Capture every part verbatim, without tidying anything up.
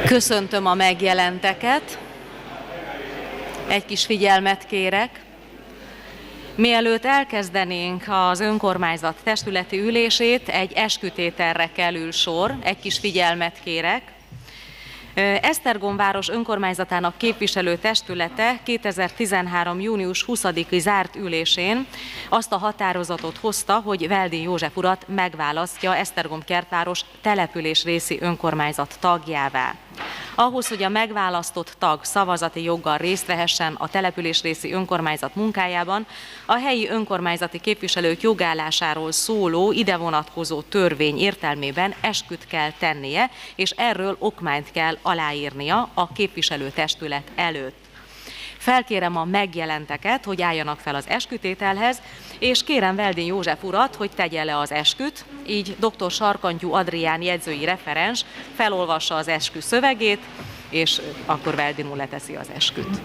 Köszöntöm a megjelenteket. Egy kis figyelmet kérek. Mielőtt elkezdenénk az önkormányzat testületi ülését, egy eskütételre kerül sor. Egy kis figyelmet kérek. Esztergom város önkormányzatának képviselő testülete kétezer-tizenhárom. június huszadiki zárt ülésén azt a határozatot hozta, hogy Weldin József urat megválasztja Esztergom kertváros településrészi önkormányzat tagjává. Ahhoz, hogy a megválasztott tag szavazati joggal részt vehessen a településrészi önkormányzat munkájában, a helyi önkormányzati képviselők jogállásáról szóló ide vonatkozó törvény értelmében esküt kell tennie, és erről okmányt kell aláírnia a képviselőtestület előtt. Felkérem a megjelenteket, hogy álljanak fel az eskütételhez, és kérem Weldin József urat, hogy tegye le az esküt, így dr. Sarkantyú Adrián jegyzői referens felolvassa az eskü szövegét, és akkor Weldin úr leteszi az esküt.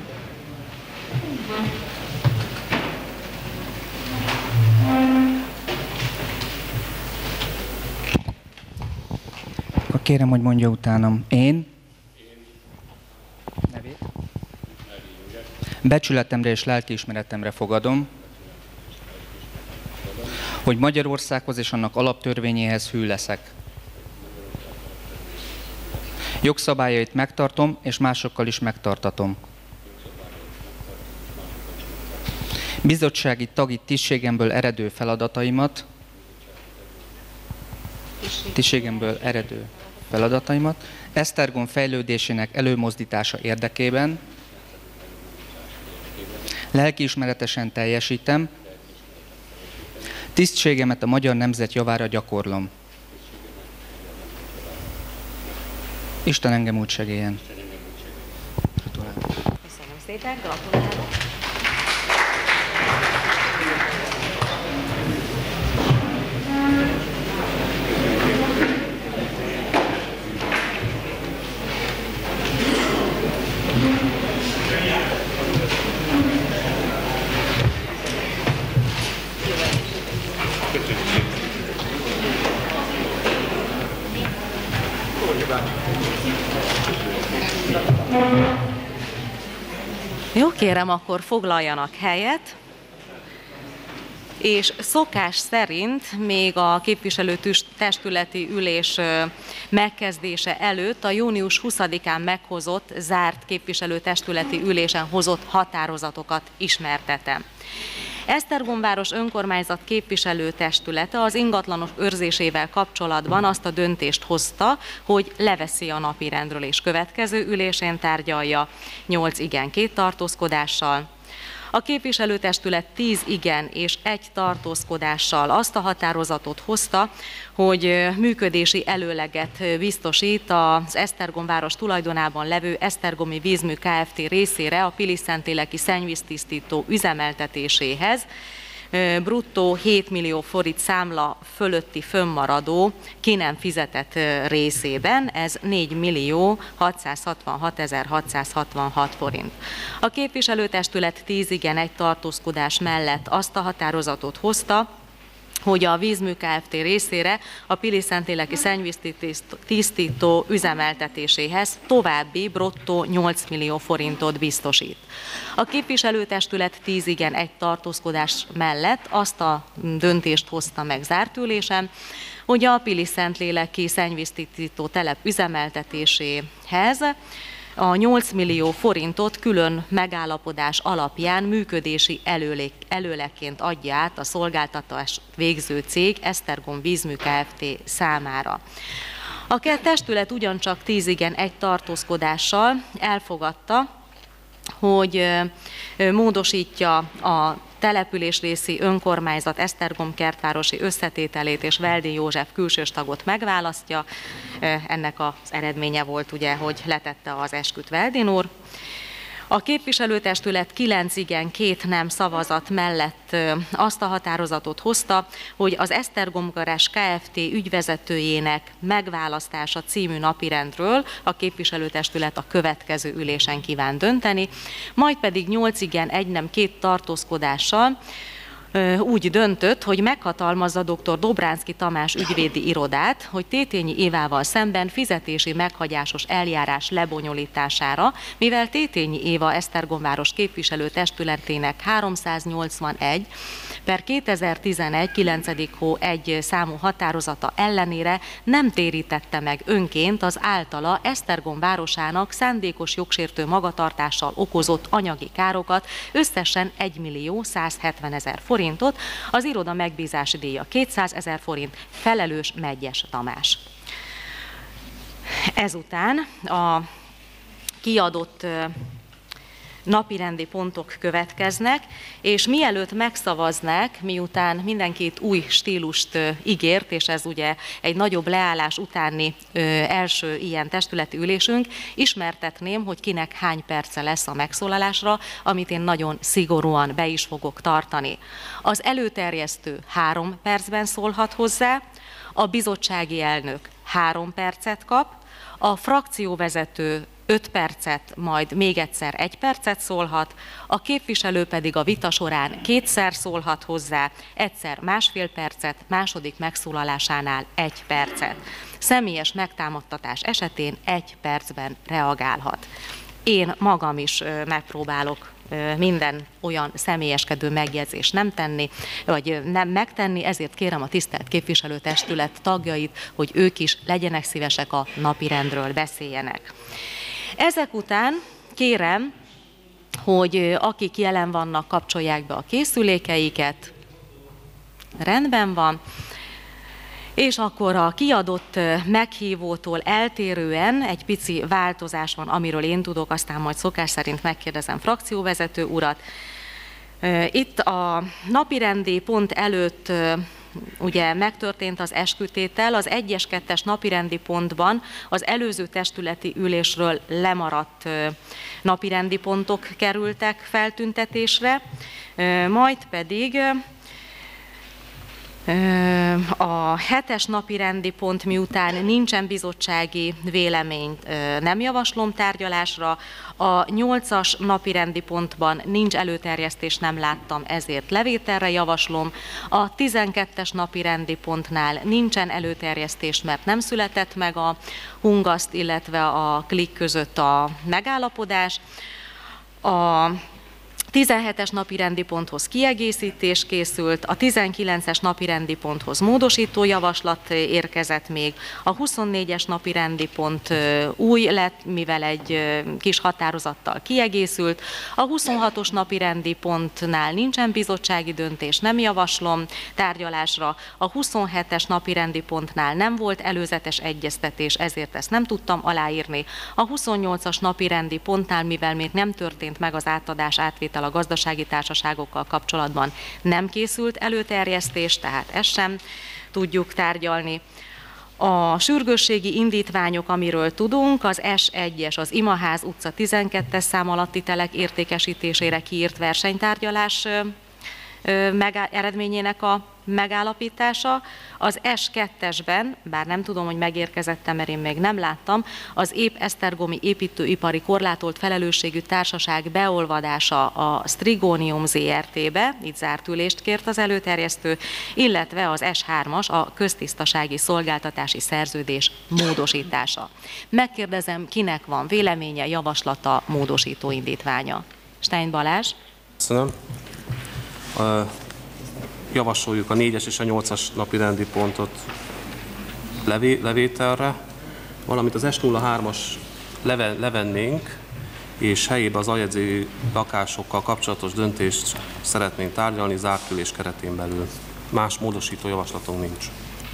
Akkor kérem, hogy mondja utánam. Én nevét becsületemre és lelkiismeretemre fogadom, hogy Magyarországhoz és annak alaptörvényéhez hű leszek. Jogszabályait megtartom, és másokkal is megtartatom. Bizottsági tagi tisztségemből eredő feladataimat, tisztségemből eredő feladataimat Esztergom fejlődésének előmozdítása érdekében lelkiismeretesen teljesítem, tisztségemet a magyar nemzet javára gyakorlom. Isten engem úgy segéljen. Köszönöm szépen, gratulálok! Jó, kérem, akkor foglaljanak helyet, és szokás szerint még a képviselőtestületi ülés megkezdése előtt a június huszadikán meghozott, zárt képviselőtestületi ülésen hozott határozatokat ismertetem. Esztergom város önkormányzat képviselőtestülete az ingatlanok őrzésével kapcsolatban azt a döntést hozta, hogy leveszi a napirendről és következő ülésén tárgyalja, nyolc igen, két tartózkodással. A képviselőtestület tíz igen és egy tartózkodással azt a határozatot hozta, hogy működési előleget biztosít az Esztergom város tulajdonában levő Esztergomi Vízmű Kft. Részére a Piliszentléleki szennyvíztisztító üzemeltetéséhez, bruttó hét millió forint számla fölötti fönnmaradó, ki nem fizetett részében, ez négy millió hatszázhatvanhatezer-hatszázhatvanhat forint. A képviselőtestület tíz igen, egy tartózkodás mellett azt a határozatot hozta, hogy a Vízmű Kft. Részére a Piliszentléleki szennyvíztisztító üzemeltetéséhez további bruttó nyolc millió forintot biztosít. A képviselőtestület tíz igen, egy tartózkodás mellett azt a döntést hozta meg zárt ülésen, hogy a Piliszentléleki szennyvíztisztító telep üzemeltetéséhez a nyolc millió forintot külön megállapodás alapján működési előlegként adja át a szolgáltatást végző cég Esztergom Vízmű Kft. Számára. A testület ugyancsak tíz igen, egy tartózkodással elfogadta, hogy módosítja a településrészi önkormányzat Esztergom kertvárosi összetételét és Weldin József külsős tagot megválasztja. Ennek az eredménye volt ugye, hogy letette az esküt Weldin úr. A képviselőtestület kilenc igen, két nem szavazat mellett azt a határozatot hozta, hogy az Esztergom Garázs Kft. Ügyvezetőjének megválasztása című napirendről a képviselőtestület a következő ülésen kíván dönteni, majd pedig nyolc igen, egy nem, két tartózkodással úgy döntött, hogy meghatalmazza dr. Dobránszky Tamás ügyvédi irodát, hogy Tétényi Évával szemben fizetési meghagyásos eljárás lebonyolítására, mivel Tétényi Éva Esztergomváros képviselőtestületének háromszáznyolcvanegy per kétezer-tizenegy kilencedik hó egy számú határozata ellenére nem térítette meg önként az általa Esztergom városának szándékos jogsértő magatartással okozott anyagi károkat, összesen egymillió százhetvenezer forintot, az iroda megbízási díja kétszázezer forint, felelős Medgyes Tamás. Ezután a kiadott napirendi pontok következnek, és mielőtt megszavaznák, miután mindenkit új stílust ígért, és ez ugye egy nagyobb leállás utáni ö, első ilyen testületi ülésünk, ismertetném, hogy kinek hány perce lesz a megszólalásra, amit én nagyon szigorúan be is fogok tartani. Az előterjesztő három percben szólhat hozzá, a bizottsági elnök három percet kap, a frakcióvezető öt percet, majd még egyszer egy percet szólhat, a képviselő pedig a vita során kétszer szólhat hozzá, egyszer másfél percet, második megszólalásánál egy percet. Személyes megtámadtatás esetén egy percben reagálhat. Én magam is megpróbálok minden olyan személyeskedő megjegyzést nem tenni, vagy nem megtenni, ezért kérem a tisztelt képviselőtestület tagjait, hogy ők is legyenek szívesek a napirendről beszéljenek. Ezek után kérem, hogy akik jelen vannak, kapcsolják be a készülékeiket. Rendben van. És akkor a kiadott meghívótól eltérően egy pici változás van, amiről én tudok, aztán majd szokás szerint megkérdezem frakcióvezető urat. Itt a napirendi pont előtt ugye megtörtént az eskütétel, az egyes kettes napirendi pontban az előző testületi ülésről lemaradt napirendi pontok kerültek feltüntetésre, majd pedig a hetes napi rendi pont miután nincsen bizottsági vélemény, nem javaslom tárgyalásra, a nyolcas napi rendi pontban nincs előterjesztés, nem láttam, ezért levételre javaslom. A tizenkettes napi rendi pontnál nincsen előterjesztés, mert nem született meg a Hungaszt, illetve a Klik között a megállapodás. A tizenhetes napi rendi ponthoz kiegészítés készült, a tizenkilences napi rendi ponthoz módosító javaslat érkezett még, a huszonnégyes napi rendi pont új lett, mivel egy kis határozattal kiegészült, a huszonhatos napi rendi pontnál nincsen bizottsági döntés, nem javaslom tárgyalásra, a huszonhetes napi rendi pontnál nem volt előzetes egyeztetés, ezért ezt nem tudtam aláírni, a huszonnyolcas napi rendi pontnál, mivel még nem történt meg az átadás átvétel a gazdasági társaságokkal kapcsolatban, nem készült előterjesztés, tehát ezt sem tudjuk tárgyalni. A sürgősségi indítványok, amiről tudunk, az es egyes, az Imaház utca tizenkettes szám alatti telek értékesítésére kiírt versenytárgyalás eredményének a megállapítása. Az es kettesben, bár nem tudom, hogy megérkezett-e, mert én még nem láttam, az Ép Esztergomi Építőipari Korlátolt Felelősségű Társaság beolvadása a Strigonium zé er té-be, itt zárt ülést kért az előterjesztő, illetve az es hármas, a köztisztasági szolgáltatási szerződés módosítása. Megkérdezem, kinek van véleménye, javaslata, módosító indítványa. Stein Balázs. Köszönöm. Uh, javasoljuk a négyes és a nyolcas napi rendi pontot levé, levételre, valamint az es nulla hármas leve, levennénk, és helyébe az aljegyző lakásokkal kapcsolatos döntést szeretnénk tárgyalni zárt ülés keretén belül. Más módosító javaslatunk nincs.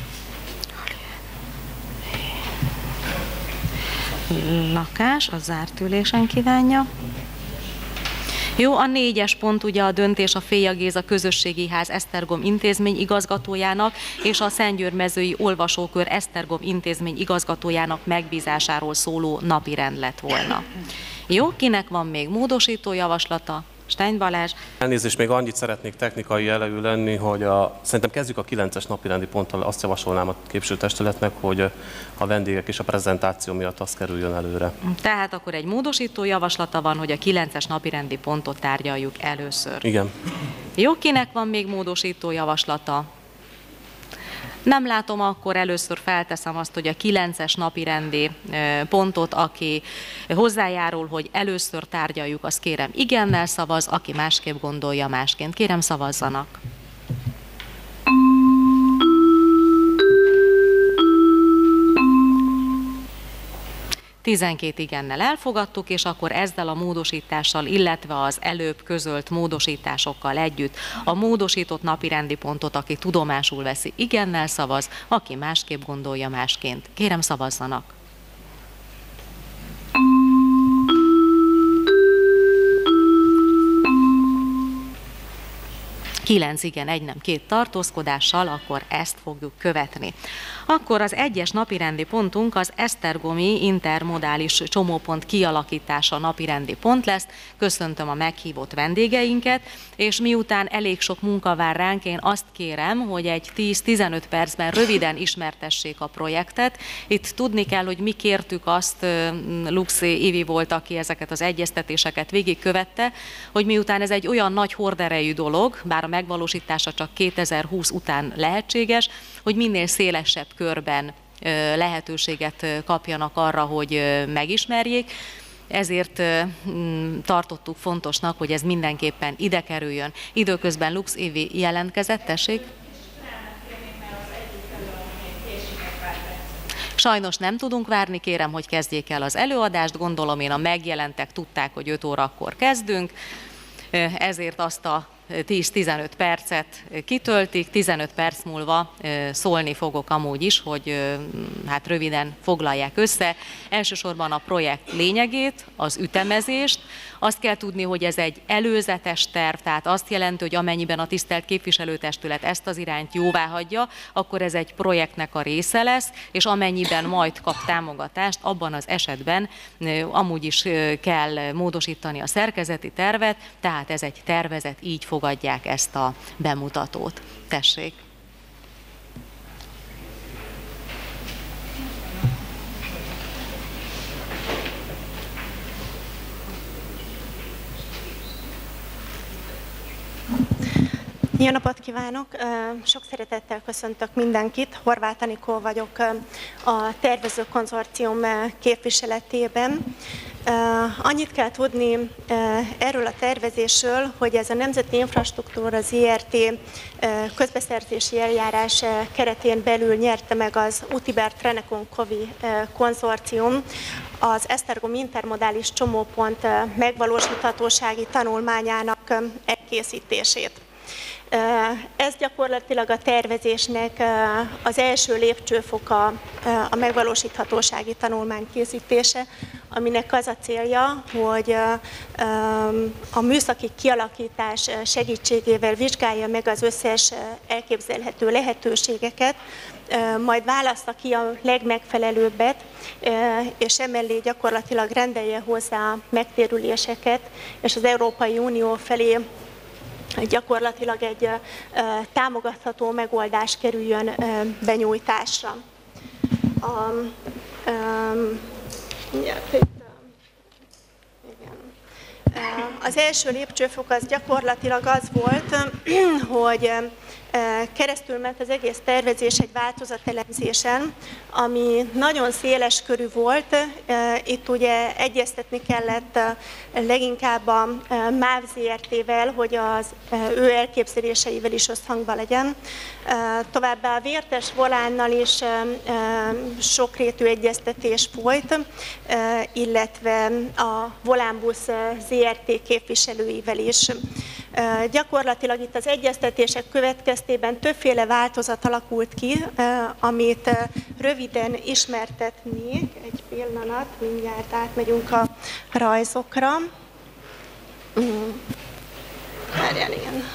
Lakás, a zárt ülésen kívánja. Jó, a négyes pont ugye a döntés a Féja Géza Közösségi Ház Esztergom intézmény igazgatójának és a Szentgyörmezői Olvasókör Esztergom intézmény igazgatójának megbízásáról szóló napirend lett volna. Jó, kinek van még módosító javaslata? Stein Balázs. Elnézést, még annyit szeretnék technikai jellegű lenni, hogy a, szerintem kezdjük a kilences napirendi ponttal, azt javasolnám a képviselőtestületnek, hogy a vendégek és a prezentáció miatt az kerüljön előre. Tehát akkor egy módosító javaslata van, hogy a kilences napirendi pontot tárgyaljuk először. Igen. Jó, kinek van még módosító javaslata? Nem látom, akkor először felteszem azt, hogy a kilences napirendi pontot, aki hozzájárul, hogy először tárgyaljuk, azt kérem igennel szavaz, aki másképp gondolja, másként. Kérem, szavazzanak. tizenkét igennel elfogadtuk, és akkor ezzel a módosítással, illetve az előbb közölt módosításokkal együtt a módosított napirendi pontot, aki tudomásul veszi, igennel szavaz, aki másképp gondolja, másként. Kérem, szavazzanak! kilenc igen, egy nem, két tartózkodással, akkor ezt fogjuk követni. Akkor az egyes napirendi pontunk az esztergomi intermodális csomópont kialakítása napirendi pont lesz. Köszöntöm a meghívott vendégeinket, és miután elég sok munka vár ránk, én azt kérem, hogy egy tíz-tizenöt percben röviden ismertessék a projektet. Itt tudni kell, hogy mi kértük azt, Lux Ivi volt, aki ezeket az egyeztetéseket végigkövette, hogy miután ez egy olyan nagy horderejű dolog, bár a megvalósítása csak kétezer-húsz után lehetséges, hogy minél szélesebb körben lehetőséget kapjanak arra, hogy megismerjék. Ezért tartottuk fontosnak, hogy ez mindenképpen ide kerüljön. Időközben Lux Ivi jelentkezett, tessék. Sajnos nem tudunk várni, kérem, hogy kezdjék el az előadást. Gondolom én a megjelentek tudták, hogy öt órakor kezdünk, ezért azt a tíz-tizenöt percet kitöltik, tizenöt perc múlva szólni fogok amúgy is, hogy hát röviden foglalják össze. Elsősorban a projekt lényegét, az ütemezést. Azt kell tudni, hogy ez egy előzetes terv, tehát azt jelenti, hogy amennyiben a tisztelt képviselőtestület ezt az irányt jóváhagyja, akkor ez egy projektnek a része lesz, és amennyiben majd kap támogatást, abban az esetben amúgy is kell módosítani a szerkezeti tervet, tehát ez egy tervezet, így fogadják ezt a bemutatót. Tessék! Jó napot kívánok! Sok szeretettel köszöntök mindenkit. Horváth Anikó vagyok a tervező konzorcium képviseletében. Annyit kell tudni erről a tervezésről, hogy ez a Nemzeti Infrastruktúra zé er té közbeszerzési eljárás keretén belül nyerte meg az Utibert Renekon Kovi konzorcium az esztergomi intermodális csomópont megvalósíthatósági tanulmányának elkészítését. Ez gyakorlatilag a tervezésnek az első lépcsőfoka a megvalósíthatósági tanulmány készítése, aminek az a célja, hogy a műszaki kialakítás segítségével vizsgálja meg az összes elképzelhető lehetőségeket, majd válassza ki a legmegfelelőbbet, és emellé gyakorlatilag rendelje hozzá megtérüléseket, és az Európai Unió felé gyakorlatilag egy támogatható megoldás kerüljön benyújtásra. A, um, az első lépcsőfok az gyakorlatilag az volt, hogy keresztül ment az egész tervezés egy változatelemzésen, ami nagyon széles körű volt. Itt ugye egyeztetni kellett leginkább a MÁV zé er té-vel, hogy az ő elképzeléseivel is összhangban legyen. Továbbá a Vértes Volánnal is sokrétű egyeztetés folyt, illetve a Volánbusz zé er té képviselőivel is. Gyakorlatilag itt az egyeztetések következtében többféle változat alakult ki, amit röviden ismertetnék. Egy pillanat, mindjárt átmegyünk a rajzokra. Várjál, igen.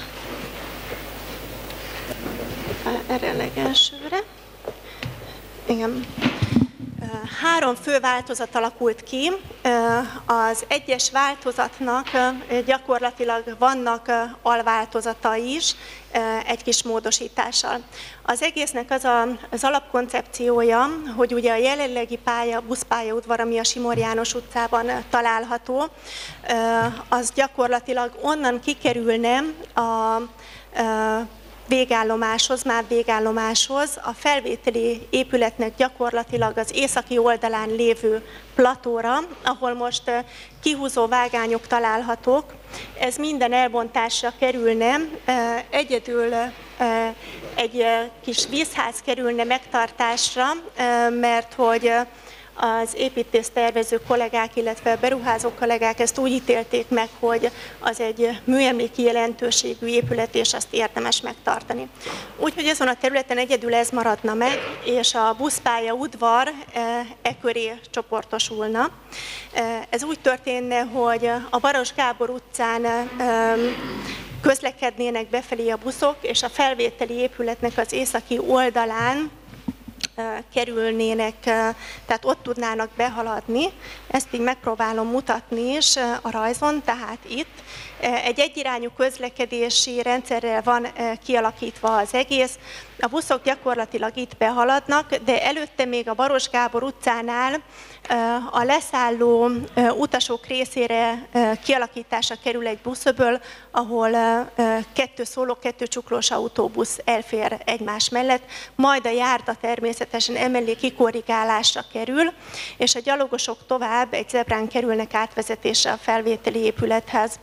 Erre a legelsőre. Igen. Három fő változat alakult ki. Az egyes változatnak gyakorlatilag vannak alváltozatai is, egy kis módosítással. Az egésznek az a, az alapkoncepciója, hogy ugye a jelenlegi pálya, buszpályaudvar, ami a Simor János utcában található, az gyakorlatilag onnan kikerülne a végállomáshoz, már végállomáshoz, a felvételi épületnek gyakorlatilag az északi oldalán lévő platóra, ahol most kihúzó vágányok találhatók. Ez minden elbontásra kerülne, egyedül egy kis vízház kerülne megtartásra, mert hogy az építésztervező kollégák, illetve beruházó kollégák ezt úgy ítélték meg, hogy az egy műemléki jelentőségű épület, és azt érdemes megtartani. Úgyhogy azon a területen egyedül ez maradna meg, és a buszpálya udvar e köré csoportosulna. Ez úgy történne, hogy a Baross Gábor utcán közlekednének befelé a buszok, és a felvételi épületnek az északi oldalán kerülnének, tehát ott tudnának behaladni. Ezt így megpróbálom mutatni is a rajzon, tehát itt egy egyirányú közlekedési rendszerrel van kialakítva az egész. A buszok gyakorlatilag itt behaladnak, de előtte még a Baross Gábor utcánál a leszálló utasok részére kialakításra kerül egy buszöböl, ahol kettő szóló, kettő csuklós autóbusz elfér egymás mellett, majd a járda természetesen emellé kikorrigálásra kerül, és a gyalogosok tovább egy zebrán kerülnek átvezetésre a felvételi épülethez.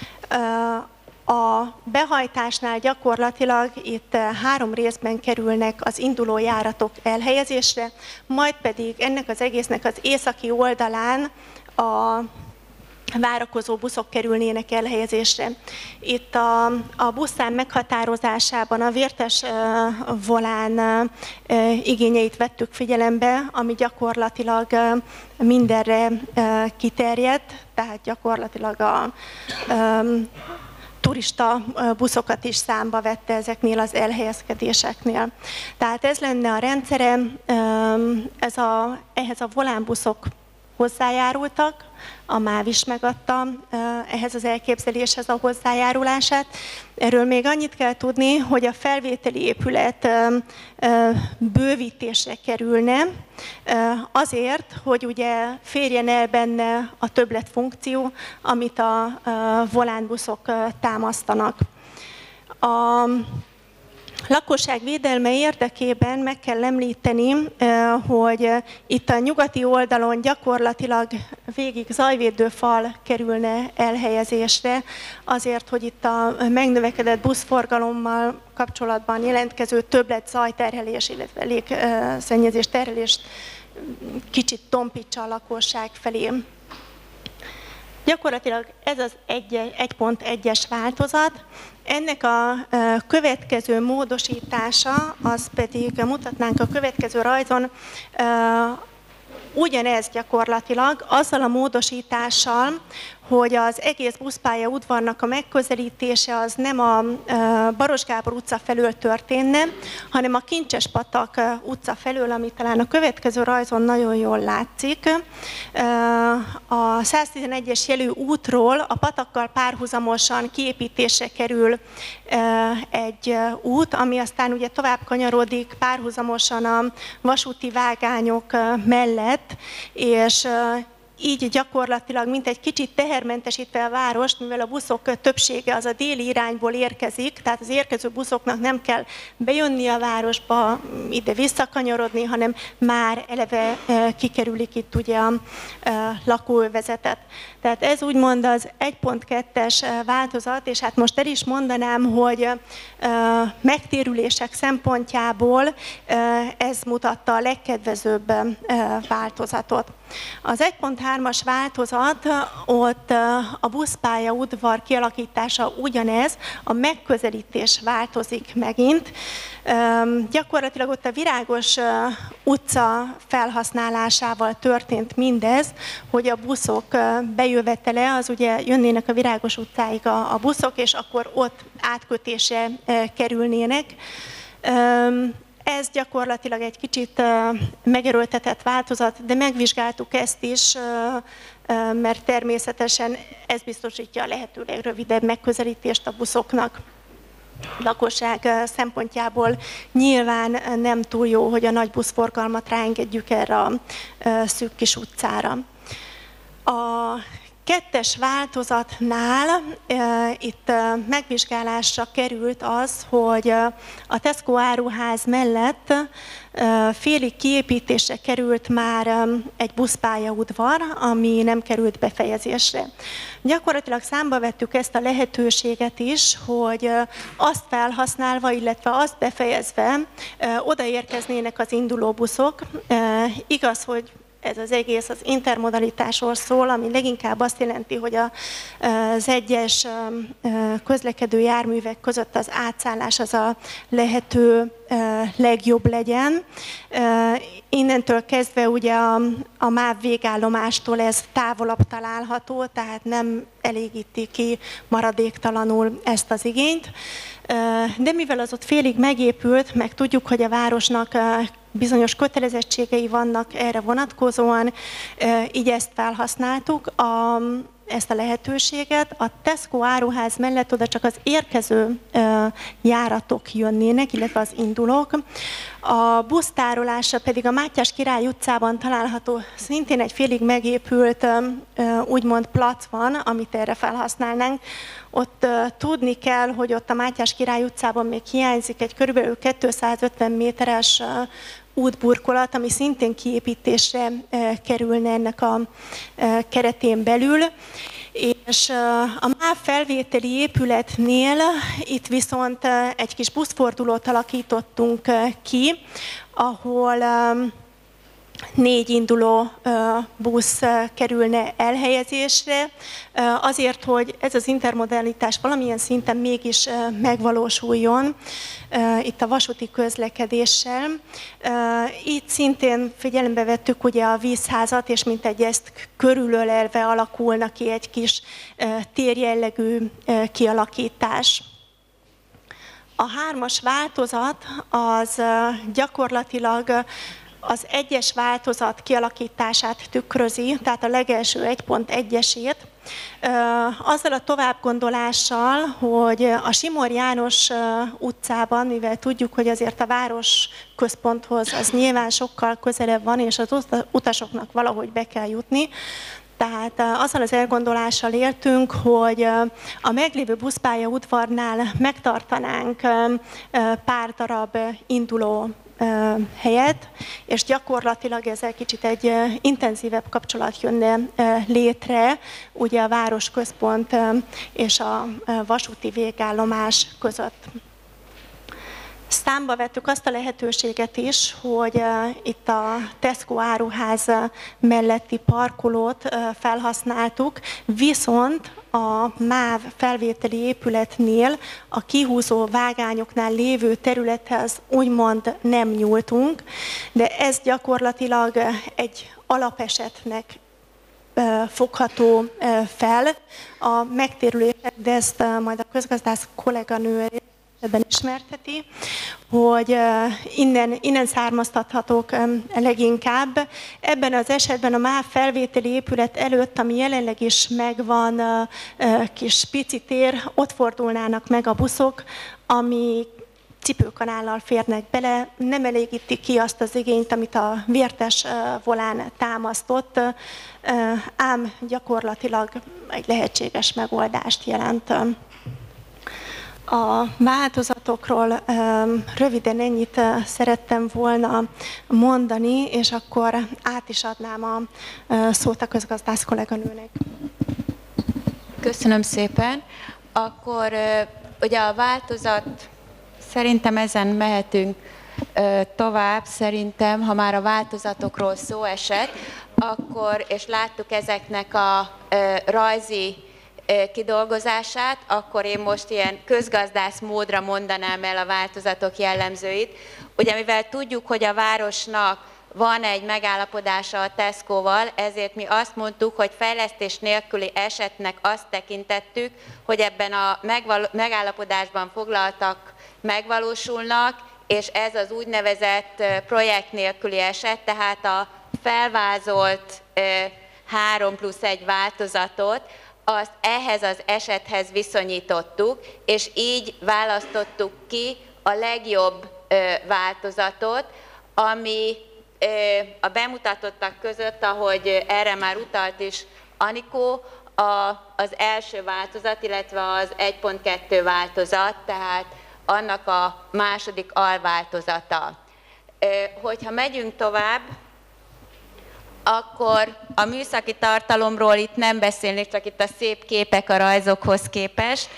A behajtásnál gyakorlatilag itt három részben kerülnek az induló járatok elhelyezésre, majd pedig ennek az egésznek az északi oldalán a várakozó buszok kerülnének elhelyezésre. Itt a, a buszszám meghatározásában a vértes uh, volán uh, igényeit vettük figyelembe, ami gyakorlatilag uh, mindenre uh, kiterjedt, tehát gyakorlatilag a um, turista buszokat is számba vette ezeknél az elhelyezkedéseknél. Tehát ez lenne a rendszere, ez a, ehhez a volánbuszok hozzájárultak, a MÁV is megadta ehhez az elképzeléshez a hozzájárulását. Erről még annyit kell tudni, hogy a felvételi épület bővítésre kerülne, azért, hogy ugye férjen el benne a többletfunkció, amit a volánbuszok támasztanak. A lakosság védelme érdekében meg kell említeni, hogy itt a nyugati oldalon gyakorlatilag végig zajvédőfal kerülne elhelyezésre, azért, hogy itt a megnövekedett buszforgalommal kapcsolatban jelentkező többlet zajterhelés, illetve légszennyezés terhelést kicsit tompítsa a lakosság felé. Gyakorlatilag ez az egy pont egyes változat. Ennek a következő módosítása, az pedig mutatnánk a következő rajzon, ugyanez gyakorlatilag azzal a módosítással, hogy az egész buszpálya udvarnak a megközelítése az nem a Baross Gábor utca felől történne, hanem a Kincsespatak utca felől, ami talán a következő rajzon nagyon jól látszik. A száztizenegyes jelű útról a patakkal párhuzamosan kiépítésre kerül egy út, ami aztán ugye tovább kanyarodik párhuzamosan a vasúti vágányok mellett, és így gyakorlatilag mint egy kicsit tehermentesítve a várost, mivel a buszok többsége az a déli irányból érkezik, tehát az érkező buszoknak nem kell bejönni a városba, ide visszakanyarodni, hanem már eleve kikerülik itt ugye a lakóövezetet. Tehát ez úgymond az egy pont kettes változat, és hát most el is mondanám, hogy megtérülések szempontjából ez mutatta a legkedvezőbb változatot. Az egy pont hármas változat, ott a buszpálya udvar kialakítása ugyanez, a megközelítés változik megint. Gyakorlatilag ott a Virágos utca felhasználásával történt mindez, hogy a buszok bejövetele, az ugye jönnének a Virágos utcáig a, a buszok, és akkor ott átkötésre kerülnének. Ez gyakorlatilag egy kicsit megerőltetett változat, de megvizsgáltuk ezt is, mert természetesen ez biztosítja a lehető legrövidebb megközelítést a buszoknak. Lakosság szempontjából nyilván nem túl jó, hogy a nagy buszforgalmat ráengedjük erre a szűk kis utcára. A kettes változatnál e, itt e, megvizsgálásra került az, hogy a Tesco áruház mellett e, félig kiépítésre került már e, egy buszpályaudvar, ami nem került befejezésre. Gyakorlatilag számba vettük ezt a lehetőséget is, hogy e, azt felhasználva, illetve azt befejezve e, odaérkeznének az induló buszok. E, igaz, hogy ez az egész az intermodalitásról szól, ami leginkább azt jelenti, hogy a, az egyes közlekedő járművek között az átszállás az a lehető legjobb legyen. Innentől kezdve ugye a, a MÁV végállomástól ez távolabb található, tehát nem elégíti ki maradéktalanul ezt az igényt. De mivel az ott félig megépült, meg tudjuk, hogy a városnak bizonyos kötelezettségei vannak erre vonatkozóan, így ezt felhasználtuk, a, ezt a lehetőséget. A Tesco áruház mellett oda csak az érkező járatok jönnének, illetve az indulók. A busztárolása pedig a Mátyás Király utcában található, szintén egy félig megépült úgymond plac van, amit erre felhasználnánk. Ott tudni kell, hogy ott a Mátyás Király utcában még hiányzik egy körülbelül kétszázötven méteres útburkolat, ami szintén kiépítésre kerülne ennek a keretén belül. És a MÁV felvételi épületnél itt viszont egy kis buszfordulót alakítottunk ki, ahol négy induló busz kerülne elhelyezésre, azért, hogy ez az intermodalitás valamilyen szinten mégis megvalósuljon itt a vasúti közlekedéssel. Itt szintén figyelembe vettük ugye a vízházat, és mintegy ezt körülölelve alakulna ki egy kis térjellegű kialakítás. A hármas változat az gyakorlatilag az egyes változat kialakítását tükrözi, tehát a legelső egy pont egyesét, azzal a továbbgondolással, hogy a Simor János utcában, mivel tudjuk, hogy azért a város központhoz az nyilván sokkal közelebb van, és az utasoknak valahogy be kell jutni, tehát azzal az elgondolással éltünk, hogy a meglévő buszpálya udvarnál megtartanánk pár darab induló helyet, és gyakorlatilag ezzel kicsit egy intenzívebb kapcsolat jönne létre ugye a városközpont és a vasúti végállomás között. Számba vettük azt a lehetőséget is, hogy itt a Tesco áruház melletti parkolót felhasználtuk, viszont a MÁV felvételi épületnél a kihúzó vágányoknál lévő területhez úgymond nem nyúltunk, de ez gyakorlatilag egy alapesetnek fogható fel a megtérülések, de ezt majd a közgazdász kolléganő ebben ismerteti, hogy innen, innen származtathatók leginkább. Ebben az esetben a MÁV felvételi épület előtt, ami jelenleg is megvan, kis pici tér, ott fordulnának meg a buszok, ami cipőkanállal férnek bele, nem elégíti ki azt az igényt, amit a Vértes volán támasztott, ám gyakorlatilag egy lehetséges megoldást jelent. A változatokról röviden ennyit szerettem volna mondani, és akkor át is adnám a szót a közgazdász kolléganőnek. Köszönöm szépen. Akkor ugye a változat, szerintem ezen mehetünk tovább, szerintem, ha már a változatokról szó esett, akkor, és láttuk ezeknek a rajzi kidolgozását, akkor én most ilyen közgazdász módra mondanám el a változatok jellemzőit. Ugye mivel tudjuk, hogy a városnak van egy megállapodása a Tescoval, ezért mi azt mondtuk, hogy fejlesztés nélküli esetnek azt tekintettük, hogy ebben a megállapodásban foglaltak megvalósulnak, és ez az úgynevezett projekt nélküli eset, tehát a felvázolt három plusz egy változatot, azt ehhez az esethez viszonyítottuk, és így választottuk ki a legjobb változatot, ami a bemutatottak között, ahogy erre már utalt is Anikó, a, az első változat, illetve az egy pont kettő változat, tehát annak a második alváltozata. Hogyha megyünk tovább, akkor a műszaki tartalomról itt nem beszélnék, csak itt a szép képek a rajzokhoz képest.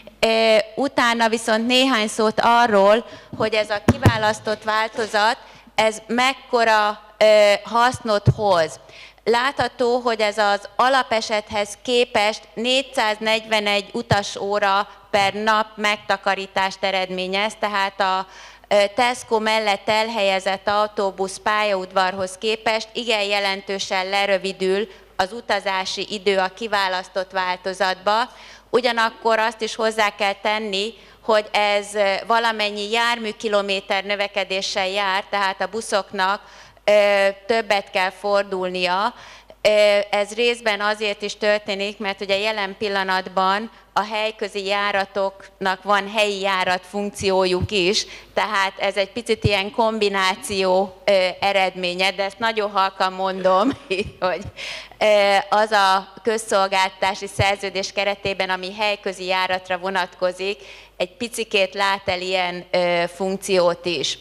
Utána viszont néhány szót arról, hogy ez a kiválasztott változat, ez mekkora hasznot hoz. Látható, hogy ez az alapesethez képest négyszáznegyvenegy utasóra per nap megtakarítást eredményez, tehát a Tesco mellett elhelyezett autóbusz pályaudvarhoz képest igen jelentősen lerövidül az utazási idő a kiválasztott változatba. Ugyanakkor azt is hozzá kell tenni, hogy ez valamennyi járműkilométer növekedéssel jár, tehát a buszoknak többet kell fordulnia. Ez részben azért is történik, mert ugye jelen pillanatban a helyközi járatoknak van helyi járat funkciójuk is, tehát ez egy picit ilyen kombináció eredménye, de ezt nagyon halkan mondom, hogy az a közszolgáltatási szerződés keretében, ami helyközi járatra vonatkozik, egy picikét lát el ilyen funkciót is.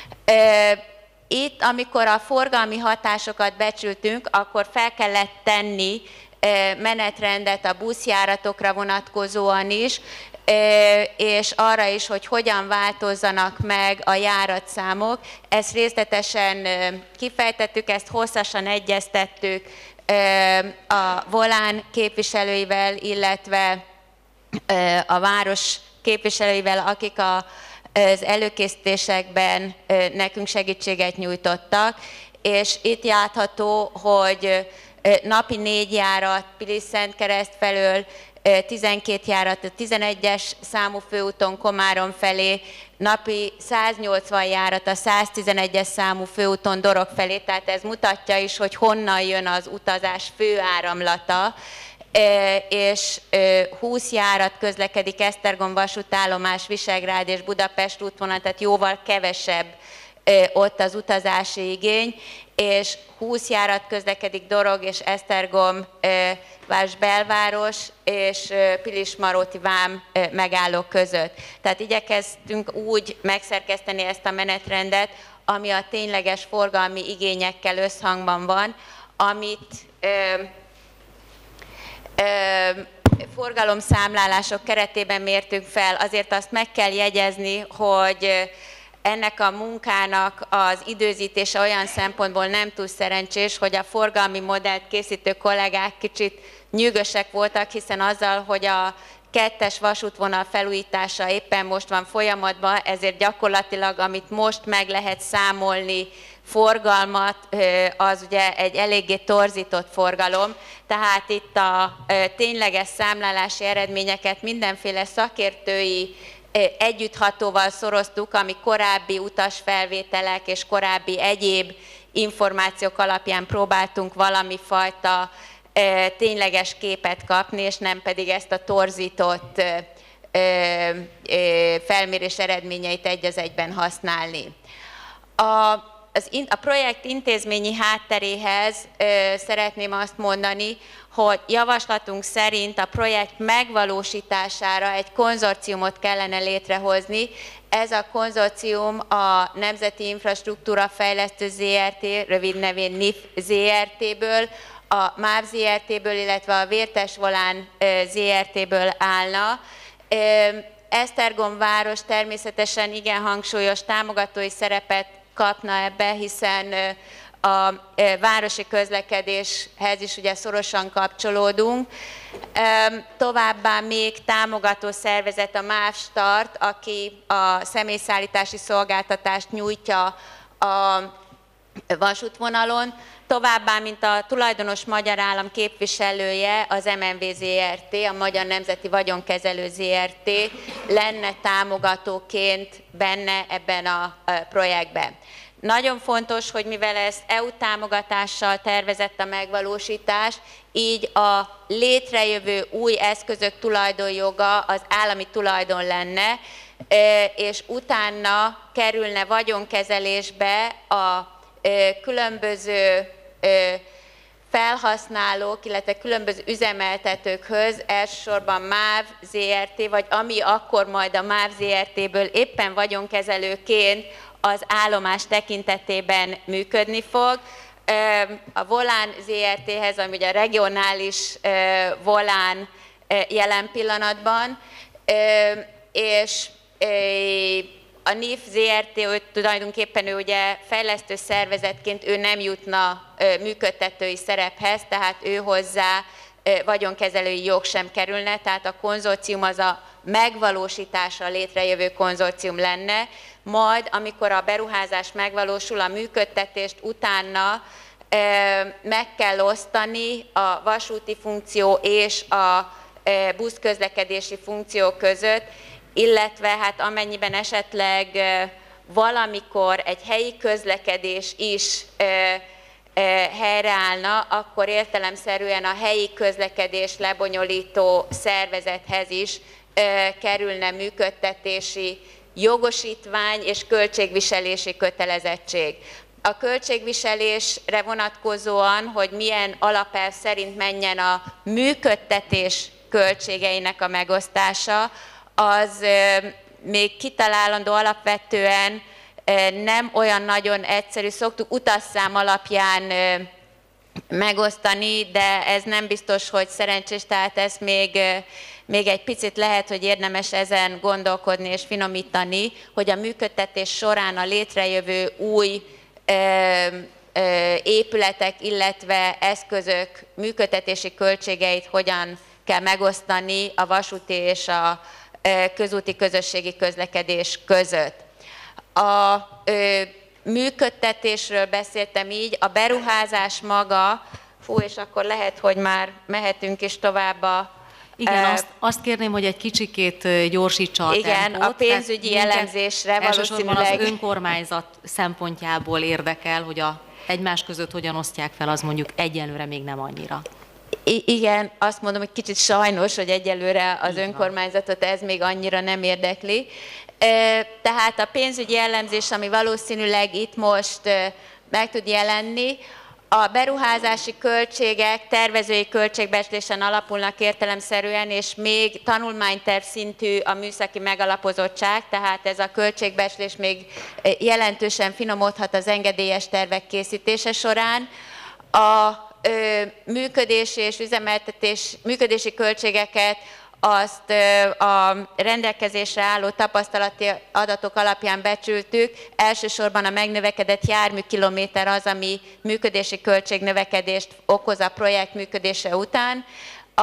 Itt, amikor a forgalmi hatásokat becsültünk, akkor fel kellett tenni menetrendet a buszjáratokra vonatkozóan is, és arra is, hogy hogyan változzanak meg a járatszámok. Ezt részletesen kifejtettük, ezt hosszasan egyeztettük a Volán képviselőivel, illetve a város képviselőivel, akik a az előkészítésekben nekünk segítséget nyújtottak, és itt látható, hogy napi négy járat Pilis-Szentkereszt felől, tizenkét járat a tizenegyes számú főúton Komárom felé, napi száznyolcvan járat a száztizenegyes számú főúton Dorog felé, tehát ez mutatja is, hogy honnan jön az utazás főáramlata, és húsz járat közlekedik Esztergom vasútállomás, Visegrád és Budapest útvonal, tehát jóval kevesebb ott az utazási igény, és húsz járat közlekedik Dorog és Esztergom város belváros és Pilismaróti vám megállók között. Tehát igyekeztünk úgy megszerkeszteni ezt a menetrendet, ami a tényleges forgalmi igényekkel összhangban van, amit forgalomszámlálások keretében mértünk fel. Azért azt meg kell jegyezni, hogy ennek a munkának az időzítése olyan szempontból nem túl szerencsés, hogy a forgalmi modellt készítő kollégák kicsit nyűgösek voltak, hiszen azzal, hogy a kettes vasútvonal felújítása éppen most van folyamatban, ezért gyakorlatilag, amit most meg lehet számolni, forgalmat, az ugye egy eléggé torzított forgalom, tehát itt a tényleges számlálási eredményeket mindenféle szakértői együtthatóval szoroztuk, ami korábbi utasfelvételek és korábbi egyéb információk alapján próbáltunk valami fajta tényleges képet kapni, és nem pedig ezt a torzított felmérés eredményeit egy az egyben használni. A Az in, a projekt intézményi hátteréhez ö, szeretném azt mondani, hogy javaslatunk szerint a projekt megvalósítására egy konzorciumot kellene létrehozni. Ez a konzorcium a Nemzeti Infrastruktúra Fejlesztő zé er té, rövid nevén en i ef zé er té-ből, a MÁV zé er té-ből, illetve a Vértes Volán zé er té-ből állna. Esztergom város természetesen igen hangsúlyos támogatói szerepet kapna ebbe, hiszen a városi közlekedéshez is ugye szorosan kapcsolódunk. Továbbá még támogató szervezet a MÁV Start, aki a személyszállítási szolgáltatást nyújtja a vasútvonalon. Továbbá, mint a tulajdonos magyar állam képviselője, az em en vé zé er té, a Magyar Nemzeti Vagyonkezelő zé er té lenne támogatóként benne ebben a projektben. Nagyon fontos, hogy mivel ez é u támogatással tervezett a megvalósítás, így a létrejövő új eszközök tulajdonjoga az állami tulajdon lenne, és utána kerülne vagyonkezelésbe a különböző felhasználók, illetve különböző üzemeltetőkhöz, elsősorban MÁV zé er té, vagy ami akkor majd a MÁV zé er té-ből éppen vagyonkezelőként az állomás tekintetében működni fog. A Volán zé er té-hez, ami ugye a regionális Volán jelen pillanatban, és a NIF zé er té, ő, tulajdonképpen ő ugye fejlesztő szervezetként ő nem jutna működtetői szerephez, tehát ő hozzá vagyonkezelői jog sem kerülne, tehát a konzorcium az a megvalósításra létrejövő konzorcium lenne, majd amikor a beruházás megvalósul, a működtetést utána meg kell osztani a vasúti funkció és a buszközlekedési funkció között, illetve hát amennyiben esetleg valamikor egy helyi közlekedés is helyreállna, akkor értelemszerűen a helyi közlekedés lebonyolító szervezethez is kerülne működtetési jogosítvány és költségviselési kötelezettség. A költségviselésre vonatkozóan, hogy milyen alapelv szerint menjen a működtetés költségeinek a megosztása, az még kitalálandó, alapvetően nem olyan nagyon egyszerű, szoktuk utasszám alapján megosztani, de ez nem biztos, hogy szerencsés, tehát ezt még, még egy picit lehet, hogy érdemes ezen gondolkodni és finomítani, hogy a működtetés során a létrejövő új épületek, illetve eszközök működtetési költségeit hogyan kell megosztani a vasúti és a közúti közösségi közlekedés között. A ö, működtetésről beszéltem így, a beruházás maga, fú, és akkor lehet, hogy már mehetünk is tovább a... Igen, ö, azt, azt kérném, hogy egy kicsikét gyorsítsa a igen, tempót. a pénzügyi elemzésre valószínűleg... az önkormányzat szempontjából érdekel, hogy a egymás között hogyan osztják fel, az mondjuk egyelőre még nem annyira. I- igen, azt mondom, hogy kicsit sajnos, hogy egyelőre az önkormányzatot ez még annyira nem érdekli. Tehát a pénzügyi elemzés, ami valószínűleg itt most meg tud jelenni, a beruházási költségek tervezői költségbecslésen alapulnak értelemszerűen, és még tanulmányterv szintű a műszaki megalapozottság, tehát ez a költségbecslés még jelentősen finomodhat az engedélyes tervek készítése során. A ö, működési és üzemeltetés, működési költségeket azt a rendelkezésre álló tapasztalati adatok alapján becsültük. Elsősorban a megnövekedett járműkilométer az, ami működési költségnövekedést okoz a projekt működése után. A,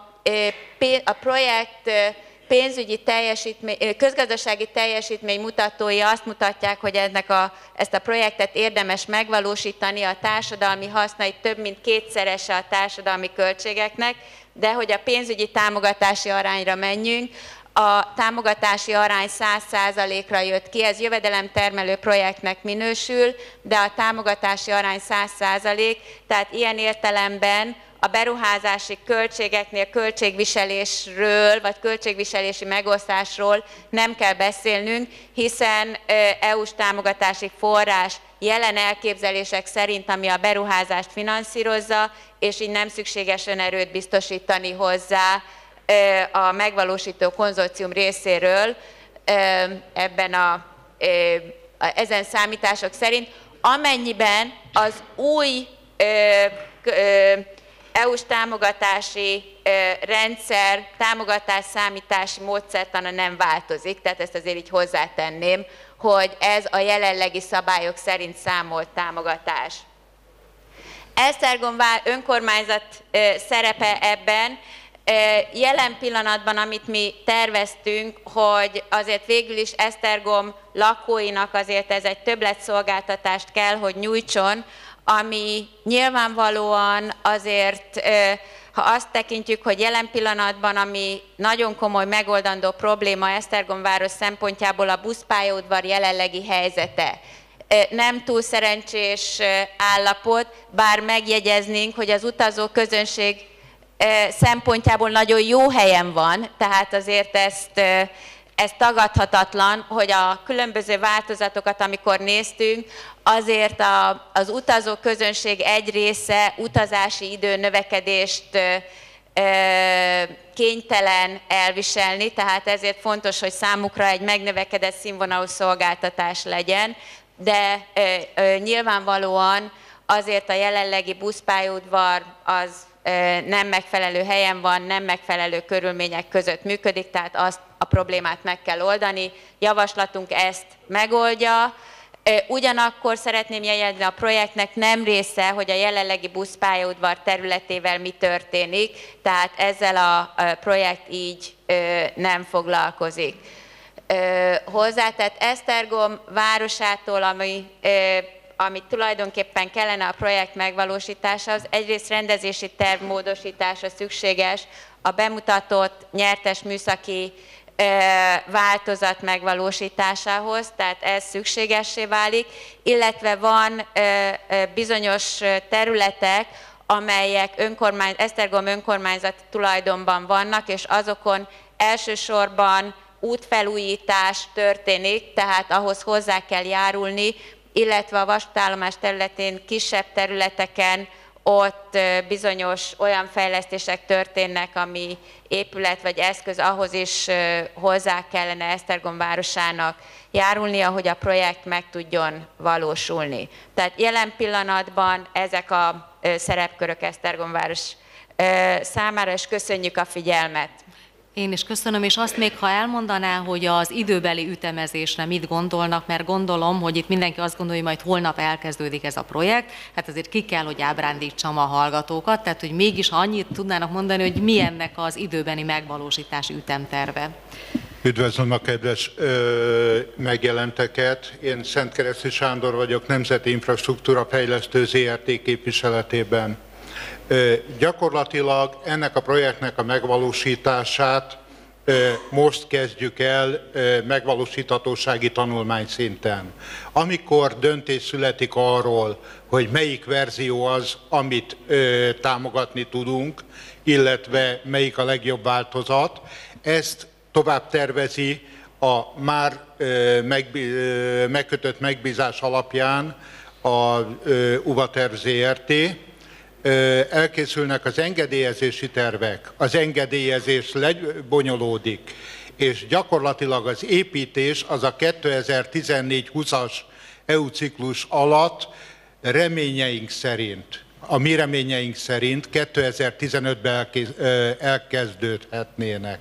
a projekt pénzügyi teljesítmény, közgazdasági teljesítmény mutatói azt mutatják, hogy ennek a, ezt a projektet érdemes megvalósítani, a társadalmi hasznai több mint kétszerese a társadalmi költségeknek, de hogy a pénzügyi támogatási arányra menjünk, a támogatási arány száz százalékra jött ki, ez jövedelemtermelő projektnek minősül, de a támogatási arány száz százalék, tehát ilyen értelemben a beruházási költségeknél költségviselésről, vagy költségviselési megosztásról nem kell beszélnünk, hiszen é u-s támogatási forrás jelen elképzelések szerint, ami a beruházást finanszírozza, és így nem szükséges önerőt biztosítani hozzá a megvalósító konzorcium részéről ebben a, ezen számítások szerint, amennyiben az új é u-s támogatási rendszer, támogatás számítási módszertana nem változik, tehát ezt azért így hozzátenném, hogy ez a jelenlegi szabályok szerint számolt támogatás. Esztergom önkormányzat szerepe ebben, Jelen pillanatban, amit mi terveztünk, hogy azért végül is Esztergom lakóinak azért ez egy többletszolgáltatást kell, hogy nyújtson, ami nyilvánvalóan azért, ha azt tekintjük, hogy jelen pillanatban, ami nagyon komoly megoldandó probléma Esztergom város szempontjából a buszpályaudvar jelenlegi helyzete. Nem túl szerencsés állapot, bár megjegyeznénk, hogy az utazó közönség szempontjából nagyon jó helyen van, tehát azért ezt, ez tagadhatatlan, hogy a különböző változatokat, amikor néztünk, azért a, az utazó közönség egy része utazási idő növekedést kénytelen elviselni, tehát ezért fontos, hogy számukra egy megnövekedett színvonalú szolgáltatás legyen, de nyilvánvalóan azért a jelenlegi buszpályaudvar az nem megfelelő helyen van, nem megfelelő körülmények között működik, tehát azt a problémát meg kell oldani. Javaslatunk ezt megoldja. Ugyanakkor szeretném jegyezni, a projektnek nem része, hogy a jelenlegi buszpályaudvar területével mi történik, tehát ezzel a projekt így nem foglalkozik. Hozzátett Esztergom városától, ami amit tulajdonképpen kellene a projekt megvalósítása, az egyrészt rendezési terv módosítása szükséges a bemutatott nyertes műszaki változat megvalósításához, tehát ez szükségessé válik, illetve van bizonyos területek, amelyek önkormány, Esztergom önkormányzati tulajdonban vannak, és azokon elsősorban útfelújítás történik, tehát ahhoz hozzá kell járulni, illetve a vasútállomás területén kisebb területeken ott bizonyos olyan fejlesztések történnek, ami épület vagy eszköz, ahhoz is hozzá kellene Esztergom városának járulnia, hogy a projekt meg tudjon valósulni. Tehát jelen pillanatban ezek a szerepkörök Esztergom város számára, és köszönjük a figyelmet. Én is köszönöm, és azt még, ha elmondaná, hogy az időbeli ütemezésre mit gondolnak, mert gondolom, hogy itt mindenki azt gondolja, hogy majd holnap elkezdődik ez a projekt, hát azért ki kell, hogy ábrándítsam a hallgatókat, tehát hogy mégis ha annyit tudnának mondani, hogy mi ennek az időbeni megvalósítási ütemterve. Üdvözlöm a kedves ö, megjelenteket. Én Szentkereszti Sándor vagyok, Nemzeti Infrastruktúra Fejlesztő zé er té képviseletében. Ö, gyakorlatilag ennek a projektnek a megvalósítását ö, most kezdjük el ö, megvalósíthatósági tanulmány szinten. Amikor döntés születik arról, hogy melyik verzió az, amit ö, támogatni tudunk, illetve melyik a legjobb változat, ezt tovább tervezi a már ö, megbí, ö, megkötött megbízás alapján a ö, UVATERV zé er té. Elkészülnek az engedélyezési tervek, az engedélyezés lebonyolódik, és gyakorlatilag az építés az a kétezer-tizennégy húszas é u ciklus alatt reményeink szerint, a mi reményeink szerint kétezer-tizenötben elkezdődhetnének.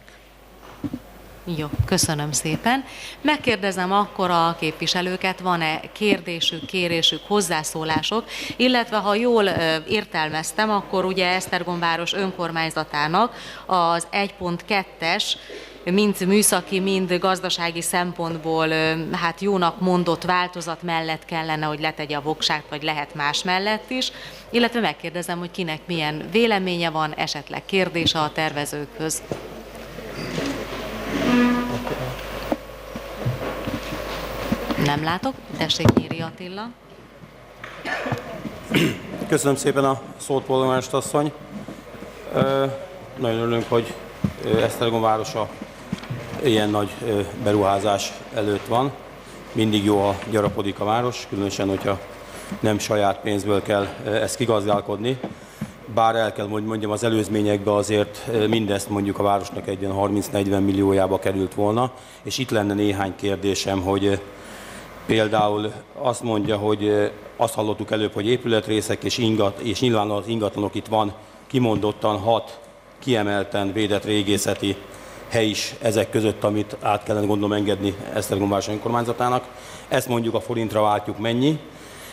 Jó, köszönöm szépen. Megkérdezem akkor a képviselőket, van-e kérdésük, kérésük, hozzászólások, illetve ha jól értelmeztem, akkor ugye Esztergom város önkormányzatának az egy pont kettes, mind műszaki, mind gazdasági szempontból hát jónak mondott változat mellett kellene, hogy letegye a voksát, vagy lehet más mellett is, illetve megkérdezem, hogy kinek milyen véleménye van, esetleg kérdése a tervezőkhöz. Nem látok. Tessék, Nyíri Attila. Köszönöm szépen a szót, polgármester asszony. Nagyon örülünk, hogy Esztergom városa ilyen nagy beruházás előtt van. Mindig jó, ha gyarapodik a város, különösen, hogyha nem saját pénzből kell ezt kigazdálkodni. Bár el kell, hogy mondjam, az előzményekben azért mindezt mondjuk a városnak egy ilyen harminc-negyven milliójába került volna, és itt lenne néhány kérdésem, hogy például azt mondja, hogy azt hallottuk előbb, hogy épületrészek és, ingat, és nyilván az ingatlanok itt van kimondottan hat kiemelten védett régészeti hely is ezek között, amit át kellene gondolom engedni Esztergom város önkormányzatának. Ezt mondjuk a forintra váltjuk mennyi.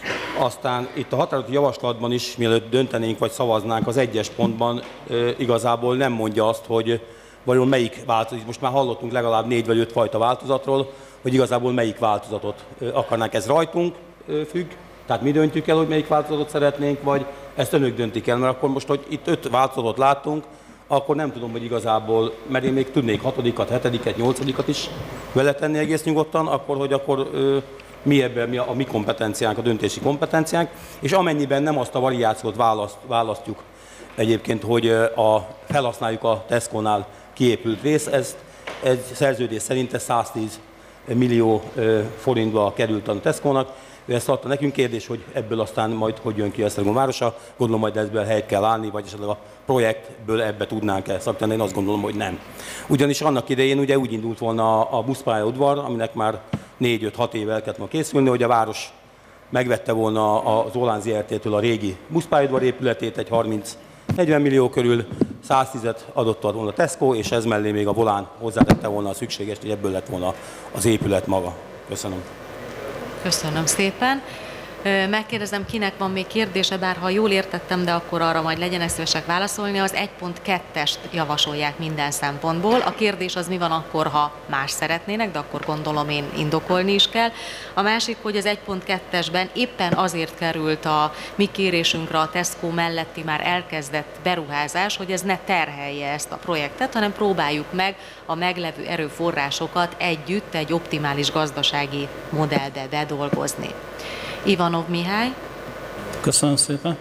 Aztán itt a határozati javaslatban is, mielőtt döntenénk vagy szavaznánk, az egyes pontban e, igazából nem mondja azt, hogy vajon melyik változat, most már hallottunk legalább négy vagy öt fajta változatról, hogy igazából melyik változatot e, akarnánk. Ez rajtunk e, függ, tehát mi döntjük el, hogy melyik változatot szeretnénk, vagy ezt önök döntik el, mert akkor most, hogy itt öt változatot láttunk, akkor nem tudom, hogy igazából, mert én még tudnék hatodikat, hetediket, nyolcadikat is vele tenni egész nyugodtan, akkor, hogy akkor ö, mi ebben mi a, a mi kompetenciánk, a döntési kompetenciánk, és amennyiben nem azt a variációt választ, választjuk egyébként, hogy a, felhasználjuk a Tesco-nál kiépült rész, ez egy szerződés szerint száztíz millió forintba került a Tesco-nak. Ő ezt adta nekünk, kérdés, hogy ebből aztán majd hogy jön ki Esztergom városa. Gondolom, majd ebből helyt kell állni, vagy esetleg a projektből ebbe tudnánk-e szakítani. Én azt gondolom, hogy nem. Ugyanis annak idején ugye úgy indult volna a buszpályaudvar, aminek már négy öt hat éve el kellett volna készülni, hogy a város megvette volna az Olán zé er té-től a régi buszpályaudvar épületét, egy harminc negyven millió körül, száztízet adott volna a Tesco, és ez mellé még a Volán hozzátette volna a szükséges, hogy ebből lett volna az épület maga. Köszönöm. Köszönöm szépen. Megkérdezem, kinek van még kérdése, bár ha jól értettem, de akkor arra majd legyenek szívesek válaszolni. Az egy pont kettest javasolják minden szempontból. A kérdés az mi van akkor, ha más szeretnének, de akkor gondolom én indokolni is kell. A másik, hogy az egy pont kettesben éppen azért került a mi kérésünkre a Tesco melletti már elkezdett beruházás, hogy ez ne terhelje ezt a projektet, hanem próbáljuk meg a meglevő erőforrásokat együtt egy optimális gazdasági modellbe bedolgozni. Ivanov Mihály. Köszönöm szépen.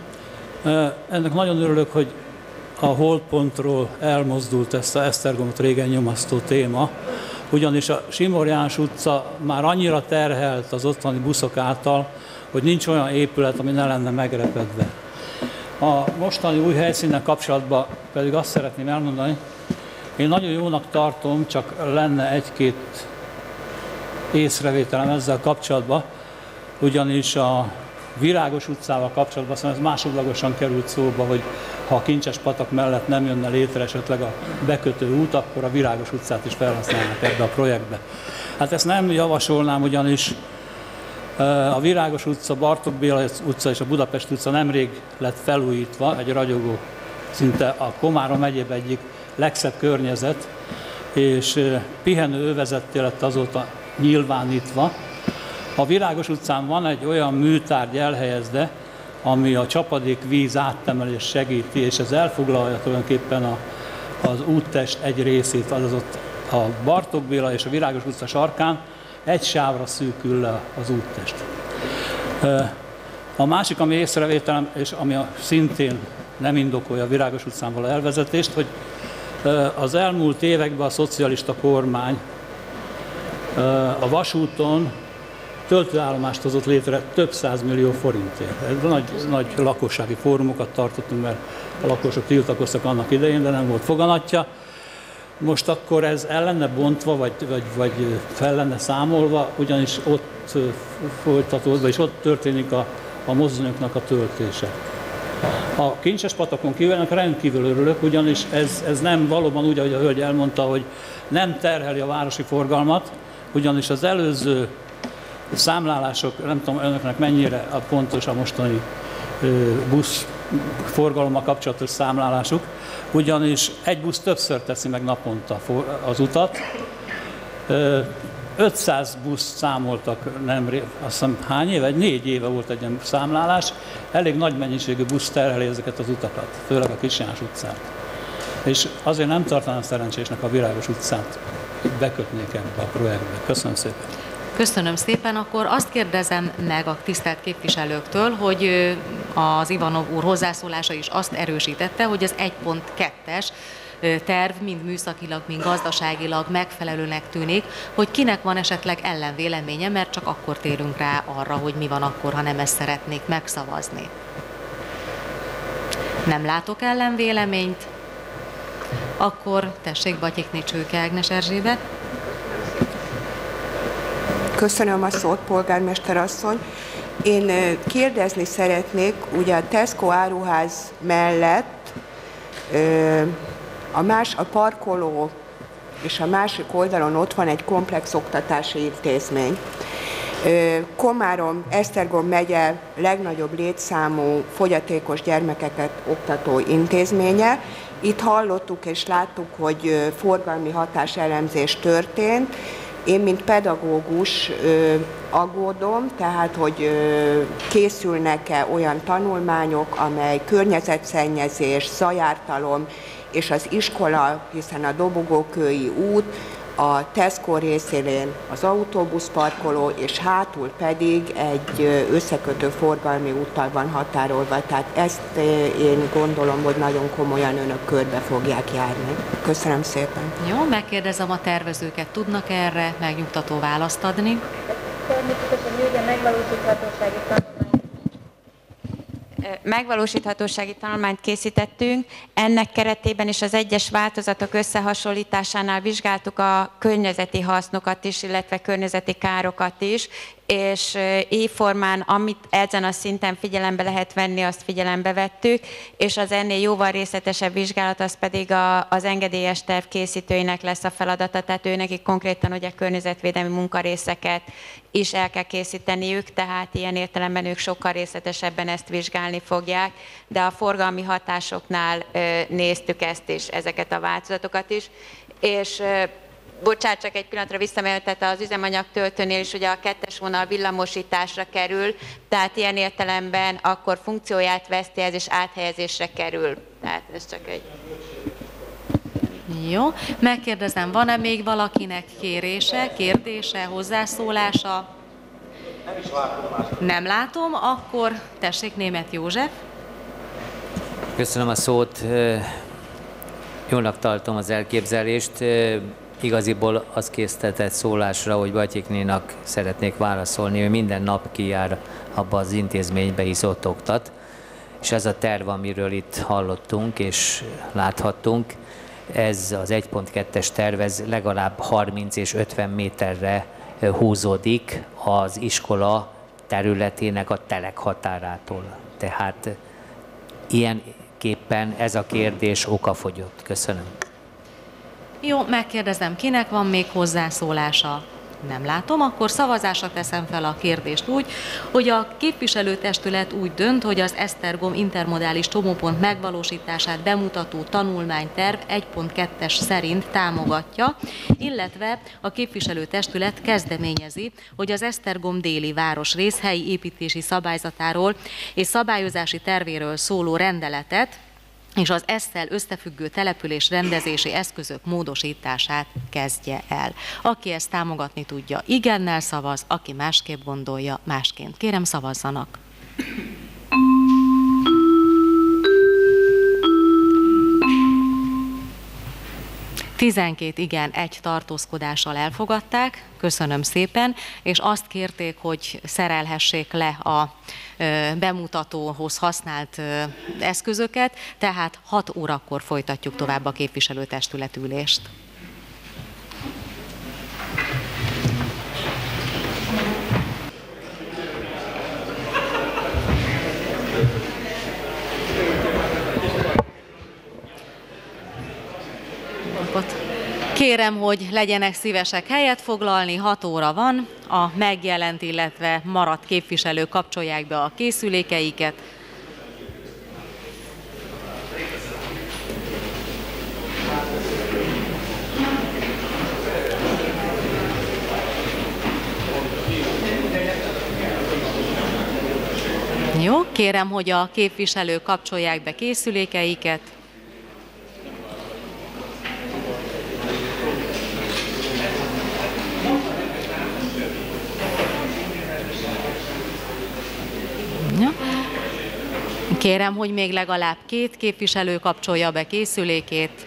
Ennek nagyon örülök, hogy a holdpontról elmozdult ezt a Esztergomot régen nyomasztó téma, ugyanis a Simor János utca már annyira terhelt az ottani buszok által, hogy nincs olyan épület, ami ne lenne megrepedve. A mostani új helyszínnel kapcsolatban pedig azt szeretném elmondani, én nagyon jónak tartom, csak lenne egy-két észrevételem ezzel kapcsolatban, ugyanis a Virágos utcával kapcsolatban szóval ez másodlagosan került szóba, hogy ha a Kincsespatak mellett nem jönne létre esetleg a bekötő út, akkor a Virágos utcát is felhasználnak ebbe a projektbe. Hát ezt nem javasolnám, ugyanis a Virágos utca, Bartók Béla utca és a Budapest utca nemrég lett felújítva, egy ragyogó, szinte a Komárom megyében egyik legszebb környezet, és pihenő övezetté lett azóta nyilvánítva. A Virágos utcán van egy olyan műtárgy elhelyezve, ami a csapadékvíz áttemelés segíti, és ez elfoglalja tulajdonképpen a, az úttest egy részét, azaz ott a Bartók Béla és a Virágos utca sarkán egy sávra szűkül le az úttest. A másik, ami észrevételem, és ami szintén nem indokolja a Virágos utcán való elvezetést, hogy az elmúlt években a szocialista kormány a vasúton töltőállomást hozott létre több százmillió forintért. Nagy, nagy lakossági fórumokat tartottunk, mert a lakosok tiltakoztak annak idején, de nem volt foganatja. Most akkor ez el lenne bontva, vagy, vagy, vagy fel lenne számolva, ugyanis ott folytatódva, és ott történik a, a mozdonyoknak a töltése. A Kincsespatakon kívül ennek rendkívül örülök, ugyanis ez, ez nem valóban úgy, ahogy a hölgy elmondta, hogy nem terheli a városi forgalmat, ugyanis az előző számlálások, nem tudom önöknek mennyire a pontos a mostani busz forgalommal kapcsolatos számlálásuk, ugyanis egy busz többször teszi meg naponta az utat. ötszáz buszt számoltak nemrég, azt hiszem hány éve, egy négy éve volt egy ilyen számlálás, elég nagy mennyiségű busz terheli ezeket az utakat, főleg a Kis János utcát. És azért nem tartanám szerencsésnek a Virágos utcát bekötnék ebbe a projektbe. Köszönöm szépen. Köszönöm szépen. Akkor azt kérdezem meg a tisztelt képviselőktől, hogy az Ivanov úr hozzászólása is azt erősítette, hogy az egy pont kettes terv mind műszakilag, mind gazdaságilag megfelelőnek tűnik, hogy kinek van esetleg ellenvéleménye, mert csak akkor térünk rá arra, hogy mi van akkor, ha nem ezt szeretnék megszavazni. Nem látok ellenvéleményt. Akkor tessék, Batyikné Csőke Ágnes Erzsébet. Köszönöm a szót, polgármester asszony. Én kérdezni szeretnék, ugye a Tesco áruház mellett a, más, a parkoló és a másik oldalon ott van egy komplex oktatási intézmény. Komárom, Esztergom megye legnagyobb létszámú fogyatékos gyermekeket oktató intézménye. Itt hallottuk és láttuk, hogy forgalmi hatáselemzés történt. Én, mint pedagógus aggódom, tehát, hogy készülnek-e olyan tanulmányok, amely környezetszennyezés, zajártalom és az iskola, hiszen a Dobogókői út, a Tesco részén az autóbuszparkoló, és hátul pedig egy összekötő forgalmi úttal van határolva. Tehát ezt én gondolom, hogy nagyon komolyan önök körbe fogják járni. Köszönöm szépen. Jó, megkérdezem a tervezőket, tudnak erre megnyugtató választ adni? Természetesen még a megvalósíthatósági tanulmány. Megvalósíthatósági tanulmányt készítettünk, ennek keretében is az egyes változatok összehasonlításánál vizsgáltuk a környezeti hasznokat is, illetve környezeti károkat is, és éjformán, amit ezen a szinten figyelembe lehet venni, azt figyelembe vettük, és az ennél jóval részletesebb vizsgálat az pedig a, az engedélyes terv készítőinek lesz a feladata, tehát ő nekik konkrétan ugye környezetvédelmi munkarészeket is el kell készíteniük, tehát ilyen értelemben ők sokkal részletesebben ezt vizsgálni fogják, de a forgalmi hatásoknál néztük ezt is, ezeket a változatokat is, és bocsánat, csak egy pillanatra visszamérni, tehát az üzemanyag töltőnél is ugye a kettes vonal villamosításra kerül, tehát ilyen értelemben akkor funkcióját veszti ez, és áthelyezésre kerül. Tehát ez csak egy... Jó, megkérdezem, van-e még valakinek kérése, kérdése, hozzászólása? Nem is látom. Nem látom, akkor tessék, Németh József. Köszönöm a szót. Jónak tartom az elképzelést. Igaziból az késztetett szólásra, hogy Batyiknénak szeretnék válaszolni, ő minden nap kijár abba az intézménybe, hisz ott oktat. És ez a terv, amiről itt hallottunk és láthattunk, ez az egy pont kettes terv, ez legalább harminc és ötven méterre húzódik az iskola területének a telek határától. Tehát ilyenképpen ez a kérdés okafogyott. Köszönöm. Jó, megkérdezem, kinek van még hozzászólása? Nem látom, akkor szavazásra teszem fel a kérdést úgy, hogy a képviselőtestület úgy dönt, hogy az Esztergom intermodális csomópont megvalósítását bemutató tanulmányterv egy pont kettes szerint támogatja, illetve a képviselőtestület kezdeményezi, hogy az Esztergom déli városrész helyi építési szabályzatáról és szabályozási tervéről szóló rendeletet és az ezzel összefüggő település rendezési eszközök módosítását kezdje el. Aki ezt támogatni tudja, igennel szavaz, aki másképp gondolja, másként. Kérem, szavazzanak! tizenkét igen, egy tartózkodással elfogadták, köszönöm szépen, és azt kérték, hogy szerelhessék le a bemutatóhoz használt eszközöket, tehát hat órakor folytatjuk tovább a képviselőtestület ülést. Kérem, hogy legyenek szívesek helyet foglalni, hat óra van, a megjelent, illetve maradt képviselők kapcsolják be a készülékeiket. Jó, kérem, hogy a képviselők kapcsolják be készülékeiket. Kérem, hogy még legalább két képviselő kapcsolja be készülékét.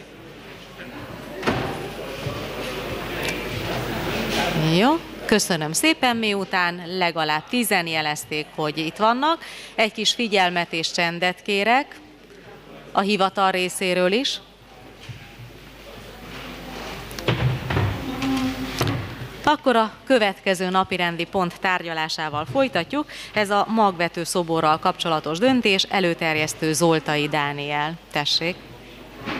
Jó, köszönöm szépen, miután legalább tízen jelezték, hogy itt vannak. Egy kis figyelmet és csendet kérek a hivatal részéről is. Akkor a következő napirendi pont tárgyalásával folytatjuk. Ez a magvető szoborral kapcsolatos döntés, előterjesztő Zoltai Dániel. Tessék!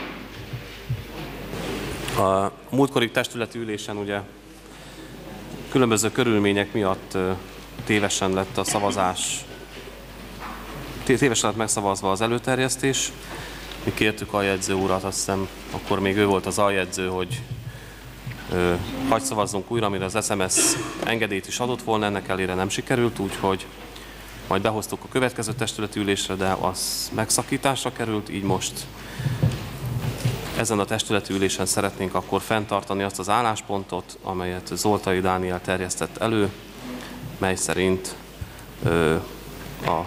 A múltkori testületi ülésen ugye Különböző körülmények miatt tévesen lett a szavazás, tévesen lett megszavazva az előterjesztés. Mi kértük a jegyző urat, azt hiszem, akkor még ő volt az aljegyző, hogy ö, hagy szavazzunk újra, amire az es em es engedélyt is adott volna, ennek elére nem sikerült, úgyhogy majd behoztuk a következő testületi ülésre, de az megszakításra került, így most ezen a testületi ülésen szeretnénk akkor fenntartani azt az álláspontot, amelyet Zoltai Dániel terjesztett elő, mely szerint ö, a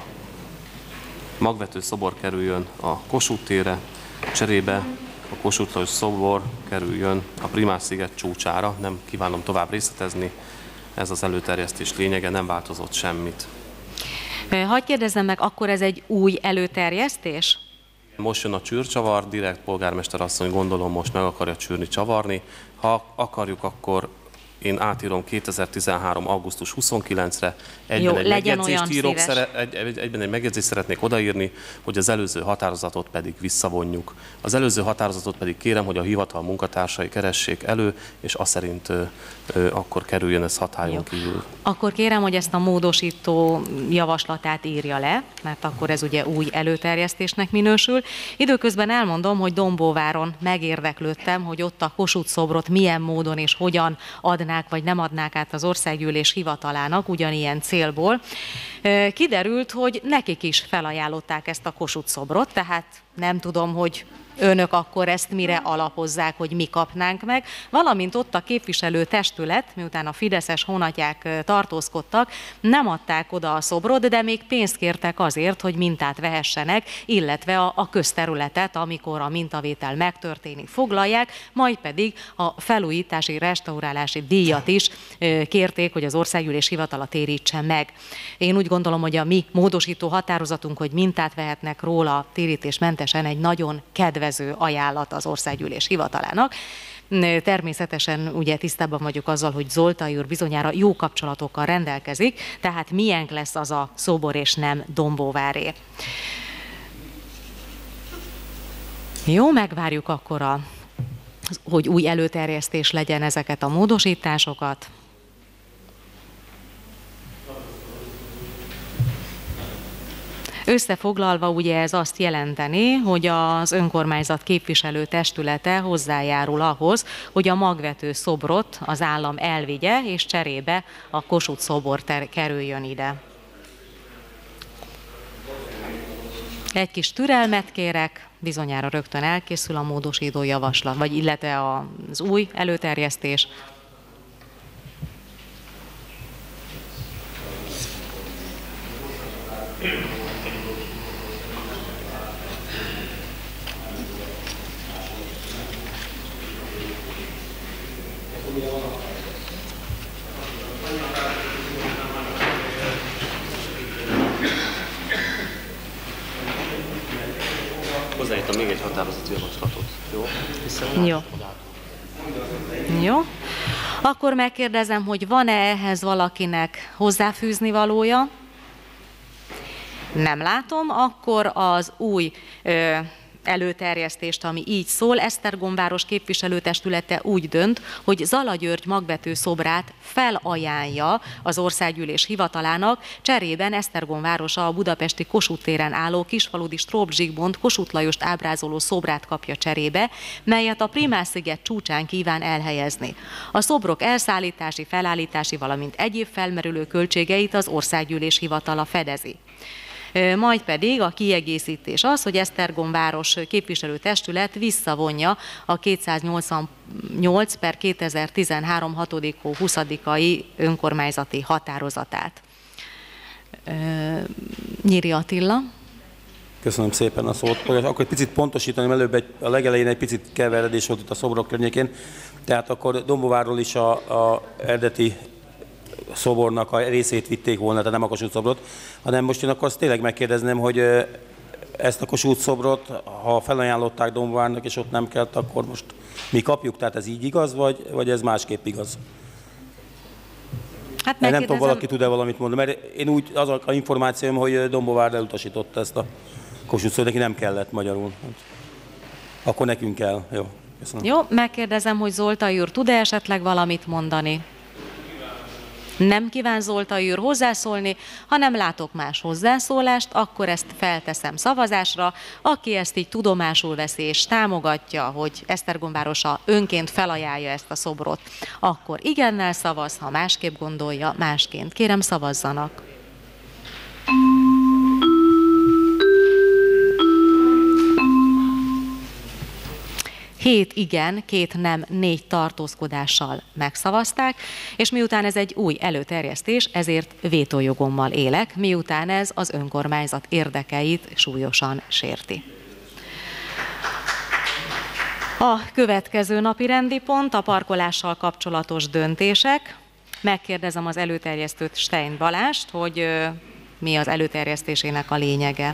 magvető szobor kerüljön a Kossuth térre, cserébe a Kossuth Lajos szobor kerüljön a Primás-sziget csúcsára. Nem kívánom tovább részletezni, ez az előterjesztés lényege, nem változott semmit. Hadd kérdezzem meg, akkor ez egy új előterjesztés? Most jön a csűrcsavar, direkt polgármester asszony gondolom most meg akarja csűrni, csavarni. Ha akarjuk, akkor én átírom kétezer-tizenhárom. augusztus huszonkilencedikére, egyben, Jó, egy legyen megjegyzést olyan írok, szíves. szere, egy, egy, egyben egy megjegyzést szeretnék odaírni, hogy az előző határozatot pedig visszavonjuk. Az előző határozatot pedig kérem, hogy a hivatal munkatársai keressék elő, és azt szerint ö, ö, akkor kerüljön ez hatályon kívül. Akkor kérem, hogy ezt a módosító javaslatát írja le, mert akkor ez ugye új előterjesztésnek minősül. Időközben elmondom, hogy Dombóváron megérdeklődtem, hogy ott a Kossuth szobrot milyen módon és hogyan adnák vagy nem adnák át az Országgyűlés hivatalának ugyanilyen célból. Kiderült, hogy nekik is felajánlották ezt a Kossuth szobrot, tehát nem tudom, hogy önök akkor ezt mire alapozzák, hogy mi kapnánk meg, valamint ott a képviselő testület, miután a fideszes honatják tartózkodtak, nem adták oda a szobrot, de még pénzt kértek azért, hogy mintát vehessenek, illetve a, a közterületet, amikor a mintavétel megtörténik, foglalják, majd pedig a felújítási, restaurálási díjat is kérték, hogy az Országgyűlés hivatala térítse meg. Én úgy gondolom, hogy a mi módosító határozatunk, hogy mintát vehetnek róla térítésmentesen, egy nagyon kedves ajánlat az Országgyűlés hivatalának. Természetesen ugye tisztában vagyok azzal, hogy Zoltai úr bizonyára jó kapcsolatokkal rendelkezik, tehát milyen lesz az a szobor és nem Dombóváré. Jó, megvárjuk akkor, a, hogy új előterjesztés legyen ezeket a módosításokat. Összefoglalva ugye ez azt jelenteni, hogy az önkormányzat képviselő testülete hozzájárul ahhoz, hogy a magvető szobrot az állam elvigye, és cserébe a Kossuth szobor kerüljön ide. Egy kis türelmet kérek, bizonyára rögtön elkészül a módosító javaslat, vagy illetve az új előterjesztés. Hozzáírtam még egy határozati javaslatot, jó? Hiszen jó. Jó. Akkor megkérdezem, hogy van-e ehhez valakinek hozzáfűzni valója? Nem látom, akkor az új ö, előterjesztést, ami így szól, Esztergomváros képviselőtestülete úgy dönt, hogy Zala György magvető szobrát felajánlja az Országgyűlés hivatalának, cserében Esztergomvárosa a budapesti Kossuth téren álló kisfaludi Stróbs Zsigmond Kossuth Lajost ábrázoló szobrát kapja cserébe, melyet a Primás-sziget csúcsán kíván elhelyezni. A szobrok elszállítási, felállítási, valamint egyéb felmerülő költségeit az Országgyűlés hivatala fedezi. Majd pedig a kiegészítés az, hogy Esztergomváros képviselőtestület visszavonja a kétszáznyolcvannyolc per kétezer-tizenhárom hatodik hó huszadikai önkormányzati határozatát. Nyíri Attila. Köszönöm szépen a szót. Akkor egy picit pontosítani, előbb egy, a legelején egy picit keveredés volt itt a szobrok környékén. Tehát akkor Dombóvárról is a, a eredeti szobornak a részét vitték volna, tehát nem a Kossuth szobrot, hanem most én akkor azt tényleg megkérdezném, hogy ezt a Kossuth szobrot, ha felajánlották Dombóvárnak, és ott nem kellett, akkor most mi kapjuk, tehát ez így igaz, vagy, vagy ez másképp igaz? Hát nem tudom, valaki tud-e valamit mondani, mert én úgy, az a információm, hogy Dombóvár elutasította ezt a Kossuth szobrot, neki nem kellett magyarul. Akkor nekünk kell. Jó, köszönöm. Jó, megkérdezem, hogy Zoltai úr tud-e esetleg valamit mondani? Nem kíván Zoltai úr hozzászólni, ha nem látok más hozzászólást, akkor ezt felteszem szavazásra. Aki ezt így tudomásul veszi és támogatja, hogy Esztergomvárosa önként felajánlja ezt a szobrot, akkor igennel szavaz, ha másképp gondolja, másként. Kérem, szavazzanak! Hét igen, két nem, négy tartózkodással megszavazták, és miután ez egy új előterjesztés, ezért vétójogommal élek, miután ez az önkormányzat érdekeit súlyosan sérti. A következő napi rendi pont a parkolással kapcsolatos döntések. Megkérdezem az előterjesztőt, Stein Balást, hogy mi az előterjesztésének a lényege.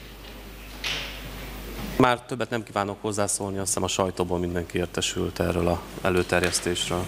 Már többet nem kívánok hozzászólni, azt hiszem a sajtóból mindenki értesült erről az előterjesztésről.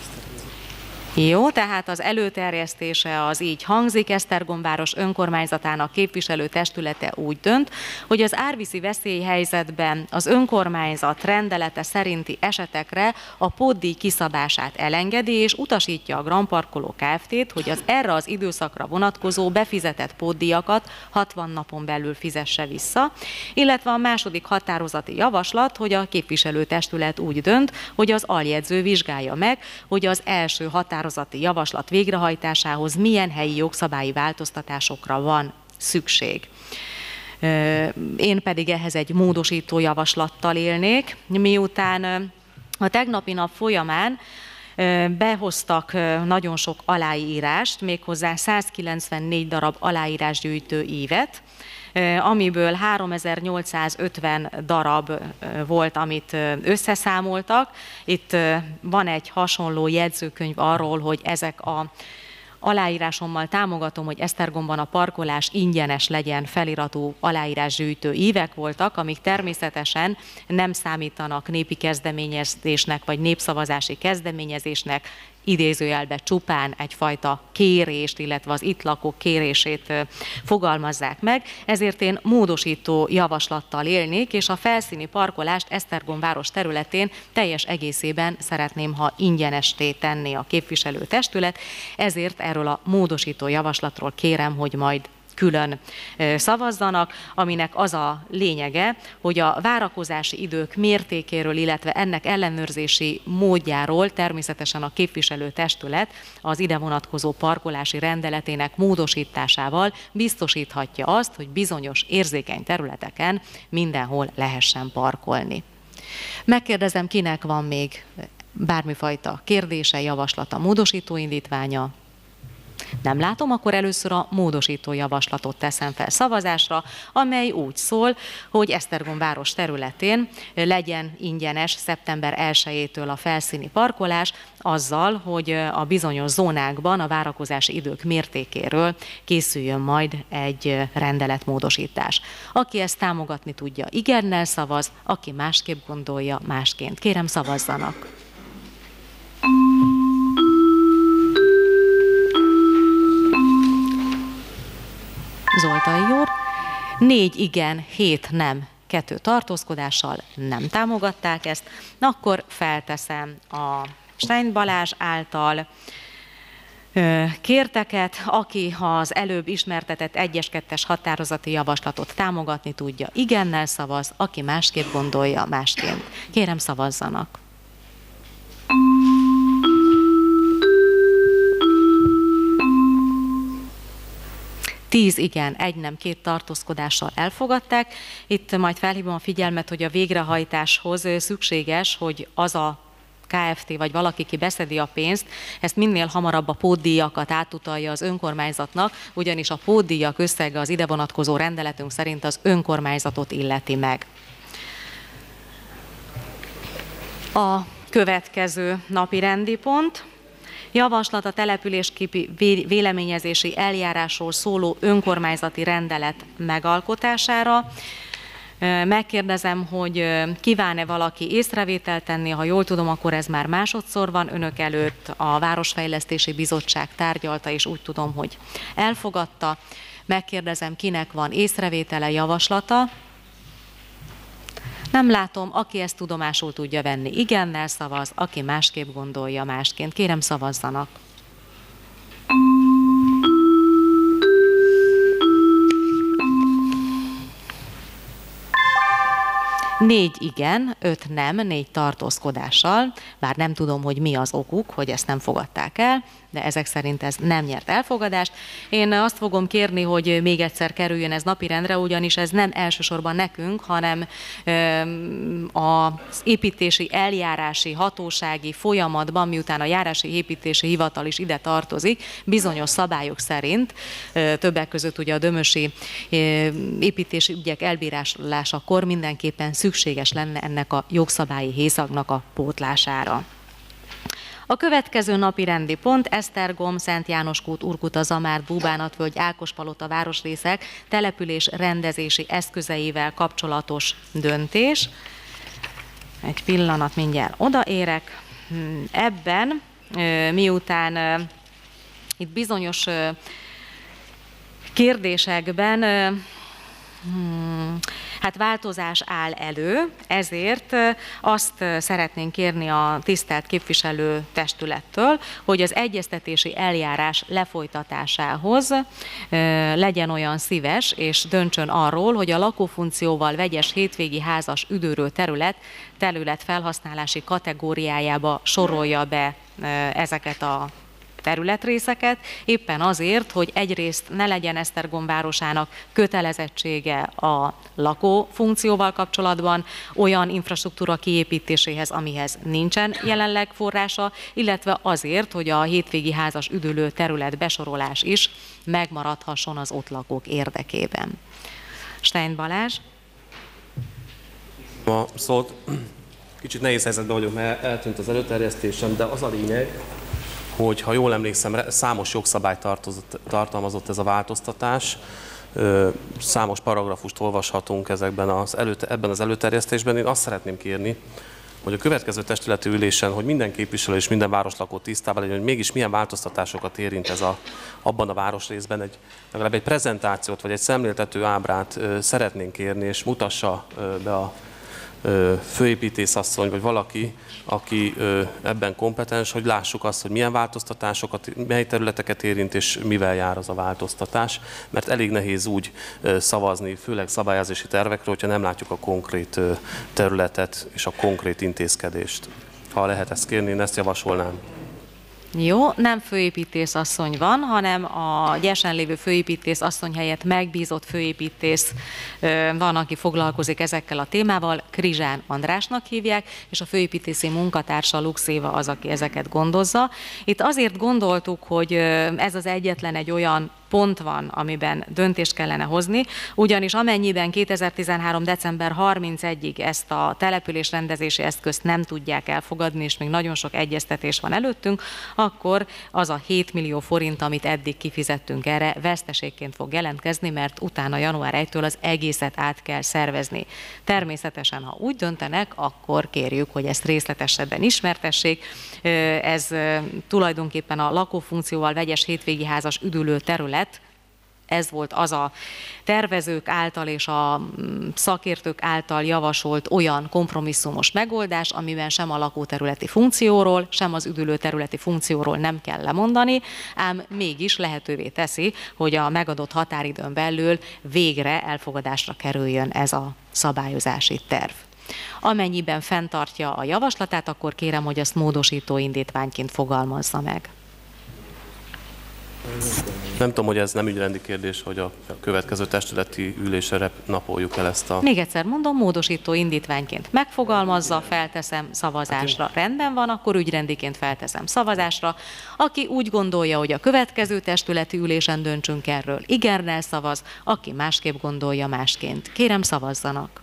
Jó, tehát az előterjesztése az így hangzik: Esztergomváros önkormányzatának képviselő testülete úgy dönt, hogy az árvízi veszélyhelyzetben az önkormányzat rendelete szerinti esetekre a pótdíj kiszabását elengedi, és utasítja a Grand Parkoló Kft-t, hogy az erre az időszakra vonatkozó befizetett pótdíjakat hatvan napon belül fizesse vissza, illetve a második határozati javaslat, hogy a képviselőtestület úgy dönt, hogy az aljegyző vizsgálja meg, hogy az első határozati javaslat végrehajtásához milyen helyi jogszabályi változtatásokra van szükség. Én pedig ehhez egy módosító javaslattal élnék, miután a tegnapi nap folyamán behoztak nagyon sok aláírást, méghozzá százkilencvennégy darab aláírásgyűjtő ívet, amiből háromezer-nyolcszázötven darab volt, amit összeszámoltak. Itt van egy hasonló jegyzőkönyv arról, hogy ezek a aláírásommal támogatom, hogy Esztergomban a parkolás ingyenes legyen feliratú aláírásgyűjtő ívek voltak, amik természetesen nem számítanak népi kezdeményezésnek vagy népszavazási kezdeményezésnek, idézőjelben csupán egyfajta kérést, illetve az itt lakók kérését fogalmazzák meg, ezért én módosító javaslattal élnék, és a felszíni parkolást Esztergom-város területén teljes egészében szeretném, ha ingyenesté tenné a képviselőtestület, ezért erről a módosító javaslatról kérem, hogy majd külön szavazzanak, aminek az a lényege, hogy a várakozási idők mértékéről, illetve ennek ellenőrzési módjáról természetesen a képviselőtestület az ide vonatkozó parkolási rendeletének módosításával biztosíthatja azt, hogy bizonyos érzékeny területeken mindenhol lehessen parkolni. Megkérdezem, kinek van még bármifajta kérdése, javaslata, módosító indítványa? Nem látom, akkor először a módosító javaslatot teszem fel szavazásra, amely úgy szól, hogy Esztergom-város területén legyen ingyenes szeptember elsejétől a felszíni parkolás, azzal, hogy a bizonyos zónákban a várakozási idők mértékéről készüljön majd egy rendeletmódosítás. Aki ezt támogatni tudja, igennel szavaz, aki másképp gondolja, másként. Kérem, szavazzanak! Zoltai úr, négy igen, hét nem, kettő tartózkodással nem támogatták ezt, akkor felteszem a Stein Balázs által kérteket, aki az előbb ismertetett egyes kettes határozati javaslatot támogatni tudja, igennel szavaz, aki másképp gondolja, másként. Kérem, szavazzanak! Tíz igen, egy nem, két tartózkodással elfogadták. Itt majd felhívom a figyelmet, hogy a végrehajtáshoz szükséges, hogy az a Kft. Vagy valaki, ki beszedi a pénzt, ezt minél hamarabb a pótdíjakat átutalja az önkormányzatnak, ugyanis a pótdíjak összege az ide vonatkozó rendeletünk szerint az önkormányzatot illeti meg. A következő napi rendi pont. Javaslat a településképi véleményezési eljárásról szóló önkormányzati rendelet megalkotására. Megkérdezem, hogy kíván-e valaki észrevételt tenni, ha jól tudom, akkor ez már másodszor van önök előtt, a Városfejlesztési Bizottság tárgyalta, és úgy tudom, hogy elfogadta. Megkérdezem, kinek van észrevétele, javaslata. Nem látom, aki ezt tudomásul tudja venni, igennel szavaz, aki másképp gondolja, másként. Kérem, szavazzanak! Négy igen, öt nem, négy tartózkodással, bár nem tudom, hogy mi az okuk, hogy ezt nem fogadták el, de ezek szerint ez nem nyert elfogadást. Én azt fogom kérni, hogy még egyszer kerüljön ez napirendre, ugyanis ez nem elsősorban nekünk, hanem az építési, eljárási, hatósági folyamatban, miután a járási építési hivatal is ide tartozik, bizonyos szabályok szerint, többek között ugye a dömösi építési ügyek elbírálásakor mindenképpen szükséges lenne ennek a jogszabályi hézagnak a pótlására. A következő napi rendi pont Esztergom, Szent János kút, Urkuta, Zamárd, Búbánatvölgy, Ákospalota városrészek település rendezési eszközeivel kapcsolatos döntés. Egy pillanat, mindjárt odaérek. Ebben, miután itt bizonyos kérdésekben hát változás áll elő, ezért azt szeretnénk kérni a tisztelt képviselő testülettől, hogy az egyeztetési eljárás lefolytatásához legyen olyan szíves, és döntsön arról, hogy a lakófunkcióval vegyes hétvégi házas üdülő terület terület felhasználási kategóriájába sorolja be ezeket a területrészeket, éppen azért, hogy egyrészt ne legyen Esztergom városának kötelezettsége a lakófunkcióval kapcsolatban olyan infrastruktúra kiépítéséhez, amihez nincsen jelenleg forrása, illetve azért, hogy a hétvégi házas üdülő terület besorolás is megmaradhasson az ott lakók érdekében. Stein Balázs. A szót kicsit nehéz helyzetben vagyok, mert eltűnt az előterjesztésem, de az a lényeg, hogy ha jól emlékszem, számos jogszabály tartalmazott ez a változtatás, számos paragrafust olvashatunk ezekben az előte, ebben az előterjesztésben. Én azt szeretném kérni, hogy a következő testületi ülésen, hogy minden képviselő és minden városlakó tisztában legyen, hogy mégis milyen változtatásokat érint ez a, abban a városrészben, egy, legalább egy prezentációt vagy egy szemléltető ábrát szeretnénk kérni, és mutassa be a főépítészasszony, vagy valaki, aki ebben kompetens, hogy lássuk azt, hogy milyen változtatásokat, mely területeket érint, és mivel jár az a változtatás, mert elég nehéz úgy szavazni, főleg szabályozási tervekről, hogyha nem látjuk a konkrét területet és a konkrét intézkedést. Ha lehet ezt kérni, én ezt javasolnám. Jó, nem főépítész asszony van, hanem a gyesen lévő főépítész asszony helyett megbízott főépítész van, aki foglalkozik ezekkel a témával, Krizsán Andrásnak hívják, és a főépítészi munkatársa Lux Éva az, aki ezeket gondozza. Itt azért gondoltuk, hogy ez az egyetlen egy olyan pont van, amiben döntést kellene hozni, ugyanis amennyiben kétezer-tizenhárom. december harmincegyedikéig ezt a településrendezési eszközt nem tudják elfogadni, és még nagyon sok egyeztetés van előttünk, akkor az a hét millió forint, amit eddig kifizettünk erre, veszteségként fog jelentkezni, mert utána január elsejétől az egészet át kell szervezni. Természetesen, ha úgy döntenek, akkor kérjük, hogy ezt részletesebben ismertessék. Ez tulajdonképpen a lakófunkcióval vegyes hétvégi házas üdülő terület. Ez volt az a tervezők által és a szakértők által javasolt olyan kompromisszumos megoldás, amiben sem a lakóterületi funkcióról, sem az üdülő területi funkcióról nem kell lemondani, ám mégis lehetővé teszi, hogy a megadott határidőn belül végre elfogadásra kerüljön ez a szabályozási terv. Amennyiben fenntartja a javaslatát, akkor kérem, hogy azt módosító indítványként fogalmazza meg. Nem tudom, hogy ez nem ügyrendi kérdés, hogy a következő testületi ülésre napoljuk el ezt a... Még egyszer mondom, módosító indítványként megfogalmazza, felteszem szavazásra. Rendben van, akkor ügyrendiként felteszem szavazásra. Aki úgy gondolja, hogy a következő testületi ülésen döntsünk erről, igennel szavaz, aki másképp gondolja, másként. Kérem, szavazzanak.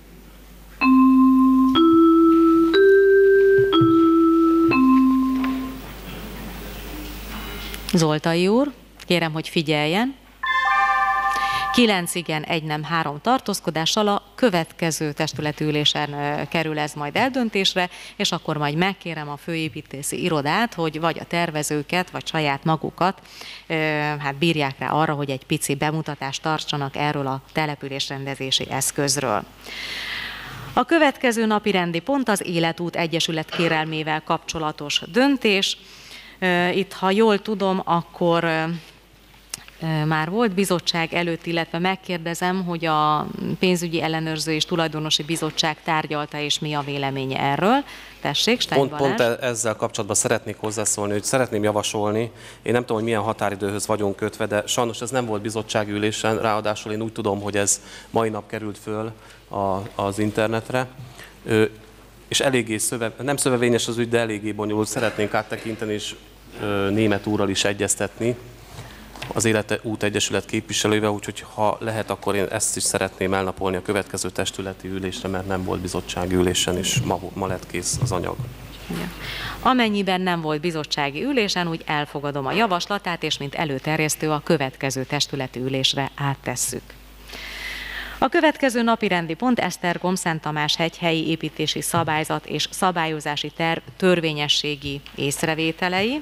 Zoltai úr, kérem, hogy figyeljen. Kilenc igen, egy nem, három tartózkodással a következő testületi ülésen kerül ez majd eldöntésre, és akkor majd megkérem a főépítési irodát, hogy vagy a tervezőket, vagy saját magukat hát bírják rá arra, hogy egy pici bemutatást tartsanak erről a településrendezési eszközről. A következő napi rendi pont az Életút Egyesület kérelmével kapcsolatos döntés. Itt, ha jól tudom, akkor már volt bizottság előtt, illetve megkérdezem, hogy a pénzügyi ellenőrző és tulajdonosi bizottság tárgyalta, és mi a véleménye erről. Tessék, Stein Pont, pont ezzel kapcsolatban szeretnék hozzászólni, hogy szeretném javasolni, én nem tudom, hogy milyen határidőhöz vagyunk kötve, de sajnos ez nem volt bizottsági ülésen, ráadásul én úgy tudom, hogy ez mai nap került föl a, az internetre, Ö, és eléggé szöve, nem szövevényes az ügy, de eléggé bonyolult, szeretnénk áttekinteni, és ö, Németh úrral is egyeztetni, az Életút Egyesület képviselővel, úgyhogy ha lehet, akkor én ezt is szeretném elnapolni a következő testületi ülésre, mert nem volt bizottsági ülésen, és ma, ma lett kész az anyag. Ja. Amennyiben nem volt bizottsági ülésen, úgy elfogadom a javaslatát, és mint előterjesztő a következő testületi ülésre áttesszük. A következő napi rendi pont Esztergom Szent Tamás hegy helyi építési szabályzat és szabályozási terv törvényességi észrevételei.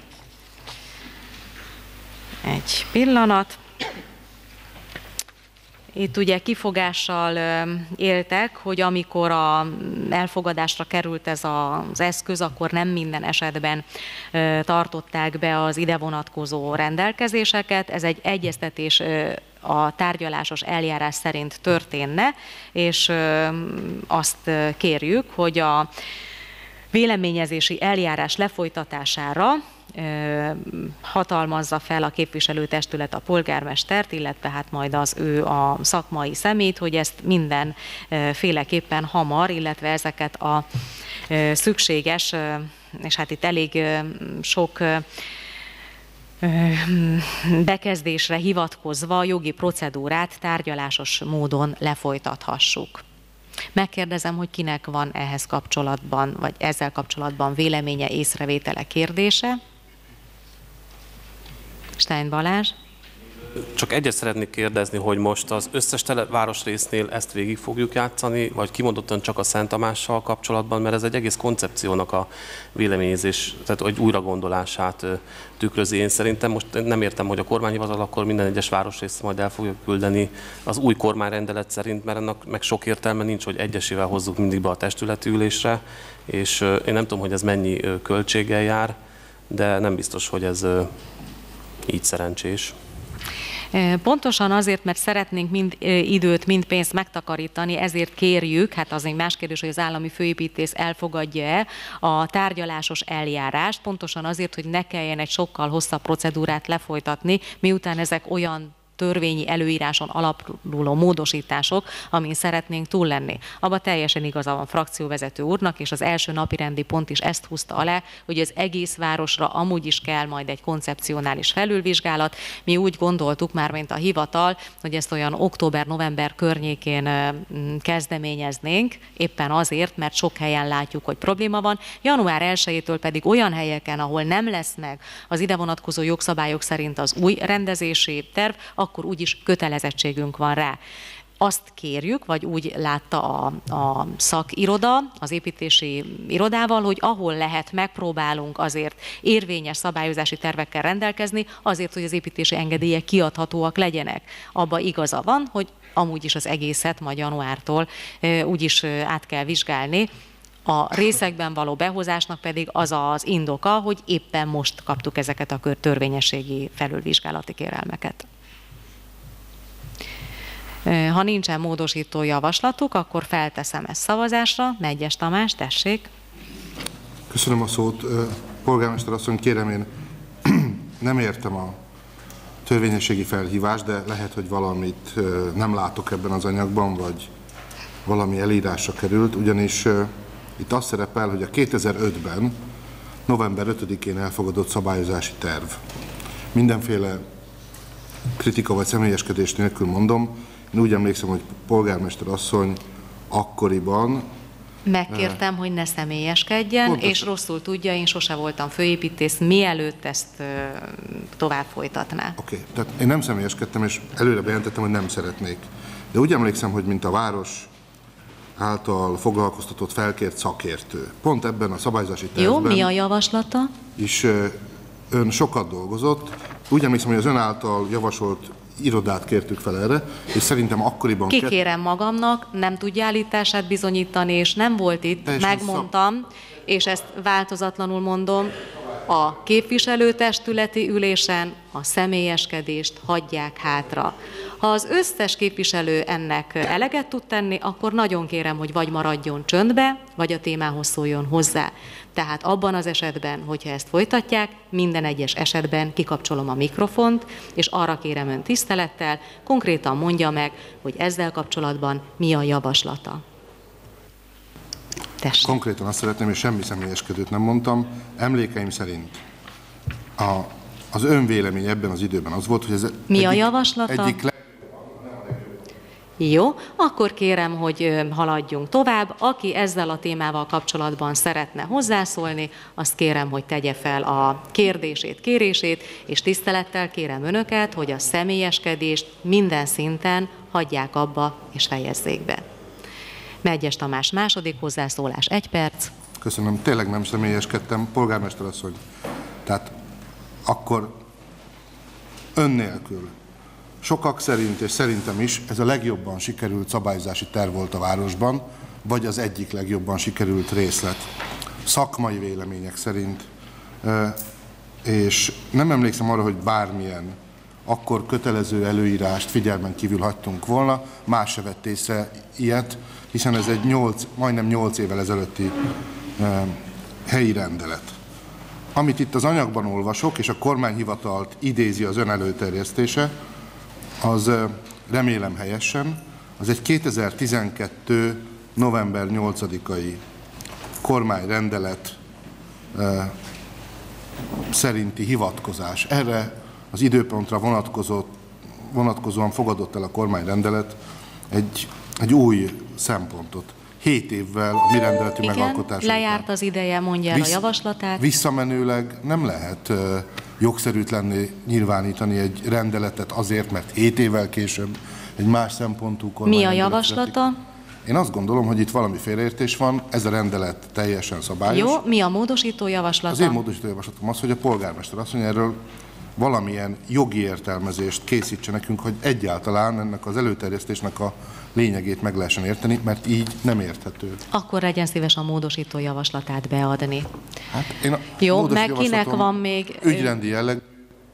Egy pillanat. Itt ugye kifogással éltek, hogy amikor a elfogadásra került ez az eszköz, akkor nem minden esetben tartották be az ide vonatkozó rendelkezéseket. Ez egy egyeztetés a tárgyalásos eljárás szerint történne, és azt kérjük, hogy a véleményezési eljárás lefolytatására hatalmazza fel a képviselőtestület a polgármestert, illetve hát majd az ő a szakmai személyt, hogy ezt mindenféleképpen hamar, illetve ezeket a szükséges, és hát itt elég sok bekezdésre hivatkozva a jogi procedúrát tárgyalásos módon lefolytathassuk. Megkérdezem, hogy kinek van ehhez kapcsolatban, vagy ezzel kapcsolatban véleménye, észrevétele, kérdése. Stein Balázs. Csak egyet szeretnék kérdezni, hogy most az összes tele városrésznél ezt végig fogjuk játszani, vagy kimondottan csak a Szent Tamással kapcsolatban, mert ez egy egész koncepciónak a véleményezés, tehát egy újragondolását tükrözi. Én szerintem most nem értem, hogy a kormányhivatal akkor minden egyes városrészt majd el fogjuk küldeni az új kormányrendelet szerint, mert ennek meg sok értelme nincs, hogy egyesével hozzuk mindig be a testületi ülésre, és én nem tudom, hogy ez mennyi költséggel jár, de nem biztos, hogy ez így szerencsés. Pontosan azért, mert szeretnénk mind időt, mind pénzt megtakarítani, ezért kérjük, hát az egy más kérdés, hogy az állami főépítész elfogadja-e a tárgyalásos eljárást, pontosan azért, hogy ne kelljen egy sokkal hosszabb procedúrát lefolytatni, miután ezek olyan törvényi előíráson alapuló módosítások, amin szeretnénk túl lenni. Abba teljesen igaza van frakcióvezető úrnak, és az első napirendi pont is ezt húzta alá, hogy az egész városra amúgy is kell majd egy koncepcionális felülvizsgálat. Mi úgy gondoltuk már, mint a hivatal, hogy ezt olyan október-november környékén kezdeményeznénk, éppen azért, mert sok helyen látjuk, hogy probléma van. január elsejétől pedig olyan helyeken, ahol nem lesz meg az ide vonatkozó jogszabályok szerint az új rendezési terv, akkor úgyis kötelezettségünk van rá. Azt kérjük, vagy úgy látta a, a szakiroda, az építési irodával, hogy ahol lehet, megpróbálunk azért érvényes szabályozási tervekkel rendelkezni, azért, hogy az építési engedélyek kiadhatóak legyenek. Abba igaza van, hogy amúgy is az egészet majd januártól úgyis át kell vizsgálni. A részekben való behozásnak pedig az az indoka, hogy éppen most kaptuk ezeket a törvényességi felülvizsgálati kérelmeket. Ha nincsen módosító javaslatuk, akkor felteszem ezt szavazásra. Megyes Tamás, tessék. Köszönöm a szót. Polgármester asszony, kérem, én nem értem a törvényességi felhívást, de lehet, hogy valamit nem látok ebben az anyagban, vagy valami elírásra került, ugyanis itt azt szerepel, hogy a kétezer-ötben november ötödikén elfogadott szabályozási terv. Mindenféle kritika vagy személyeskedés nélkül mondom, én úgy emlékszem, hogy polgármester asszony akkoriban... Megkértem, hogy ne személyeskedjen, pontosan. És rosszul tudja, én sose voltam főépítész, mielőtt ezt tovább folytatná. Oké, okay. Tehát én nem személyeskedtem, és előre bejelentettem, hogy nem szeretnék. De úgy emlékszem, hogy mint a város által foglalkoztatott, felkért szakértő. Pont ebben a szabályozási tervben... Jó, mi a javaslata? És ön sokat dolgozott. Úgy emlékszem, hogy az ön által javasolt irodát kértük fel erre, és szerintem akkoriban... Kikérem magamnak, nem tudja állítását bizonyítani, és nem volt itt, megmondtam, és ezt változatlanul mondom. A képviselőtestületi ülésen a személyeskedést hagyják hátra. Ha az összes képviselő ennek eleget tud tenni, akkor nagyon kérem, hogy vagy maradjon csöndbe, vagy a témához szóljon hozzá. Tehát abban az esetben, hogyha ezt folytatják, minden egyes esetben kikapcsolom a mikrofont, és arra kérem ön tisztelettel, konkrétan mondja meg, hogy ezzel kapcsolatban mi a javaslata. Tessék. Konkrétan azt szeretném, és semmi személyeskedőt nem mondtam, emlékeim szerint a, az önvélemény ebben az időben az volt, hogy ez mi egyik, a javaslata? Egyik le... Jó, akkor kérem, hogy haladjunk tovább. Aki ezzel a témával kapcsolatban szeretne hozzászólni, azt kérem, hogy tegye fel a kérdését, kérését, és tisztelettel kérem önöket, hogy a személyeskedést minden szinten hagyják abba és fejezzék be. Megyes Tamás második hozzászólás, egy perc. Köszönöm, tényleg nem személyeskedtem, polgármester asszony. Tehát akkor ön nélkül, sokak szerint, és szerintem is, ez a legjobban sikerült szabályozási terv volt a városban, vagy az egyik legjobban sikerült részlet. Szakmai vélemények szerint. És nem emlékszem arra, hogy bármilyen akkor kötelező előírást figyelmen kívül hagytunk volna, más se vett észre ilyet, hiszen ez egy nyolc, majdnem nyolc évvel ezelőtti eh, helyi rendelet. Amit itt az anyagban olvasok, és a kormányhivatalt idézi az ön előterjesztése, az eh, remélem helyesen, az egy kétezer-tizenkettő. november nyolcadikai kormányrendelet eh, szerinti hivatkozás. Erre az időpontra vonatkozó, vonatkozóan fogadott el a kormányrendelet egy, egy új szempontot. Hét évvel a mi rendeleti megalkotása lejárt az ideje, mondja el Vissz, a javaslatát. Visszamenőleg nem lehet uh, jogszerűtlenné nyilvánítani egy rendeletet azért, mert hét évvel később egy más szempontú kormányrendelet. Mi a javaslata? Születik. Én azt gondolom, hogy itt valami félreértés van, ez a rendelet teljesen szabályos. Jó, mi a módosító javaslata? Az én módosító javaslatom az, hogy a polgármester azt mondja, erről valamilyen jogi értelmezést készítse nekünk, hogy egyáltalán ennek az előterjesztésnek a lényegét meg lehessen érteni, mert így nem érthető. Akkor legyen szíves a módosító javaslatát beadni. Hát én a Jó, meg kinek van még... Ügyrendi jelleg.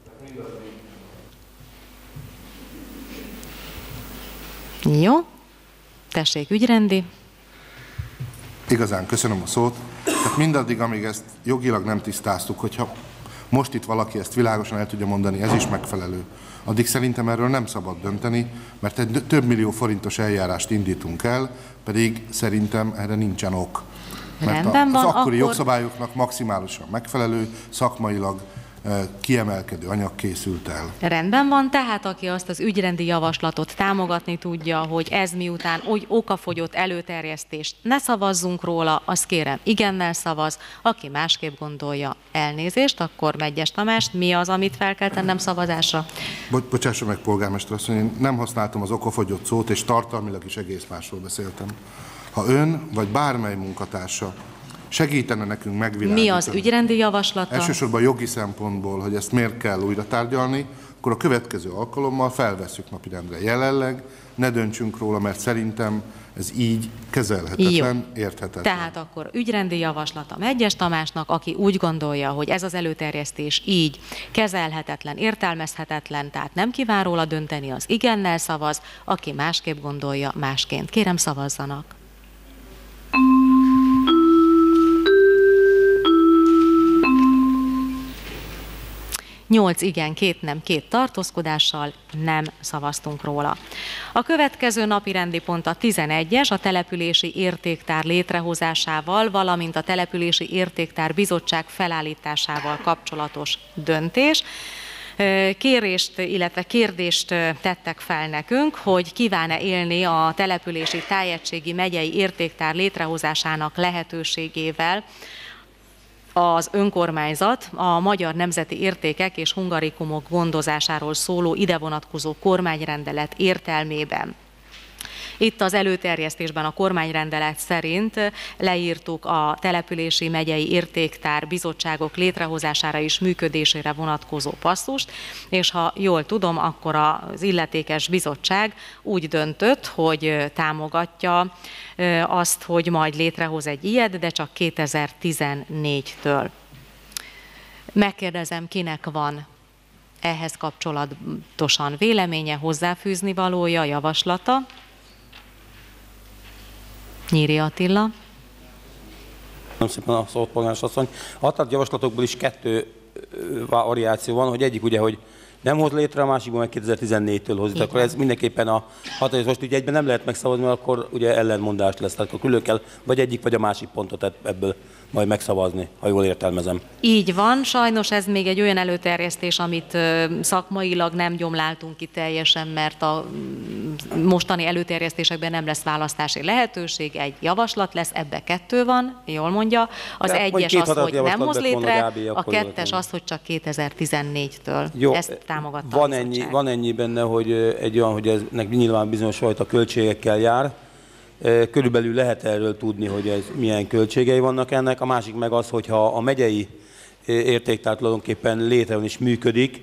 Jó, tessék, ügyrendi. Igazán köszönöm a szót. Tehát mindaddig, amíg ezt jogilag nem tisztáztuk, hogyha most itt valaki ezt világosan el tudja mondani, ez is megfelelő. Addig szerintem erről nem szabad dönteni, mert egy több millió forintos eljárást indítunk el, pedig szerintem erre nincsen ok. Mert a, az van, akkori akkor... jogszabályoknak maximálisan megfelelő, szakmailag kiemelkedő anyag készült el. Rendben van, tehát aki azt az ügyrendi javaslatot támogatni tudja, hogy ez miután úgy okafogyott előterjesztést ne szavazzunk róla, azt kérem igennel szavaz, aki másképp gondolja elnézést, akkor Megyes Tamás, mi az, amit fel kell tennem szavazásra? Bo bocsássa meg, polgármester asszony, én nem használtam az okafogyott szót, és tartalmilag is egész másról beszéltem. Ha ön, vagy bármely munkatársa segítene nekünk megvilágítani. Mi az ügyrendi javaslata? Elsősorban jogi szempontból, hogy ezt miért kell újra tárgyalni, akkor a következő alkalommal felvesszük napirendre. Jelenleg ne döntsünk róla, mert szerintem ez így kezelhetetlen, Jó. érthetetlen. Tehát akkor ügyrendi javaslata Megyes Tamásnak, aki úgy gondolja, hogy ez az előterjesztés így kezelhetetlen, értelmezhetetlen, tehát nem kíván róla dönteni, az igennel szavaz, aki másképp gondolja, másként. Kérem, szavazzanak. Nyolc igen, két nem, két tartózkodással nem szavaztunk róla. A következő napi rendi pont a tizenegyes, a települési értéktár létrehozásával, valamint a települési értéktár bizottság felállításával kapcsolatos döntés. Kérést, illetve kérdést tettek fel nekünk, hogy kíván-e élni a települési tájegységi megyei értéktár létrehozásának lehetőségével az önkormányzat a magyar nemzeti értékek és hungarikumok gondozásáról szóló ide vonatkozó kormányrendelet értelmében. Itt az előterjesztésben a kormányrendelet szerint leírtuk a települési megyei értéktár bizottságok létrehozására és működésére vonatkozó passzust, és ha jól tudom, akkor az illetékes bizottság úgy döntött, hogy támogatja azt, hogy majd létrehoz egy ilyet, de csak kétezer-tizennégytől. Megkérdezem, kinek van ehhez kapcsolatosan véleménye, hozzáfűzni valója, javaslata? Nyíri Attila. Nem szépen a szót, polgármester asszony. A határozott javaslatokból is kettő variáció van, hogy egyik ugye, hogy nem hoz létre, a másikban meg kétezer-tizennégytől hozni. Akkor ez mindenképpen a hatályos, most ugye egyben nem lehet megszavazni, mert akkor ugye ellenmondás lesz. Tehát akkor külön kell vagy egyik, vagy a másik pontot ebből majd megszavazni, ha jól értelmezem. Így van, sajnos ez még egy olyan előterjesztés, amit szakmailag nem gyomláltunk ki teljesen, mert a mostani előterjesztésekben nem lesz választási lehetőség, egy javaslat lesz, ebbe kettő van, jól mondja. Az De egyes az, hogy nem hoz létre, Gábí, a kettes az, hogy csak kétezer-tizennégytől. Jó, ezt támogatta van a ennyi, van ennyi benne, hogy egy olyan, hogy eznek nyilván bizonyos fajta költségekkel jár. Körülbelül lehet erről tudni, hogy ez milyen költségei vannak ennek. A másik meg az, hogyha a megyei értéktár tulajdonképpen létrejön és működik,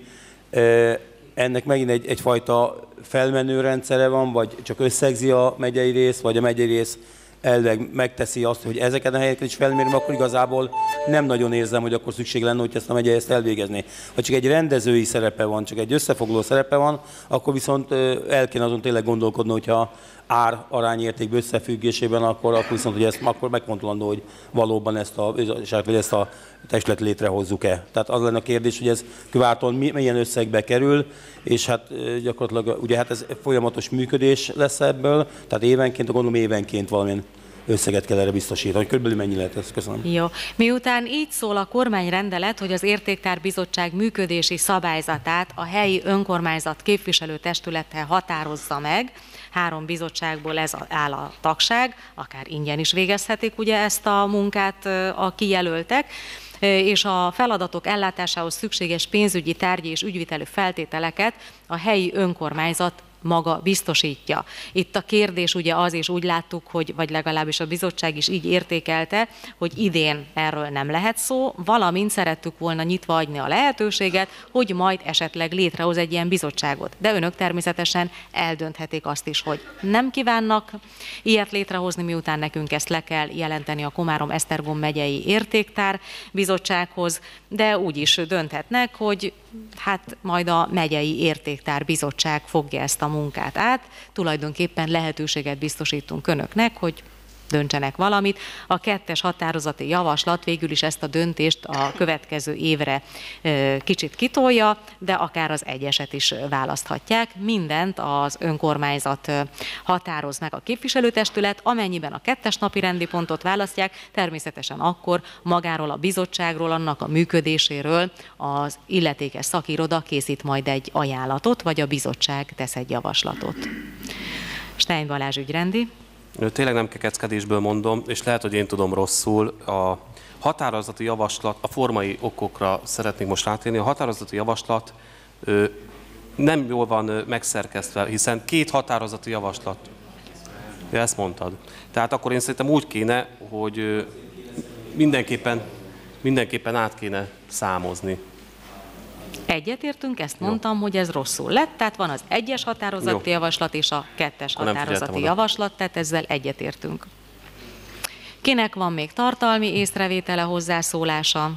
ennek megint egy, egyfajta felmenő rendszere van, vagy csak összegzi a megyei rész, vagy a megyei rész elvileg megteszi azt, hogy ezeken a helyeken is felmérem, akkor igazából nem nagyon érzem, hogy akkor szükség lenne, hogy ezt a megye ezt elvégezni. Ha csak egy rendezői szerepe van, csak egy összefoglaló szerepe van, akkor viszont el kéne azon tényleg gondolkodni, hogyha ár arányérték összefüggésében, akkor, akkor viszont, hogy ezt akkor megfontolandó, hogy valóban ezt a, vagy ezt a testület létrehozzuk-e. Tehát az lenne a kérdés, hogy ez kiváltóan milyen összegbe kerül, és hát gyakorlatilag ugye hát ez folyamatos működés lesz ebből, tehát évenként, gondolom évenként valamilyen összeget kell erre biztosítani. Körülbelül mennyi lehet ez? Köszönöm. Jó. Miután így szól a kormányrendelet, hogy az Értéktárbizottság működési szabályzatát a helyi önkormányzat képviselőtestülete határozza meg, három bizottságból ez áll a tagság, akár ingyen is végezhetik ugye ezt a munkát a kijelöltek, és a feladatok ellátásához szükséges pénzügyi, tárgyi és ügyvitelű feltételeket a helyi önkormányzat maga biztosítja. Itt a kérdés ugye az, és úgy láttuk, hogy, vagy legalábbis a bizottság is így értékelte, hogy idén erről nem lehet szó, valamint szerettük volna nyitva hagyni a lehetőséget, hogy majd esetleg létrehoz egy ilyen bizottságot. De önök természetesen eldönthetik azt is, hogy nem kívánnak ilyet létrehozni, miután nekünk ezt le kell jelenteni a Komárom-Esztergom megyei értéktár bizottsághoz, de úgy is dönthetnek, hogy hát majd a megyei értéktár bizottság fogja ezt a munkát át. Tulajdonképpen lehetőséget biztosítunk önöknek, hogy döntsenek valamit. A kettes határozati javaslat végül is ezt a döntést a következő évre kicsit kitolja, de akár az egyeset is választhatják. Mindent az önkormányzat határoz meg a képviselőtestület, amennyiben a kettes napi rendi pontot választják, természetesen akkor magáról a bizottságról, annak a működéséről az illetékes szakiroda készít majd egy ajánlatot, vagy a bizottság tesz egy javaslatot. Stein Balázs ügyrendi. Tényleg nem kekeckedésből mondom, és lehet, hogy én tudom rosszul. A határozati javaslat, a formai okokra szeretnék most rátérni. A határozati javaslat ö, nem jól van megszerkesztve, hiszen két határozati javaslat. Ja, ezt mondtad. Tehát akkor én szerintem úgy kéne, hogy ö, mindenképpen, mindenképpen át kéne számozni. Egyetértünk, ezt mondtam, hogy ez rosszul lett, tehát van az egyes határozati Jó. javaslat és a kettes határozati javaslat, tehát ezzel egyetértünk. Kinek van még tartalmi észrevétele, hozzászólása?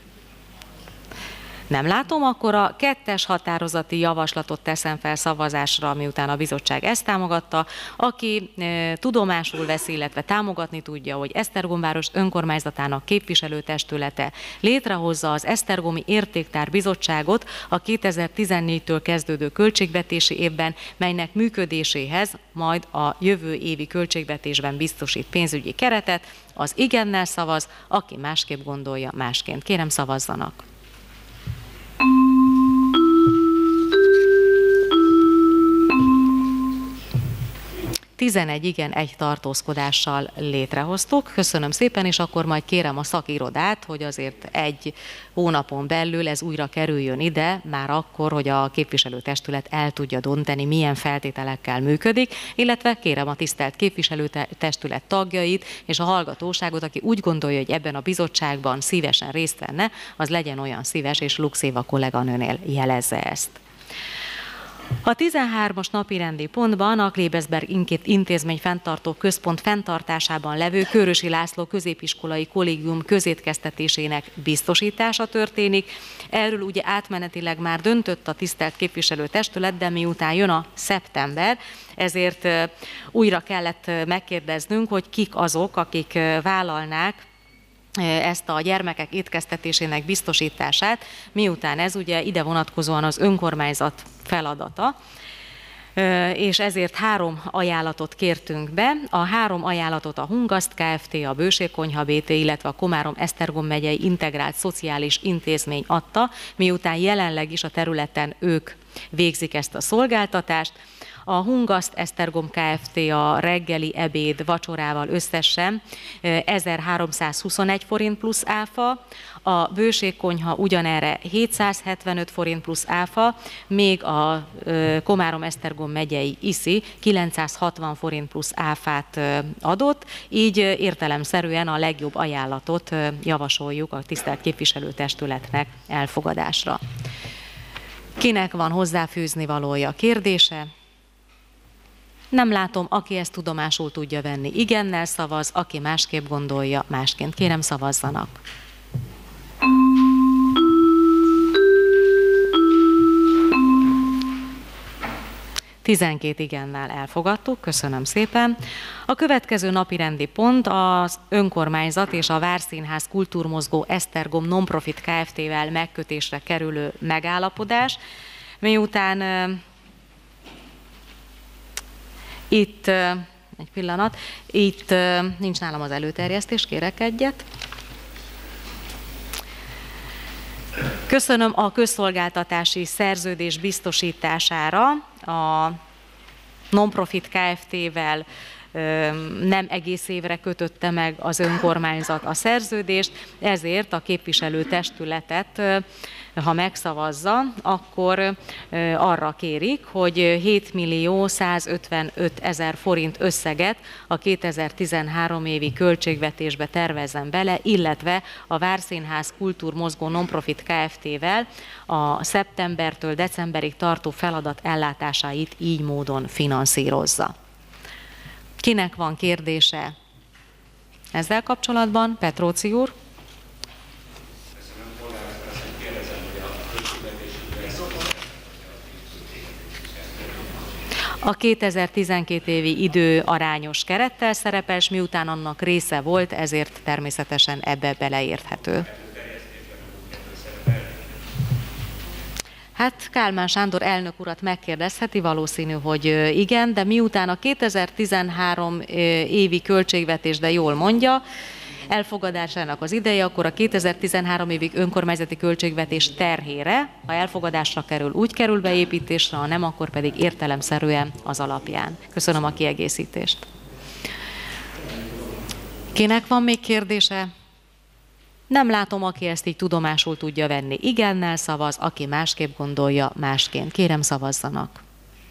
Nem látom, akkor a kettes határozati javaslatot teszem fel szavazásra, miután a bizottság ezt támogatta. Aki e, tudomásul veszi, illetve támogatni tudja, hogy Esztergomváros önkormányzatának képviselőtestülete létrehozza az Esztergomi Értéktár Bizottságot a kétezer-tizennégytől kezdődő költségvetési évben, melynek működéséhez majd a jövő évi költségvetésben biztosít pénzügyi keretet, az igennel szavaz, aki másképp gondolja, másként. Kérem, szavazzanak! tizenegy igen, egy tartózkodással létrehoztuk. Köszönöm szépen, és akkor majd kérem a szakirodát, hogy azért egy hónapon belül ez újra kerüljön ide, már akkor, hogy a képviselőtestület el tudja dönteni, milyen feltételekkel működik, illetve kérem a tisztelt képviselőtestület tagjait és a hallgatóságot, aki úgy gondolja, hogy ebben a bizottságban szívesen részt venne, az legyen olyan szíves, és Lux Éva kolléganőnél jelezze ezt. A tizenhármas napirendi pontban a Klebesberg intézmény fenntartó központ fenntartásában levő Körösi László középiskolai kollégium közétkeztetésének biztosítása történik. Erről ugye átmenetileg már döntött a tisztelt képviselőtestület, de miután jön a szeptember, ezért újra kellett megkérdeznünk, hogy kik azok, akik vállalnák ezt a gyermekek étkeztetésének biztosítását, miután ez ugye ide vonatkozóan az önkormányzat feladata, és ezért három ajánlatot kértünk be. A három ajánlatot a Hungaszt Kft., a Bőségkonyha bé té, illetve a Komárom-Esztergom megyei integrált szociális intézmény adta, miután jelenleg is a területen ők végzik ezt a szolgáltatást. A Hungaszt Esztergom Kft. A reggeli ebéd vacsorával összesen ezerháromszázhuszonegy forint plusz áfa, a Bőségkonyha ugyanerre hétszázhetvenöt forint plusz áfa, még a Komárom-Esztergom megyei iszi kilencszázhatvan forint plusz áfát adott, így értelemszerűen a legjobb ajánlatot javasoljuk a tisztelt képviselőtestületnek elfogadásra. Kinek van hozzáfűzni valója, kérdése? Nem látom, aki ezt tudomásul tudja venni, igennel szavaz, aki másképp gondolja, másként. Kérem, szavazzanak. tizenkét igennel elfogadtuk, köszönöm szépen. A következő napi rendi pont az önkormányzat és a Várszínház Kultúrmozgó Esztergom Nonprofit Kft-vel megkötésre kerülő megállapodás, miután itt, egy pillanat, itt nincs nálam az előterjesztés, kérek egyet. Köszönöm a közszolgáltatási szerződés biztosítására a Nonprofit Kft-vel nem egész évre kötötte meg az önkormányzat a szerződést, ezért a képviselőtestületet, ha megszavazza, akkor arra kérik, hogy hétmillió százötvenöt ezer forint összeget a kétezer-tizenhárom évi költségvetésbe tervezzen bele, illetve a Várszínház Kultúrmozgó Nonprofit Kft-vel a szeptembertől decemberig tartó feladat ellátásait így módon finanszírozza. Kinek van kérdése ezzel kapcsolatban? Petróci úr. A kétezer-tizenkét évi idő arányos kerettel szerepel, és miután annak része volt, ezért természetesen ebbe beleérthető. Hát Kálmán Sándor elnök urat megkérdezheti, valószínű, hogy igen, de miután a kétezer-tizenhárom évi költségvetés, de jól mondja, elfogadásának az ideje, akkor a kétezer-tizenhárom évig önkormányzati költségvetés terhére, ha elfogadásra kerül, úgy kerül beépítésre, ha nem, akkor pedig értelemszerűen az alapján. Köszönöm a kiegészítést. Kinek van még kérdése? Nem látom, aki ezt így tudomásul tudja venni. Igennel szavaz, aki másképp gondolja, másként. Kérem, szavazzanak.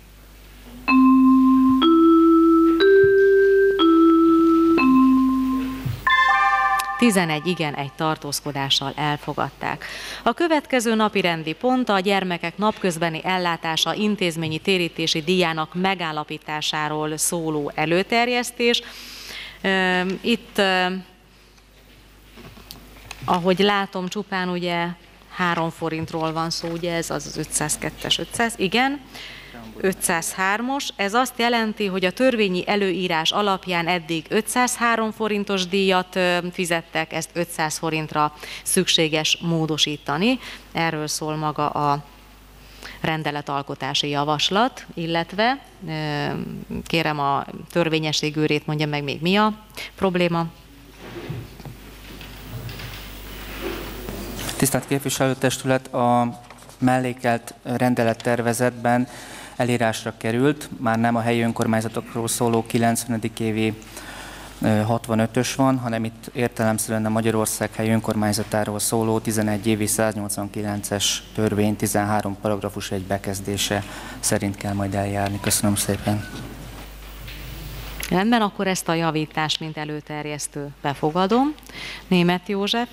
tizenegy igen, egy tartózkodással elfogadták. A következő napi rendi pont a gyermekek napközbeni ellátása intézményi térítési díjának megállapításáról szóló előterjesztés. Itt, ahogy látom, csupán ugye három forintról van szó, ugye ez az az ötszázkettes, ötszáz, igen. ötszázhármas, ez azt jelenti, hogy a törvényi előírás alapján eddig ötszázhárom forintos díjat fizettek, ezt ötszáz forintra szükséges módosítani. Erről szól maga a rendeletalkotási javaslat, illetve kérem a törvényességőrét mondja meg még mi a probléma. Tisztelt Képviselőtestület, a mellékelt rendelettervezetben elírásra került, már nem a helyi önkormányzatokról szóló kilencvenedik évi hatvanötös van, hanem itt értelemszerűen a Magyarország helyi önkormányzatáról szóló tizenegy évi száznyolcvankilences törvény tizenhárom paragrafus egy bekezdése szerint kell majd eljárni. Köszönöm szépen. Rendben, akkor ezt a javítást, mint előterjesztő befogadom. Németh József.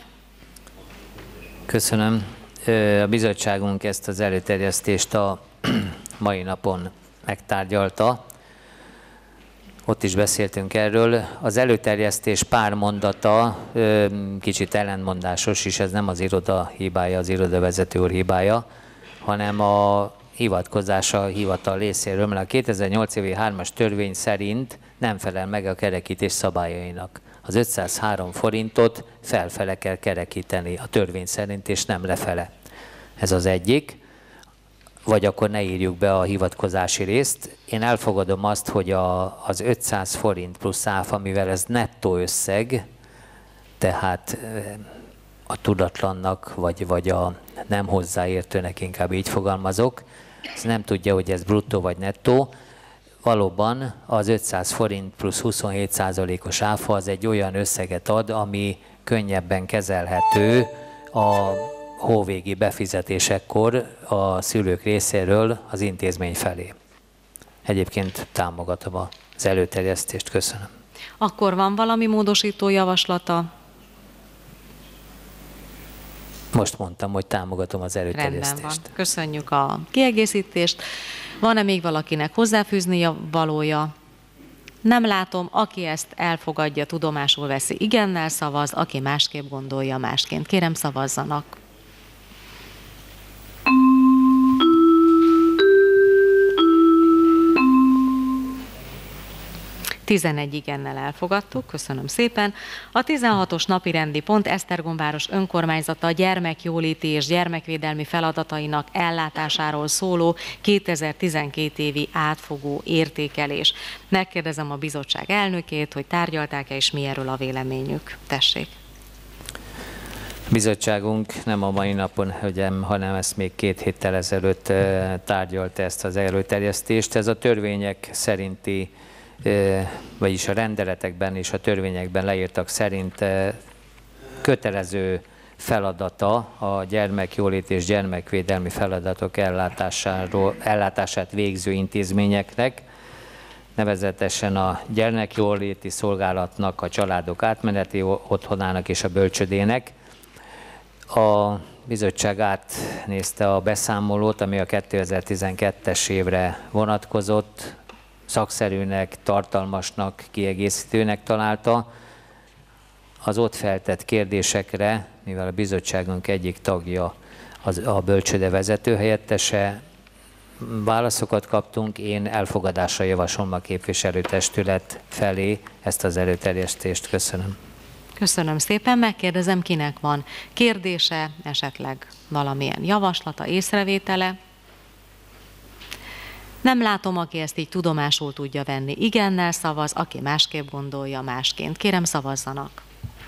Köszönöm. A bizottságunk ezt az előterjesztést a mai napon megtárgyalta. Ott is beszéltünk erről. Az előterjesztés pár mondata kicsit ellentmondásos is, ez nem az iroda hibája, az irodavezető úr hibája, hanem a hivatkozása a hivatal részéről, mert a kétezer-nyolc évi hármas törvény szerint nem felel meg a kerekítés szabályainak. Az ötszázhárom forintot felfele kell kerekíteni a törvény szerint, és nem lefele. Ez az egyik. Vagy akkor ne írjuk be a hivatkozási részt. Én elfogadom azt, hogy a, az ötszáz forint plusz áfa, mivel ez nettó összeg, tehát a tudatlannak, vagy, vagy a nem hozzáértőnek, inkább így fogalmazok, ez nem tudja, hogy ez bruttó vagy nettó. Valóban az ötszáz forint plusz huszonhét százalékos áfa az egy olyan összeget ad, ami könnyebben kezelhető a hóvégi befizetésekkor a szülők részéről az intézmény felé. Egyébként támogatom az előterjesztést, köszönöm. Akkor van valami módosító javaslata? Most mondtam, hogy támogatom az előterjesztést. Rendben van. Köszönjük a kiegészítést. Van-e még valakinek hozzáfűzni valója? Nem látom, aki ezt elfogadja, tudomásul veszi, igennel szavaz, aki másképp gondolja, másként. Kérem, szavazzanak. tizenegy igennel elfogadtuk, köszönöm szépen. A tizenhatos napi rendi pont Esztergomváros önkormányzata gyermekjóléti és gyermekvédelmi feladatainak ellátásáról szóló kétezer-tizenkét évi átfogó értékelés. Megkérdezem a bizottság elnökét, hogy tárgyalták-e és mi erről a véleményük. Tessék. A bizottságunk nem a mai napon, hanem ezt még két héttel ezelőtt tárgyalta ezt az előterjesztést. Ez a törvények szerinti, vagyis a rendeletekben és a törvényekben leírtak szerint kötelező feladata a gyermekjólét és gyermekvédelmi feladatok ellátásáról, ellátását végző intézményeknek, nevezetesen a gyermekjóléti szolgálatnak, a családok átmeneti otthonának és a bölcsödének. A bizottság átnézte a beszámolót, ami a kétezer-tizenkettes évre vonatkozott, szakszerűnek, tartalmasnak, kiegészítőnek találta. Az ott feltett kérdésekre, mivel a bizottságunk egyik tagja az, a bölcsőde vezetőhelyettese, válaszokat kaptunk, én elfogadásra javasolom a képviselőtestület felé ezt az előterjesztést. Köszönöm. Köszönöm szépen, megkérdezem, kinek van kérdése, esetleg valamilyen javaslata, észrevétele. Nem látom, aki ezt így tudomásul tudja venni. Igennel szavaz, aki másképp gondolja, másként. Kérem, szavazzanak.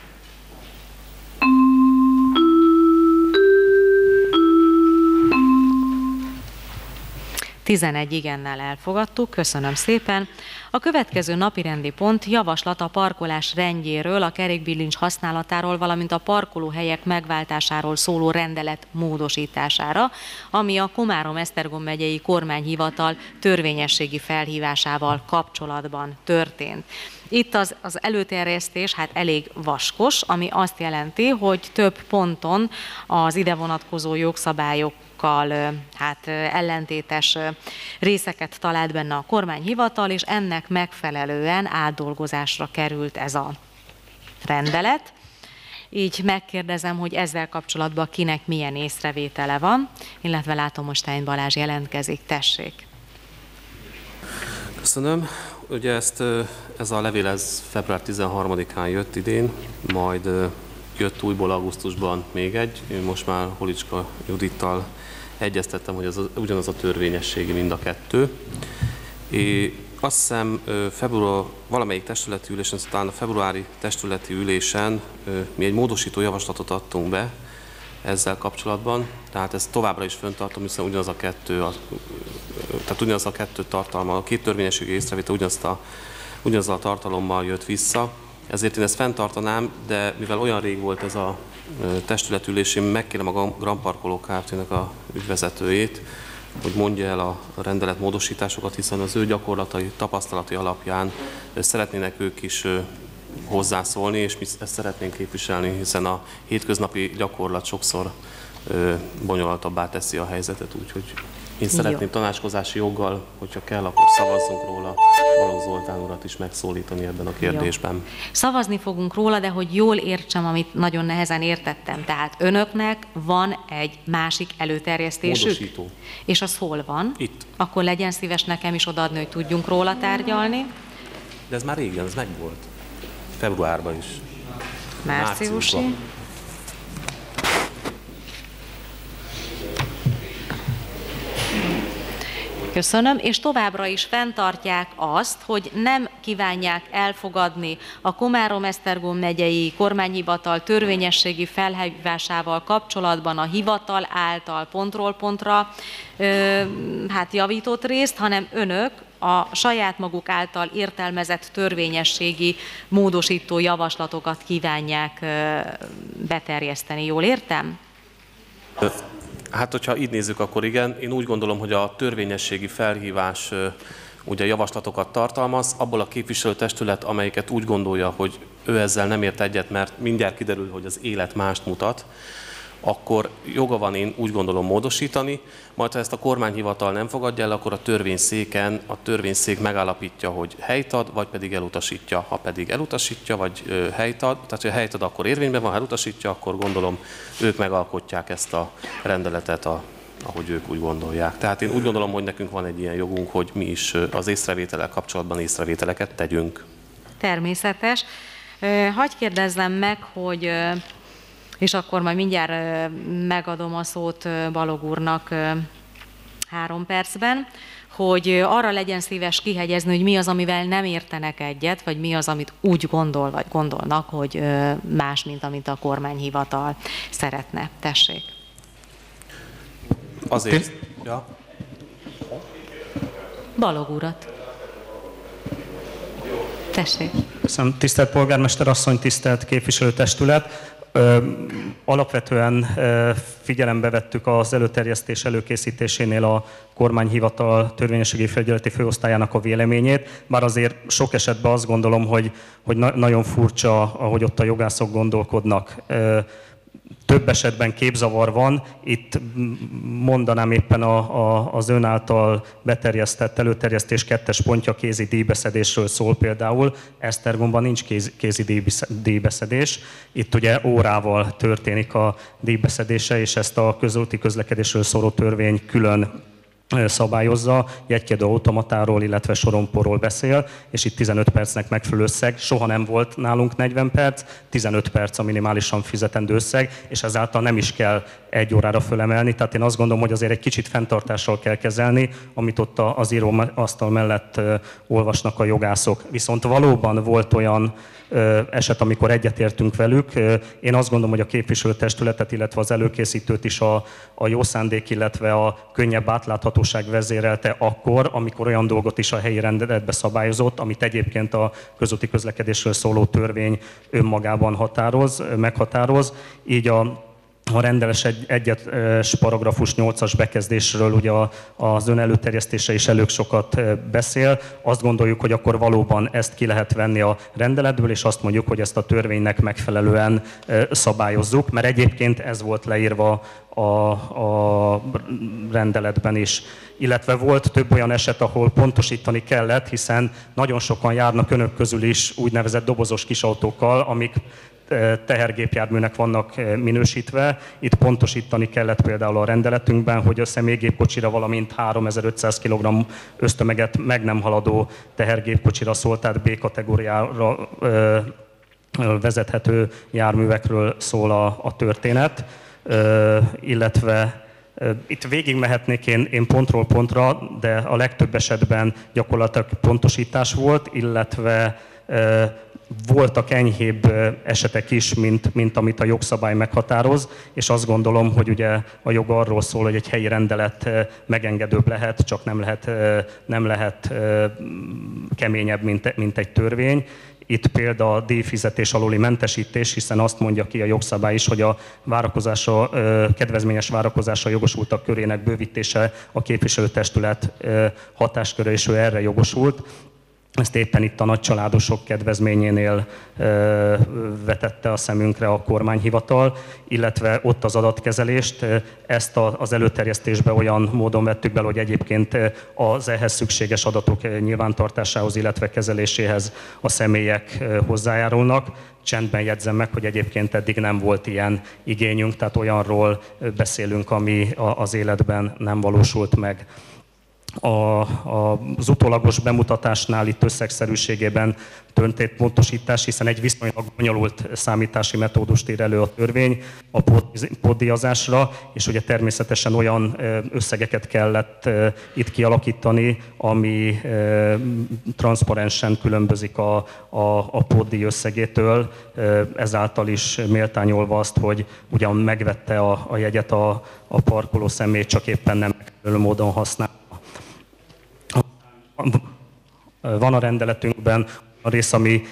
tizenegy igennel elfogadtuk, köszönöm szépen. A következő napirendi pont javaslat a parkolás rendjéről, a kerékbilincs használatáról, valamint a parkolóhelyek megváltásáról szóló rendelet módosítására, ami a Komárom-Esztergom megyei kormányhivatal törvényességi felhívásával kapcsolatban történt. Itt az, az előterjesztés hát elég vaskos, ami azt jelenti, hogy több ponton az ide vonatkozó jogszabályok hát ellentétes részeket talált benne a kormányhivatal, és ennek megfelelően átdolgozásra került ez a rendelet. Így megkérdezem, hogy ezzel kapcsolatban kinek milyen észrevétele van, illetve látom, hogy Stein Balázs jelentkezik. Tessék! Köszönöm. Ugye ezt, ez a levél ez február tizenharmadikán jött idén, majd jött újból augusztusban még egy, én most már Holicska Judittal egyeztettem, hogy az, ugyanaz a törvényességi mind a kettő. És azt hiszem február, valamelyik testületi ülésen, talán a februári testületi ülésen mi egy módosító javaslatot adtunk be ezzel kapcsolatban, tehát ezt továbbra is fenntartom, hiszen ugyanaz a kettő, a, tehát ugyanaz a kettő tartalma, a két törvényességi észrevétel ugyanazt a, ugyanazzal a tartalommal jött vissza, ezért én ezt fenntartanám, de mivel olyan rég volt ez a testületülés, én megkérem a Grand Parkoló Kft-nek a ügyvezetőjét, hogy mondja el a rendelet módosításokat, hiszen az ő gyakorlatai, tapasztalati alapján szeretnének ők is hozzászólni, és mi ezt szeretnénk képviselni, hiszen a hétköznapi gyakorlat sokszor bonyolultabbá teszi a helyzetet, úgyhogy Én szeretném Jó. tanácskozási joggal, hogyha kell, akkor szavazzunk róla, Balogh Zoltán urat is megszólítani ebben a kérdésben. Jó. Szavazni fogunk róla, de hogy jól értsem, amit nagyon nehezen értettem. Tehát önöknek van egy másik előterjesztésük? Módosító. És az hol van? Itt. Akkor legyen szíves nekem is odaadni, hogy tudjunk róla tárgyalni. De ez már régen, ez megvolt. Februárban is. Márciusi. Köszönöm, és továbbra is fenntartják azt, hogy nem kívánják elfogadni a Komárom-Esztergom megyei kormányhivatal törvényességi felhívásával kapcsolatban a hivatal által pontról pontra ö, hát javított részt, hanem önök a saját maguk által értelmezett törvényességi módosító javaslatokat kívánják ö, beterjeszteni. Jól értem? Hát, hogyha így nézzük, akkor igen. Én úgy gondolom, hogy a törvényességi felhívás ugye javaslatokat tartalmaz, abból a képviselőtestület, amelyiket úgy gondolja, hogy ő ezzel nem ért egyet, mert mindjárt kiderül, hogy az élet mást mutat, akkor joga van, én úgy gondolom, módosítani, majd ha ezt a kormányhivatal nem fogadja el, akkor a törvényszéken a törvényszék megállapítja, hogy helyt ad, vagy pedig elutasítja. Ha pedig elutasítja, vagy helyt ad, tehát ha helyt ad, akkor érvényben van, ha elutasítja, akkor gondolom ők megalkotják ezt a rendeletet, a, ahogy ők úgy gondolják. Tehát én úgy gondolom, hogy nekünk van egy ilyen jogunk, hogy mi is az észrevétellel kapcsolatban észrevételeket tegyünk. Természetes. Hagy kérdezzem meg, hogy és akkor majd mindjárt megadom a szót Balogh úrnak három percben, hogy arra legyen szíves kihegyezni, hogy mi az, amivel nem értenek egyet, vagy mi az, amit úgy gondol, vagy gondolnak, hogy más, mint amit a kormányhivatal szeretne. Tessék. Azért. Ja. Balogh urat. Tessék. Köszönöm. Tisztelt polgármester asszony, tisztelt képviselőtestület. Ö, alapvetően ö, figyelembe vettük az előterjesztés előkészítésénél a kormányhivatal törvényességi felügyeleti főosztályának a véleményét, bár azért sok esetben azt gondolom, hogy, hogy na- nagyon furcsa, ahogy ott a jogászok gondolkodnak. Ö, Több esetben képzavar van, itt mondanám éppen a, a, az ön által beterjesztett előterjesztés kettes pontja kézi díjbeszedésről szól például. Esztergomban nincs kézi, kézi díjbeszedés, itt ugye órával történik a díjbeszedése, és ezt a közúti közlekedésről szóló törvény külön szabályozza, jegykiadó automatáról, illetve sorompóról beszél, és itt tizenöt percnek megfelelő összeg, soha nem volt nálunk negyven perc, tizenöt perc a minimálisan fizetendő összeg, és ezáltal nem is kell egy órára fölemelni, tehát én azt gondolom, hogy azért egy kicsit fenntartással kell kezelni, amit ott az íróasztal mellett olvasnak a jogászok. Viszont valóban volt olyan eset, amikor egyetértünk velük. Én azt gondolom, hogy a képviselőtestületet, illetve az előkészítőt is a, a jó szándék, illetve a könnyebb átláthatóság vezérelte akkor, amikor olyan dolgot is a helyi rendeletbe szabályozott, amit egyébként a közúti közlekedésről szóló törvény önmagában határoz, meghatároz. Így a A rendeles egy, egyes paragrafus nyolcas bekezdésről ugye az ön előterjesztése is elég sokat beszél. Azt gondoljuk, hogy akkor valóban ezt ki lehet venni a rendeletből, és azt mondjuk, hogy ezt a törvénynek megfelelően szabályozzuk, mert egyébként ez volt leírva a, a rendeletben is. Illetve volt több olyan eset, ahol pontosítani kellett, hiszen nagyon sokan járnak önök közül is úgynevezett dobozos kisautókkal, amik tehergépjárműnek vannak minősítve. Itt pontosítani kellett például a rendeletünkben, hogy a személygépkocsira, valamint háromezer-ötszáz kilogramm ösztömeget meg nem haladó tehergépkocsira szól, tehát B kategóriára ö, vezethető járművekről szól a, a történet, ö, illetve itt végigmehetnék én, én pontról pontra, de a legtöbb esetben gyakorlatilag pontosítás volt, illetve ö, voltak enyhébb esetek is, mint, mint amit a jogszabály meghatároz, és azt gondolom, hogy ugye a jog arról szól, hogy egy helyi rendelet megengedőbb lehet, csak nem lehet, nem lehet keményebb, mint, mint egy törvény. Itt például a díjfizetés aluli mentesítés, hiszen azt mondja ki a jogszabály is, hogy a várakozásra, kedvezményes várakozásra jogosultak körének bővítése a képviselőtestület hatásköre, és ő erre jogosult. Ezt éppen itt a nagycsaládosok kedvezményénél ö, vetette a szemünkre a kormányhivatal, illetve ott az adatkezelést, ezt a, az előterjesztésbe olyan módon vettük bele, hogy egyébként az ehhez szükséges adatok nyilvántartásához, illetve kezeléséhez a személyek hozzájárulnak. Csendben jegyzem meg, hogy egyébként eddig nem volt ilyen igényünk, tehát olyanról beszélünk, ami az életben nem valósult meg. A, a, az utólagos bemutatásnál itt összegszerűségében történt pontosítás, hiszen egy viszonylag bonyolult számítási metódust ír elő a törvény a pótdíjazásra, és ugye természetesen olyan összegeket kellett itt kialakítani, ami transzparensen különbözik a, a, a pótdíj összegétől, ezáltal is méltányolva azt, hogy ugyan megvette a, a jegyet a, a parkoló személy, csak éppen nem megfelelő módon használ. Van a rendeletünkben a rész, ami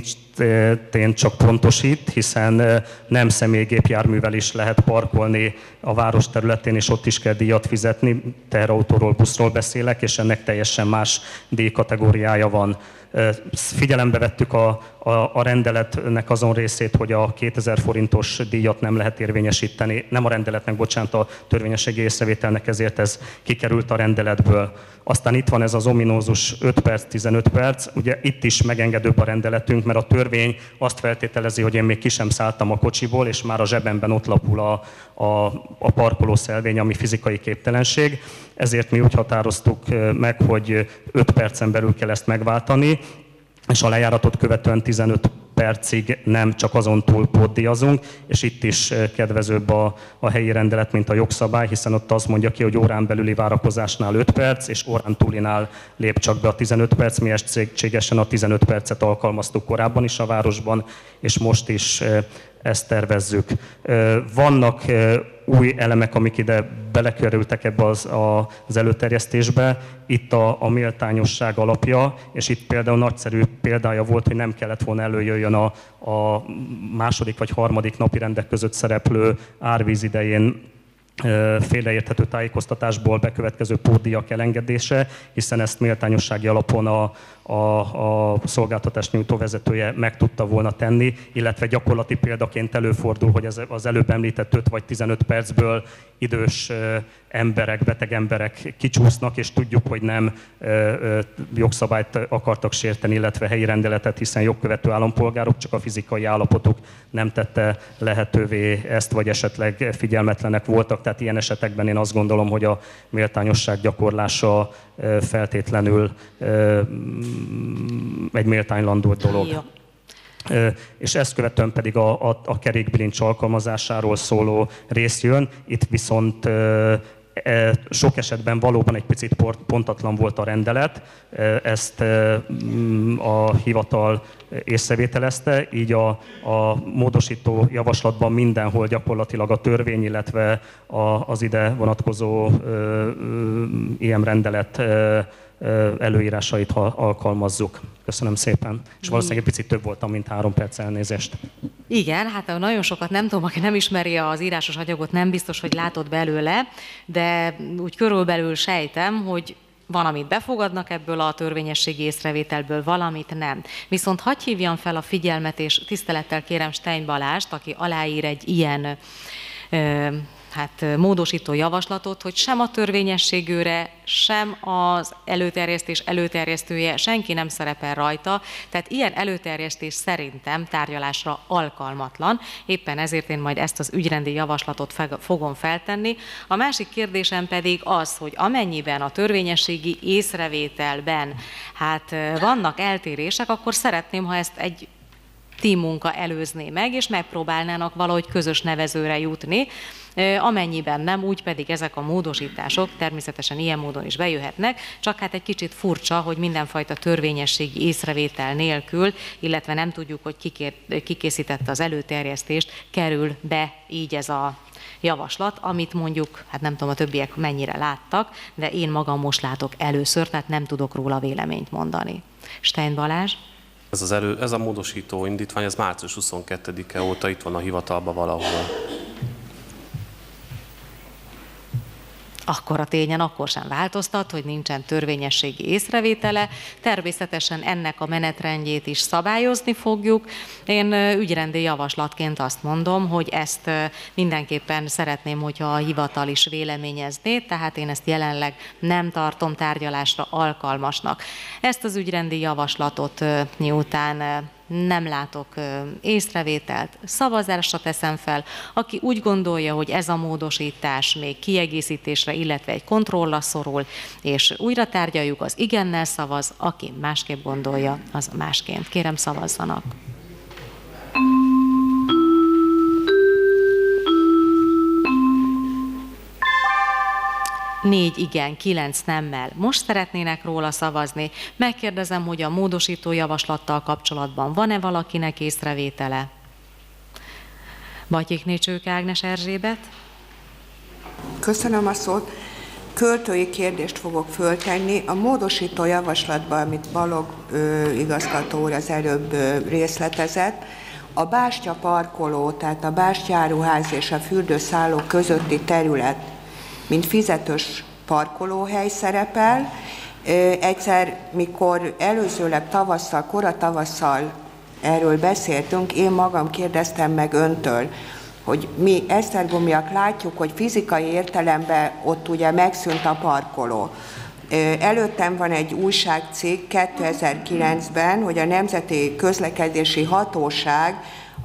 szintén csak pontosít, hiszen nem személygépjárművel is lehet parkolni a város területén, és ott is kell díjat fizetni. Teherautóról, buszról beszélek, és ennek teljesen más díjkategóriája van. Figyelembe vettük a, a, a rendeletnek azon részét, hogy a kétezer forintos díjat nem lehet érvényesíteni, nem a rendeletnek, bocsánat, a törvényességi észrevételnek, ezért ez kikerült a rendeletből. Aztán itt van ez az ominózus öt perc, tizenöt perc, ugye itt is megengedőbb a rendeletünk, mert a törvény azt feltételezi, hogy én még ki sem szálltam a kocsiból, és már a zsebemben ott lapul a, a, a parkolószelvény, ami fizikai képtelenség. Ezért mi úgy határoztuk meg, hogy öt percen belül kell ezt megváltani, és a lejáratot követően tizenöt percig nem csak azon túl pótdíjazunk, és itt is kedvezőbb a, a helyi rendelet, mint a jogszabály, hiszen ott azt mondja ki, hogy órán belüli várakozásnál öt perc, és órán túlinál lép csak be a tizenöt perc. Mi egységesen a tizenöt percet alkalmaztuk korábban is a városban, és most is ezt tervezzük. Vannak új elemek, amik ide belekerültek ebbe az, az előterjesztésbe. Itt a, a méltányosság alapja, és itt például nagyszerű példája volt, hogy nem kellett volna előjöjjön a, a második vagy harmadik napi rendek között szereplő árvíz idején félreérthető tájékoztatásból bekövetkező pótdíjak elengedése, hiszen ezt méltányossági alapon a, a, a szolgáltatás nyújtó vezetője meg tudta volna tenni, illetve gyakorlati példaként előfordul, hogy ez az előbb említett öt vagy tizenöt percből idős emberek, beteg emberek kicsúsznak, és tudjuk, hogy nem jogszabályt akartak sérteni, illetve helyi rendeletet, hiszen jogkövető állampolgárok, csak a fizikai állapotuk nem tette lehetővé ezt, vagy esetleg figyelmetlenek voltak. Tehát ilyen esetekben én azt gondolom, hogy a méltányosság gyakorlása feltétlenül egy méltánylandó dolog. Jó. És ezt követően pedig a, a, a kerékbilincs alkalmazásáról szóló rész jön. Itt viszont sok esetben valóban egy picit pontatlan volt a rendelet, ezt a hivatal észrevételezte, így a, a módosító javaslatban mindenhol gyakorlatilag a törvény, illetve a, az ide vonatkozó i em rendelet előírásait alkalmazzuk. Köszönöm szépen. És valószínűleg egy picit több voltam, mint három perc, elnézést. Igen, hát nagyon sokat nem tudom, aki nem ismeri az írásos anyagot, nem biztos, hogy látott belőle, de úgy körülbelül sejtem, hogy van, amit befogadnak ebből a törvényességi észrevételből, valamit nem. Viszont hadd hívjam fel a figyelmet, és tisztelettel kérem Stein Balást, aki aláír egy ilyen ö, hát módosító javaslatot, hogy sem a törvényességőre, sem az előterjesztés előterjesztője, senki nem szerepel rajta, tehát ilyen előterjesztés szerintem tárgyalásra alkalmatlan, éppen ezért én majd ezt az ügyrendi javaslatot fogom feltenni. A másik kérdésem pedig az, hogy amennyiben a törvényességi észrevételben hát vannak eltérések, akkor szeretném, ha ezt egy teammunka előzné meg, és megpróbálnának valahogy közös nevezőre jutni. Amennyiben nem, úgy pedig ezek a módosítások természetesen ilyen módon is bejöhetnek, csak hát egy kicsit furcsa, hogy mindenfajta törvényességi észrevétel nélkül, illetve nem tudjuk, hogy kikér, kikészítette az előterjesztést, kerül be így ez a javaslat, amit mondjuk, hát nem tudom, a többiek mennyire láttak, de én magam most látok először, tehát nem tudok róla véleményt mondani. Stein Balázs? Ez, az elő, ez a módosító indítvány, ez március huszonkettedike óta itt van a hivatalban valahol. akkor a tényen akkor sem változtat, hogy nincsen törvényességi észrevétele. Természetesen ennek a menetrendjét is szabályozni fogjuk. Én ügyrendi javaslatként azt mondom, hogy ezt mindenképpen szeretném, hogyha a hivatal is véleményezné, tehát én ezt jelenleg nem tartom tárgyalásra alkalmasnak. Ezt az ügyrendi javaslatot miután nem látok észrevételt, szavazásra teszem fel. Aki úgy gondolja, hogy ez a módosítás még kiegészítésre, illetve egy kontrollra szorul, és újra tárgyaljuk, az igennel szavaz, aki másképp gondolja, az másként. Kérem, szavazzanak. Négy igen, kilenc nemmel. Most szeretnének róla szavazni. Megkérdezem, hogy a módosító javaslattal kapcsolatban van-e valakinek észrevétele? Batyikné Csőke Ágnes Erzsébet? Köszönöm a szót. Költői kérdést fogok föltenni. A módosító javaslatban, amit Balog ö, igazgató úr az előbb ö, részletezett, a bástya parkoló, tehát a bástyáruház és a fürdőszálló közötti terület, mint fizetős parkolóhely szerepel. Egyszer, mikor előzőleg tavasszal, kora tavasszal erről beszéltünk, én magam kérdeztem meg öntől, hogy mi esztergomiak látjuk, hogy fizikai értelemben ott ugye megszűnt a parkoló. Előttem van egy újságcikk kétezer-kilencben, hogy a Nemzeti Közlekedési Hatóság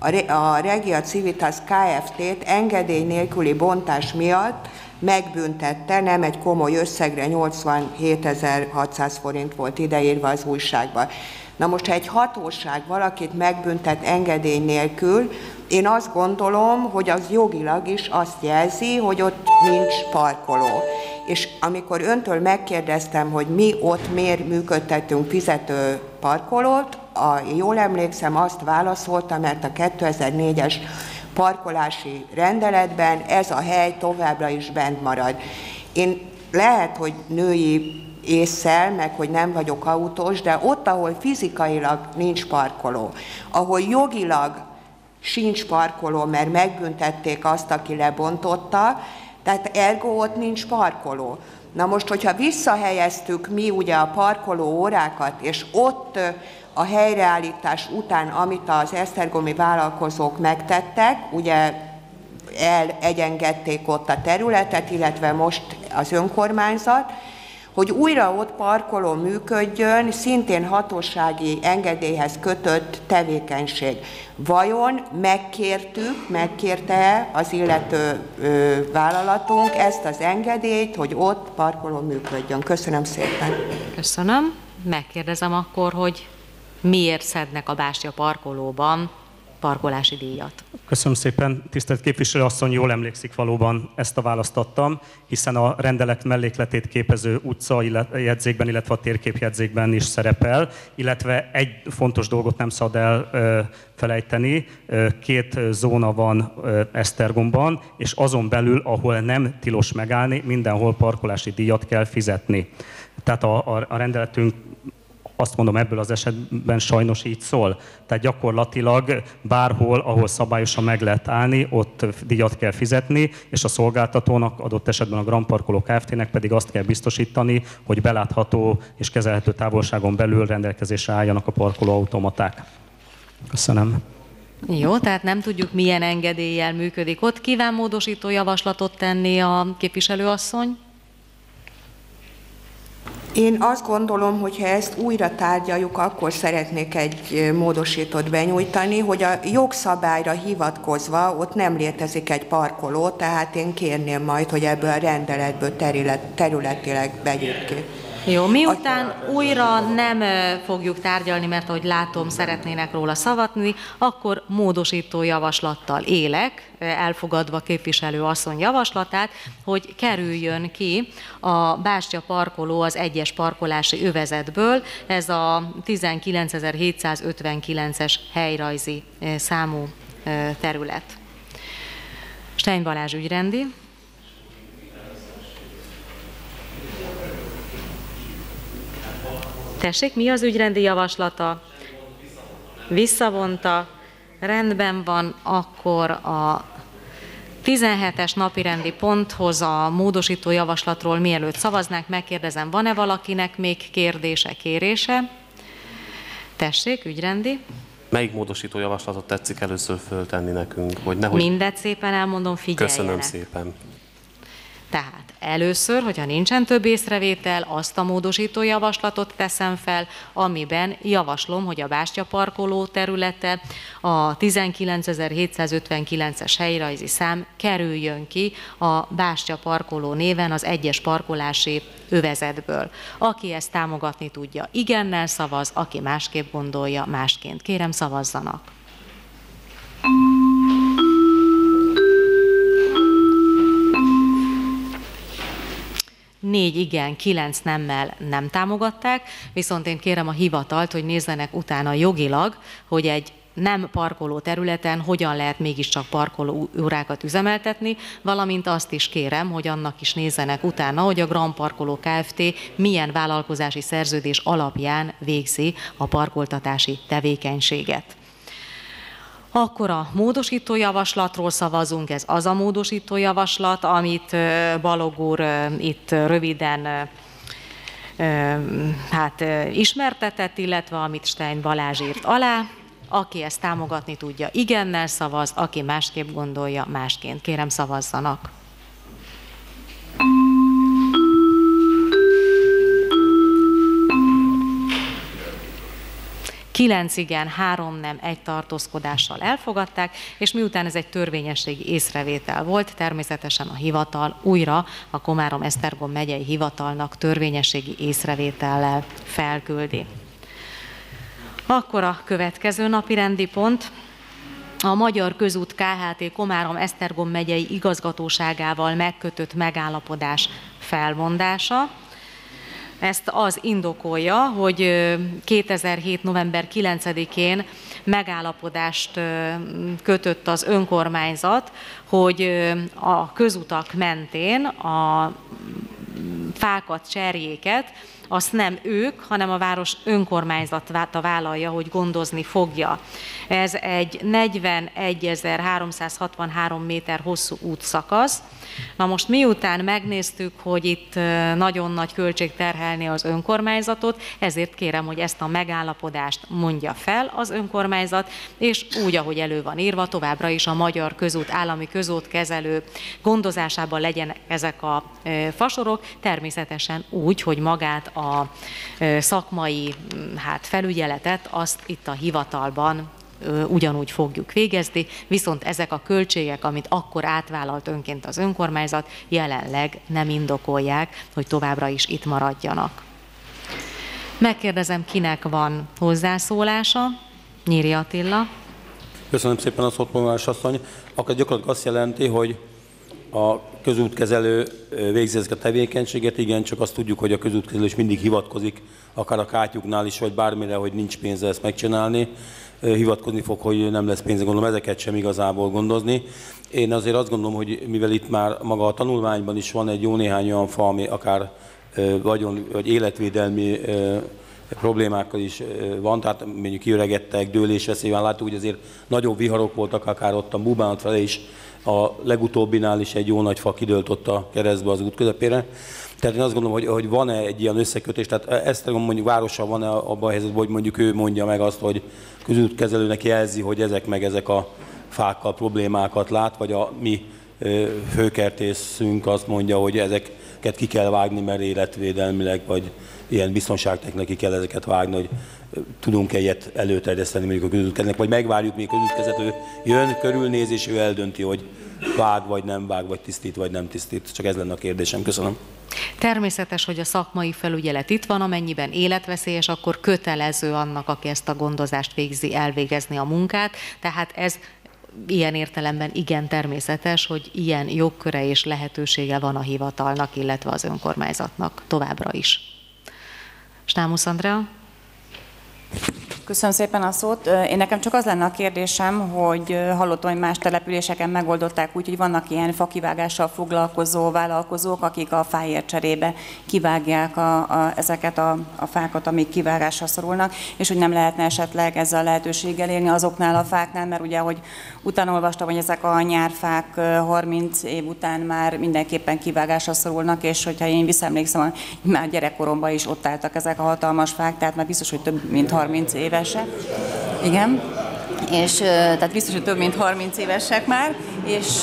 a Regia Civitas Kft-t engedély nélküli bontás miatt megbüntette, nem egy komoly összegre, nyolcvanhétezer-hatszáz forint volt ideírva az újságban. Na most, ha egy hatóság valakit megbüntet engedély nélkül, én azt gondolom, hogy az jogilag is azt jelzi, hogy ott nincs parkoló. És amikor öntől megkérdeztem, hogy mi ott miért működtetünk fizető parkolót, a, jól emlékszem, azt válaszolta, mert a kétezer-négyes parkolási rendeletben ez a hely továbbra is bent marad. Én lehet, hogy női ésszel, meg hogy nem vagyok autós, de ott, ahol fizikailag nincs parkoló, ahol jogilag sincs parkoló, mert megbüntették azt, aki lebontotta, tehát ergo ott nincs parkoló. Na most, hogyha visszahelyeztük mi ugye a parkoló órákat, és ott a helyreállítás után, amit az esztergomi vállalkozók megtettek, ugye elegyengedték ott a területet, illetve most az önkormányzat, hogy újra ott parkoló működjön, szintén hatósági engedélyhez kötött tevékenység. Vajon megkértük, megkérte az illető ö, vállalatunk ezt az engedélyt, hogy ott parkoló működjön? Köszönöm szépen. Köszönöm. Megkérdezem akkor, hogy miért szednek a bástya parkolóban parkolási díjat? Köszönöm szépen, tisztelt képviselő asszony, jól emlékszik, valóban ezt a választ adtam, hiszen a rendelet mellékletét képező utca jegyzékben, illetve a térképjegyzékben is szerepel, illetve egy fontos dolgot nem szabad elfelejteni, két zóna van Esztergomban, és azon belül, ahol nem tilos megállni, mindenhol parkolási díjat kell fizetni. Tehát a, a, a rendeletünk, azt mondom, ebből az esetben sajnos így szól. Tehát gyakorlatilag bárhol, ahol szabályosan meg lehet állni, ott díjat kell fizetni, és a szolgáltatónak, adott esetben a Grand Parkoló Kft-nek pedig azt kell biztosítani, hogy belátható és kezelhető távolságon belül rendelkezésre álljanak a parkolóautomaták. Köszönöm. Jó, tehát nem tudjuk, milyen engedéllyel működik ott. Kíván módosító javaslatot tenni a képviselőasszony? Én azt gondolom, hogy ha ezt újra tárgyaljuk, akkor szeretnék egy módosítót benyújtani, hogy a jogszabályra hivatkozva ott nem létezik egy parkoló, tehát én kérném majd, hogy ebből a rendeletből területileg vegyük ki. Jó, miután újra nem fogjuk tárgyalni, mert ahogy látom, szeretnének róla szavazni, akkor módosító javaslattal élek, elfogadva képviselő asszony javaslatát, hogy kerüljön ki a bástya parkoló az egyes parkolási övezetből, ez a tizenkilencezer-hétszázötvenkilences helyrajzi számú terület. Stein Balázs ügyrendi. Tessék, mi az ügyrendi javaslata? Visszavonta. Rendben van, akkor a tizenhetes napirendi ponthoz a módosító javaslatról mielőtt szavaznánk, megkérdezem, van-e valakinek még kérdése, kérése? Tessék, ügyrendi. Melyik módosító javaslatot tetszik először föltenni nekünk? Hogy nehogy... Mindet szépen elmondom, figyeljenek. Köszönöm szépen. Tehát először, hogyha nincsen több észrevétel, azt a módosító javaslatot teszem fel, amiben javaslom, hogy a bástyaparkoló területe a tizenkilencezer-hétszázötvenkilences helyrajzi szám kerüljön ki a bástyaparkoló néven az egyes parkolási övezetből. Aki ezt támogatni tudja, igennel szavaz, aki másképp gondolja, másként. Kérem, szavazzanak. Négy igen, kilenc nemmel nem támogatták, viszont én kérem a hivatalt, hogy nézzenek utána jogilag, hogy egy nem parkoló területen hogyan lehet mégiscsak parkoló órákat üzemeltetni, valamint azt is kérem, hogy annak is nézzenek utána, hogy a Grand Parkoló Kft. Milyen vállalkozási szerződés alapján végzi a parkoltatási tevékenységet. Akkor a módosító javaslatról szavazunk, ez az a módosító javaslat, amit Balogh úr itt röviden hát, ismertetett, illetve amit Stein Balázs írt alá. Aki ezt támogatni tudja, igennel szavaz, aki másképp gondolja, másként. Kérem, szavazzanak. Kilenc igen, három nem, egy tartózkodással elfogadták, és miután ez egy törvényességi észrevétel volt, természetesen a hivatal újra a Komárom-Esztergom megyei hivatalnak törvényességi észrevétellel felküldi. Akkor a következő napi rendi pont a Magyar Közút Kft. Komárom-Esztergom megyei igazgatóságával megkötött megállapodás felmondása. Ezt az indokolja, hogy kétezer-hét. november kilencedikén megállapodást kötött az önkormányzat, hogy a közutak mentén a fákat, cserjéket, azt nem ők, hanem a város önkormányzata vállalja, hogy gondozni fogja. Ez egy negyvenegyezer-háromszázhatvanhárom méter hosszú útszakasz. Na most miután megnéztük, hogy itt nagyon nagy költség terhelni az önkormányzatot, ezért kérem, hogy ezt a megállapodást mondja fel az önkormányzat, és úgy, ahogy elő van írva, továbbra is a Magyar Közút állami közútkezelő gondozásában legyenek ezek a fasorok, természetesen úgy, hogy magát a szakmai hát, felügyeletet azt itt a hivatalban ugyanúgy fogjuk végezni, viszont ezek a költségek, amit akkor átvállalt önként az önkormányzat, jelenleg nem indokolják, hogy továbbra is itt maradjanak. Megkérdezem, kinek van hozzászólása? Nyíri Attila. Köszönöm szépen a szót, Polgármester asszony. Akkor gyakorlatilag azt jelenti, hogy a közútkezelő végzi ezeket a tevékenységet, igen, csak azt tudjuk, hogy a közútkezelő is mindig hivatkozik, akár a kátyuknál is, vagy bármire, hogy nincs pénze ezt megcsinálni. Hivatkozni fog, hogy nem lesz pénze, gondolom ezeket sem igazából gondozni. Én azért azt gondolom, hogy mivel itt már maga a tanulmányban is van egy jó néhány olyan fa, ami akár vagyon, vagy életvédelmi problémákkal is van, tehát mondjuk kiöregedtek, dőlésveszélyben láttuk, hogy azért nagyobb viharok voltak, akár ott a Búbánat fele is, a legutóbbinál is egy jó nagy fa kidőlt ott a keresztbe az út közepére. Tehát én azt gondolom, hogy, hogy van-e egy ilyen összekötés, tehát Esztergom mondjuk városa van-e abban a helyzetben, hogy mondjuk ő mondja meg azt, hogy közútkezelőnek jelzi, hogy ezek meg ezek a fákkal problémákat lát, vagy a mi főkertészünk azt mondja, hogy ezeket ki kell vágni, mert életvédelmileg, vagy ilyen biztonságtechnikai kell ezeket vágni, hogy tudunk egyet előterjeszteni mondjuk a közútkezelőnek, vagy megvárjuk, míg a közútkezelő jön, körülnéz, és ő eldönti, hogy vág, vagy nem vág, vagy tisztít, vagy nem tisztít. Csak ez lenne a kérdésem. Köszönöm. Természetes, hogy a szakmai felügyelet itt van, amennyiben életveszélyes, akkor kötelező annak, aki ezt a gondozást végzi, elvégezni a munkát. Tehát ez ilyen értelemben igen természetes, hogy ilyen jogköre és lehetősége van a hivatalnak, illetve az önkormányzatnak továbbra is. Stámusz Andrea? Köszönöm szépen a szót. Én nekem csak az lenne a kérdésem, hogy hallottam, hogy más településeken megoldották úgy, hogy vannak ilyen fakivágással foglalkozó vállalkozók, akik a fáért cserébe kivágják a, a, ezeket a, a fákat, amik kivágásra szorulnak, és hogy nem lehetne esetleg ezzel a lehetőséggel élni azoknál a fáknál, mert ugye, hogy utána olvastam, hogy ezek a nyárfák harminc év után már mindenképpen kivágásra szorulnak, és hogyha én visszaemlékszem, már gyerekkoromban is ott álltak ezek a hatalmas fák, tehát már biztos, hogy több mint harminc évesek. Igen. És tehát biztos, hogy több mint harminc évesek már, és...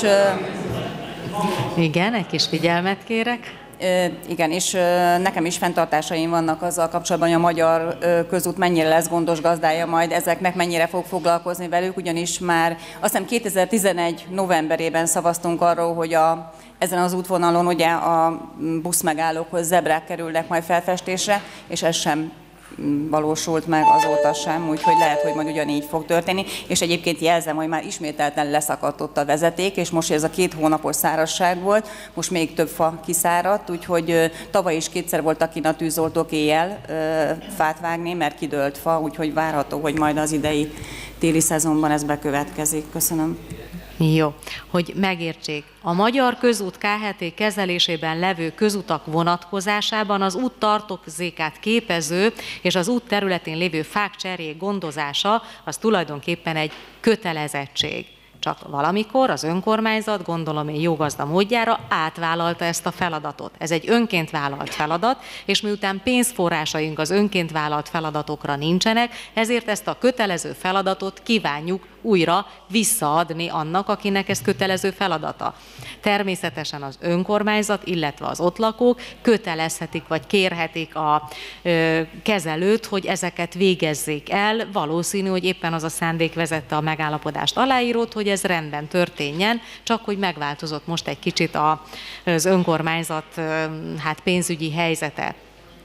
Igen, egy kis figyelmet kérek. Igen, és nekem is fenntartásaim vannak azzal kapcsolatban, hogy a magyar közút mennyire lesz gondos gazdája majd ezeknek, mennyire fog foglalkozni velük, ugyanis már azt hiszem kétezer-tizenegy novemberében szavaztunk arról, hogy a, ezen az útvonalon ugye a buszmegállókhoz zebrák kerülnek majd felfestésre, és ez sem valósult meg azóta sem, úgyhogy lehet, hogy majd ugyanígy fog történni. És egyébként jelzem, hogy már ismételten leszakadt ott a vezeték, és most ez a két hónapos szárazság volt, most még több fa kiszáradt, úgyhogy tavaly is kétszer voltak kint a tűzoltók éjjel fát vágni, mert kidőlt fa, úgyhogy várható, hogy majd az idei téli szezonban ez bekövetkezik. Köszönöm. Jó, hogy megértsék. A Magyar Közút K H T kezelésében levő közutak vonatkozásában az út tartozékát képező és az út területén lévő fák cserék gondozása az tulajdonképpen egy kötelezettség. Csak valamikor az önkormányzat, gondolom én jó gazda módjára átvállalta ezt a feladatot. Ez egy önként vállalt feladat, és miután pénzforrásaink az önként vállalt feladatokra nincsenek, ezért ezt a kötelező feladatot kívánjuk újra visszaadni annak, akinek ez kötelező feladata. Természetesen az önkormányzat, illetve az ott lakók kötelezhetik vagy kérhetik a ö, kezelőt, hogy ezeket végezzék el. Valószínű, hogy éppen az a szándék vezette a megállapodást aláírót, hogy ez rendben történjen, csak hogy megváltozott most egy kicsit a, az önkormányzat ö, hát pénzügyi helyzete.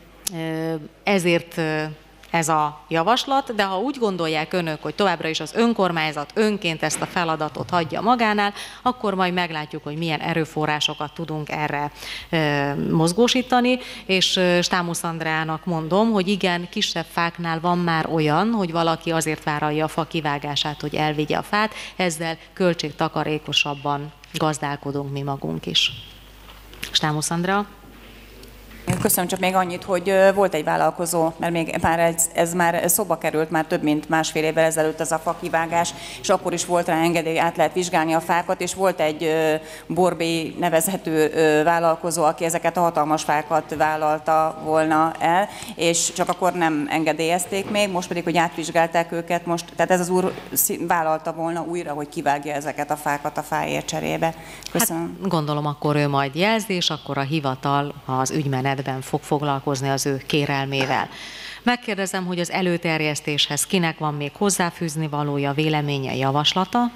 Ö, ezért ö, ez a javaslat, de ha úgy gondolják önök, hogy továbbra is az önkormányzat önként ezt a feladatot hagyja magánál, akkor majd meglátjuk, hogy milyen erőforrásokat tudunk erre e, mozgósítani, és e, Stámusz Andrának mondom, hogy igen, kisebb fáknál van már olyan, hogy valaki azért vállalja a fa kivágását, hogy elvigye a fát, ezzel költségtakarékosabban gazdálkodunk mi magunk is. Stámusz Andrá. Köszönöm, csak még annyit, hogy volt egy vállalkozó, mert még már ez, ez már szóba került, már több mint másfél évvel ezelőtt ez a fakivágás, és akkor is volt rá engedély, át lehet vizsgálni a fákat, és volt egy Borbély nevezhető vállalkozó, aki ezeket a hatalmas fákat vállalta volna el, és csak akkor nem engedélyezték még, most pedig, hogy átvizsgálták őket, most, tehát ez az úr vállalta volna újra, hogy kivágja ezeket a fákat a fáért cserébe. Köszönöm. Hát, gondolom, akkor ő majd jelzi, és akkor a hivatal az ügymenetben fog foglalkozni az ő kérelmével. Megkérdezem, hogy az előterjesztéshez kinek van még hozzáfűzni valója, véleménye, javaslata?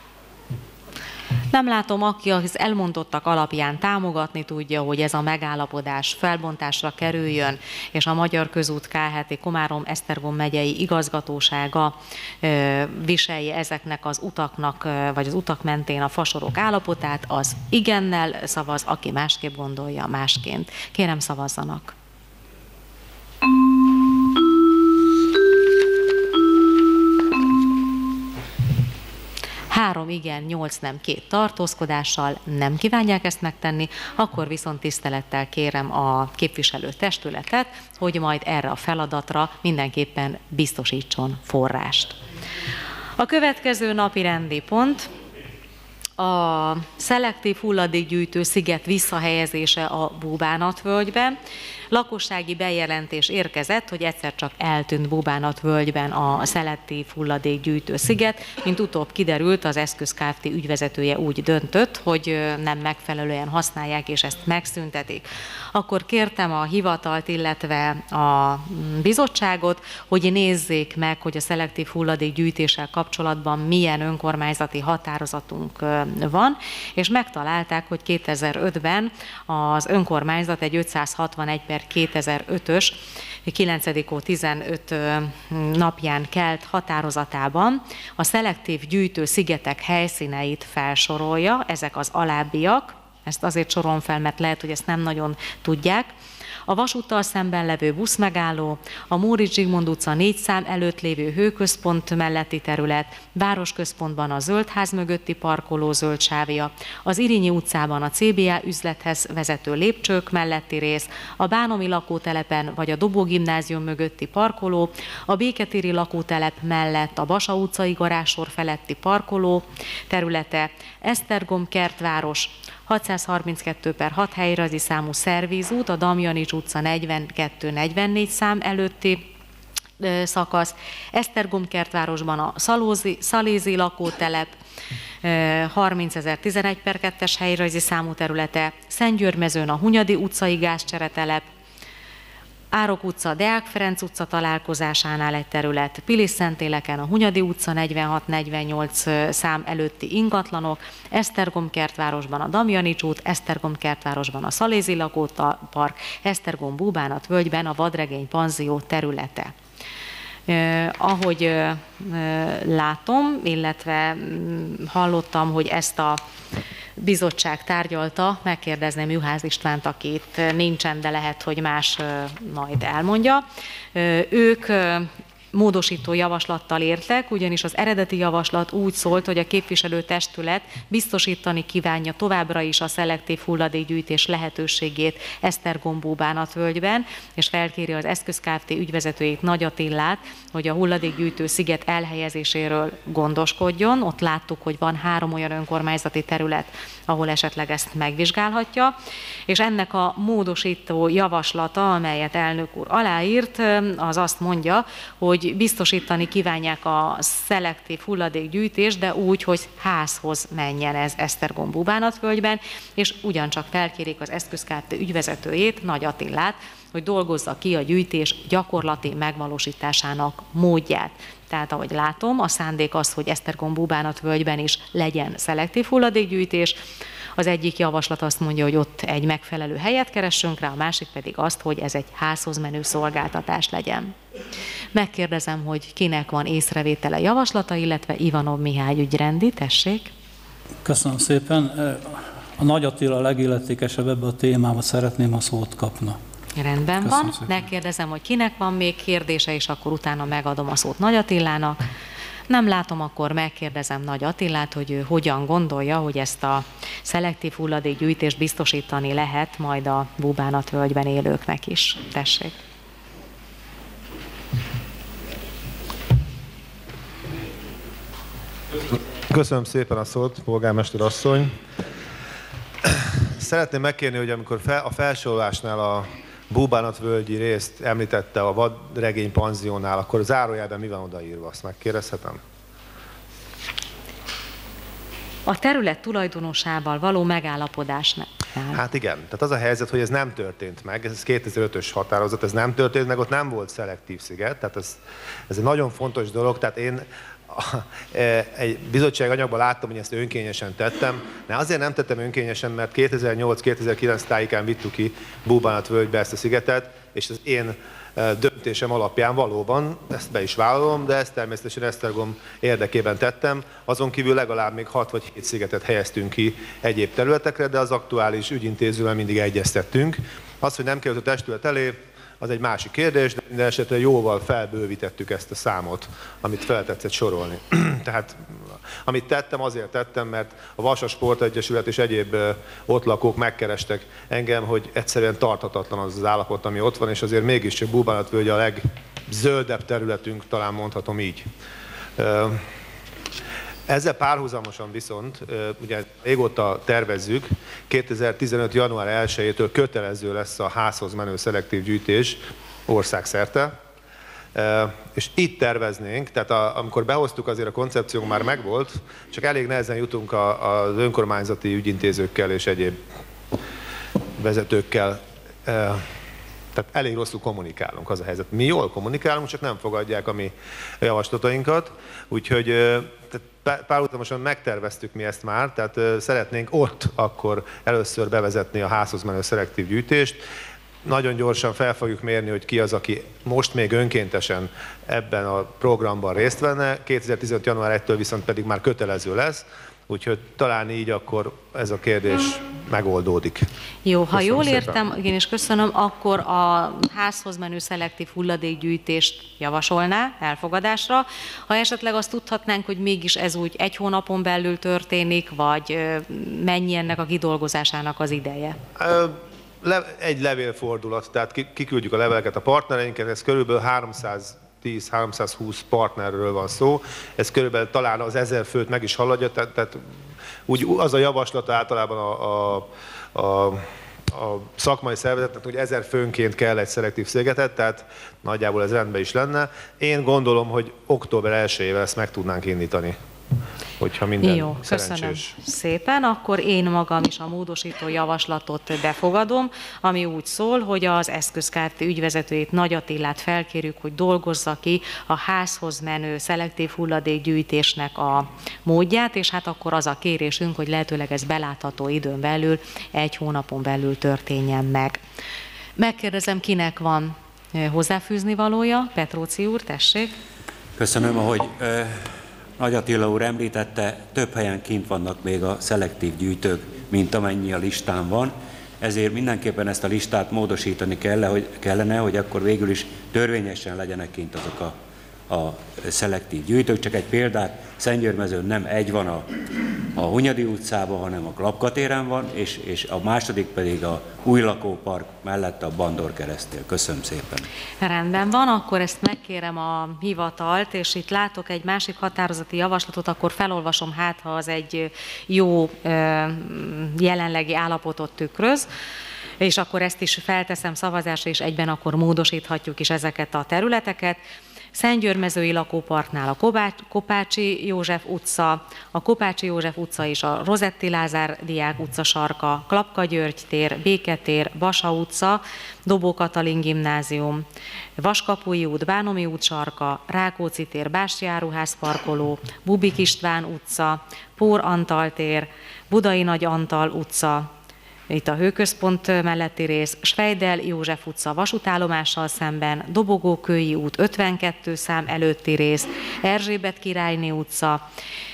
Nem látom, aki az elmondottak alapján támogatni tudja, hogy ez a megállapodás felbontásra kerüljön, és a Magyar Közút K H T Komárom-Esztergom megyei igazgatósága viselje ezeknek az utaknak, vagy az utak mentén a fasorok állapotát, az igennel szavaz, aki másképp gondolja, másként. Kérem, szavazzanak. Három igen, nyolc nem, két tartózkodással nem kívánják ezt megtenni, akkor viszont tisztelettel kérem a képviselő testületet, hogy majd erre a feladatra mindenképpen biztosítson forrást. A következő napi rendi pont a szelektív hulladékgyűjtő sziget visszahelyezése a Búbánatvölgyben. Lakossági bejelentés érkezett, hogy egyszer csak eltűnt Búbánatvölgyben a szelektív hulladékgyűjtő sziget. Mint utóbb kiderült, az Eszköz Kft. Ügyvezetője úgy döntött, hogy nem megfelelően használják, és ezt megszüntetik. Akkor kértem a hivatalt, illetve a bizottságot, hogy nézzék meg, hogy a szelektív hulladékgyűjtéssel kapcsolatban milyen önkormányzati határozatunk van, és megtalálták, hogy kétezer-ötben az önkormányzat egy ötszázhatvanegy per kétezer-ötös kilencedik hó tizenöt napján kelt határozatában a szelektív gyűjtő szigetek helyszíneit felsorolja, ezek az alábbiak, ezt azért sorolom fel, mert lehet, hogy ezt nem nagyon tudják. a vasúttal szemben levő buszmegálló, a Móricz Zsigmond utca négy szám előtt lévő hőközpont melletti terület, városközpontban a Zöldház mögötti parkoló zöld sávja, az Irinyi utcában a cé bé á üzlethez vezető lépcsők melletti rész, a Bánomi lakótelepen vagy a Dobó gimnázium mögötti parkoló, a Béketéri lakótelep mellett a Basa utcai garázssor feletti parkoló területe, Esztergom kertváros, hatszázharminckettő per hat helyrajzi számú szervízút, a Damjanics utca negyvenkettő negyvennégy szám előtti szakasz, Esztergom kertvárosban a Szalózi, Szalézi lakótelep, harmincezer-tizenegy per kettes helyrajzi számú területe, Szentgyörmezőn a Hunyadi utcai gázcseretelep, Árok utca, Deák Ferenc utca találkozásánál egy terület, Pilis-Szentéleken a Hunyadi utca negyvenhat negyvennyolc szám előtti ingatlanok, Esztergom kertvárosban a Damjanics út, Esztergom kertvárosban a Szalézi lakópark, Esztergom búbánat völgyben a Vadregény panzió területe. Eh, ahogy eh, látom, illetve hallottam, hogy ezt a bizottság tárgyalta, megkérdezném Juhász Istvánt, aki itt nincsen, de lehet, hogy más eh, majd elmondja. Eh, ők eh, módosító javaslattal értek, ugyanis az eredeti javaslat úgy szólt, hogy a képviselőtestület biztosítani kívánja továbbra is a szelektív hulladékgyűjtés lehetőségét Esztergom-Búbánatvölgyben, és felkéri az Eszköz Kft. Ügyvezetőjét, Nagy Attillát, hogy a hulladékgyűjtő sziget elhelyezéséről gondoskodjon. Ott láttuk, hogy van három olyan önkormányzati terület, ahol esetleg ezt megvizsgálhatja, és ennek a módosító javaslata, amelyet elnök úr aláírt, az azt mondja, hogy biztosítani kívánják a szelektív hulladékgyűjtést, de úgy, hogy házhoz menjen ez Esztergom-Búbánatvölgyben, és ugyancsak felkérik az Eszköz Kft. Ügyvezetőjét, Nagy Attillát, hogy dolgozza ki a gyűjtés gyakorlati megvalósításának módját. Tehát, ahogy látom, a szándék az, hogy Esztergom-Búbánatvölgyben is legyen szelektív hulladékgyűjtés. Az egyik javaslat azt mondja, hogy ott egy megfelelő helyet keressünk rá, a másik pedig azt, hogy ez egy házhoz menő szolgáltatás legyen. Megkérdezem, hogy kinek van észrevétele, javaslata, illetve Ivanov Mihály ügyrendi, tessék. Köszönöm szépen. A Nagy Attila a legilletékesebb ebbe a témába, szeretném a szót kapna. Rendben van. Megkérdezem, hogy kinek van még kérdése, és akkor utána megadom a szót Nagy Attilának. Nem látom, akkor megkérdezem Nagy Attilát, hogy ő hogyan gondolja, hogy ezt a szelektív hulladékgyűjtést biztosítani lehet majd a Búbánatvölgyben élőknek is. Tessék. Köszönöm szépen a szót, polgármester asszony. Szeretném megkérni, hogy amikor fel, a felsorolásnál a Búbánatvölgyi részt említette a Vadregény panziónál, akkor zárójelben mi van odaírva, azt megkérdezhetem? A terület tulajdonosával való megállapodásnál. Hát igen, tehát az a helyzet, hogy ez nem történt meg, ez kétezer-ötös határozat, ez nem történt meg, ott nem volt szelektív sziget, tehát ez, ez egy nagyon fontos dolog, tehát én egy bizottság anyagban láttam, hogy ezt önkényesen tettem, de azért nem tettem önkényesen, mert kétezer-nyolc kétezer-kilenc tájékán vittük ki Búbánatvölgybe ezt a szigetet, és az én döntésem alapján valóban ezt be is vállalom, de ezt természetesen Esztergom érdekében tettem. Azon kívül legalább még hat vagy hét szigetet helyeztünk ki egyéb területekre, de az aktuális ügyintézővel mindig egyeztettünk. Az, hogy nem került a testület elé, az egy másik kérdés, de minden esetre jóval felbővítettük ezt a számot, amit fel tetszett sorolni. Tehát amit tettem, azért tettem, mert a Vasa Sportegyesület és egyéb ott lakók megkerestek engem, hogy egyszerűen tarthatatlan az az állapot, ami ott van, és azért mégiscsak Búbánatvölgy a legzöldebb területünk, talán mondhatom így. Ezzel párhuzamosan viszont, ugye régóta tervezzük, kétezer-tizenöt január elsejétől kötelező lesz a házhoz menő szelektív gyűjtés országszerte, és itt terveznénk, tehát a, amikor behoztuk, azért a koncepciónk már megvolt, csak elég nehezen jutunk a, az önkormányzati ügyintézőkkel és egyéb vezetőkkel. Tehát elég rosszul kommunikálunk, az a helyzet. Mi jól kommunikálunk, csak nem fogadják a mi javaslatainkat, úgyhogy tehát párhuzamosan megterveztük mi ezt már, tehát szeretnénk ott akkor először bevezetni a házhoz menő szelektív gyűjtést. Nagyon gyorsan fel fogjuk mérni, hogy ki az, aki most még önkéntesen ebben a programban részt venne, kétezer-tizenöt január elsejétől viszont pedig már kötelező lesz, úgyhogy talán így akkor ez a kérdés megoldódik. Jó, ha Köszönöm jól szépen. értem, én is köszönöm, akkor a házhoz menő szelektív hulladékgyűjtést javasolná elfogadásra. Ha esetleg azt tudhatnánk, hogy mégis ez úgy egy hónapon belül történik, vagy ö, mennyi ennek a kidolgozásának az ideje? Ö, Le, egy levélfordulat, tehát ki- kiküldjük a leveleket a partnereinket, ez körülbelül háromszáztíz-háromszázhúsz partnerről van szó, ez körülbelül talán az ezer főt meg is haladja, tehát, tehát úgy az a javaslat általában a, a, a, a szakmai szervezetnek, hogy ezer főnként kell egy szelektív szigetet, tehát nagyjából ez rendben is lenne. Én gondolom, hogy október elsejével ezt meg tudnánk indítani, hogyha minden Jó, köszönöm szerencsés. szépen. Akkor én magam is a módosító javaslatot befogadom, ami úgy szól, hogy az Eszköz-Kft. Ügyvezetőjét, Nagy Attilát felkérjük, hogy dolgozza ki a házhoz menő szelektív hulladékgyűjtésnek a módját, és hát akkor az a kérésünk, hogy lehetőleg ez belátható időn belül, egy hónapon belül történjen meg. Megkérdezem, kinek van hozzáfűzni valója? Petróci úr, tessék. Köszönöm, ahogy ö, Nagy Attila úr említette, több helyen kint vannak még a szelektív gyűjtők, mint amennyi a listán van. Ezért mindenképpen ezt a listát módosítani kell, hogy, kellene, hogy akkor végül is törvényesen legyenek kint azok a, a szelektív gyűjtők. Csak egy példát, Szentgyörmezőn nem egy van a, a Hunyadi utcában, hanem a Klapka téren van, és, és a második pedig a új lakópark mellett a Bandor keresztél. Köszönöm szépen. Rendben van, akkor ezt megkérem a hivatalt, és itt látok egy másik határozati javaslatot, akkor felolvasom, hát ha az egy jó jelenlegi állapotot tükröz, és akkor ezt is felteszem szavazásra, és egyben akkor módosíthatjuk is ezeket a területeket. Szentgyörmezői lakóparknál a Kopácsi József utca, a Kopácsi József utca és a Rozetti Lázár Diák utca sarka, Klapka György tér, Béketér, Basa utca, Dobó Katalin gimnázium, Vaskapui út, Bánomi út sarka, Rákóczi tér, Bástya Áruház parkoló, Bubik István utca, Pór Antal tér, Budai Nagy Antal utca, itt a Hőközpont melletti rész, Schweidel József utca vasútállomással szemben, Dobogó-Kői út ötvenkettő szám előtti rész, Erzsébet királyné utca,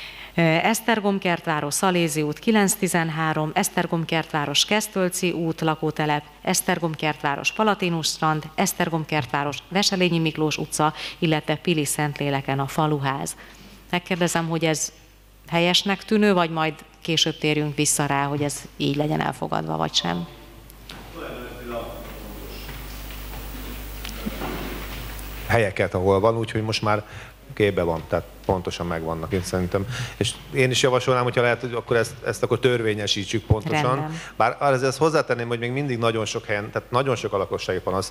Esztergom-Kertváros Szalézi út kilencszáztizenhárom, Esztergom-Kertváros Kesztölci út lakótelep, Esztergom-Kertváros Palatinus strand, Esztergom-Kertváros Veselényi Miklós utca, illetve Pilis Szentléleken a faluház. Megkérdezem, hogy ez helyesnek tűnő, vagy majd később térjünk vissza rá, hogy ez így legyen elfogadva, vagy sem? Helyeket, ahol van, úgyhogy most már képbe van, tehát pontosan megvannak, én szerintem. És én is javasolnám, hogyha lehet, hogy akkor ezt, ezt akkor törvényesítsük pontosan. Rendben. Bár ezt hozzátenném, hogy még mindig nagyon sok helyen, tehát nagyon sok a lakossági panasz.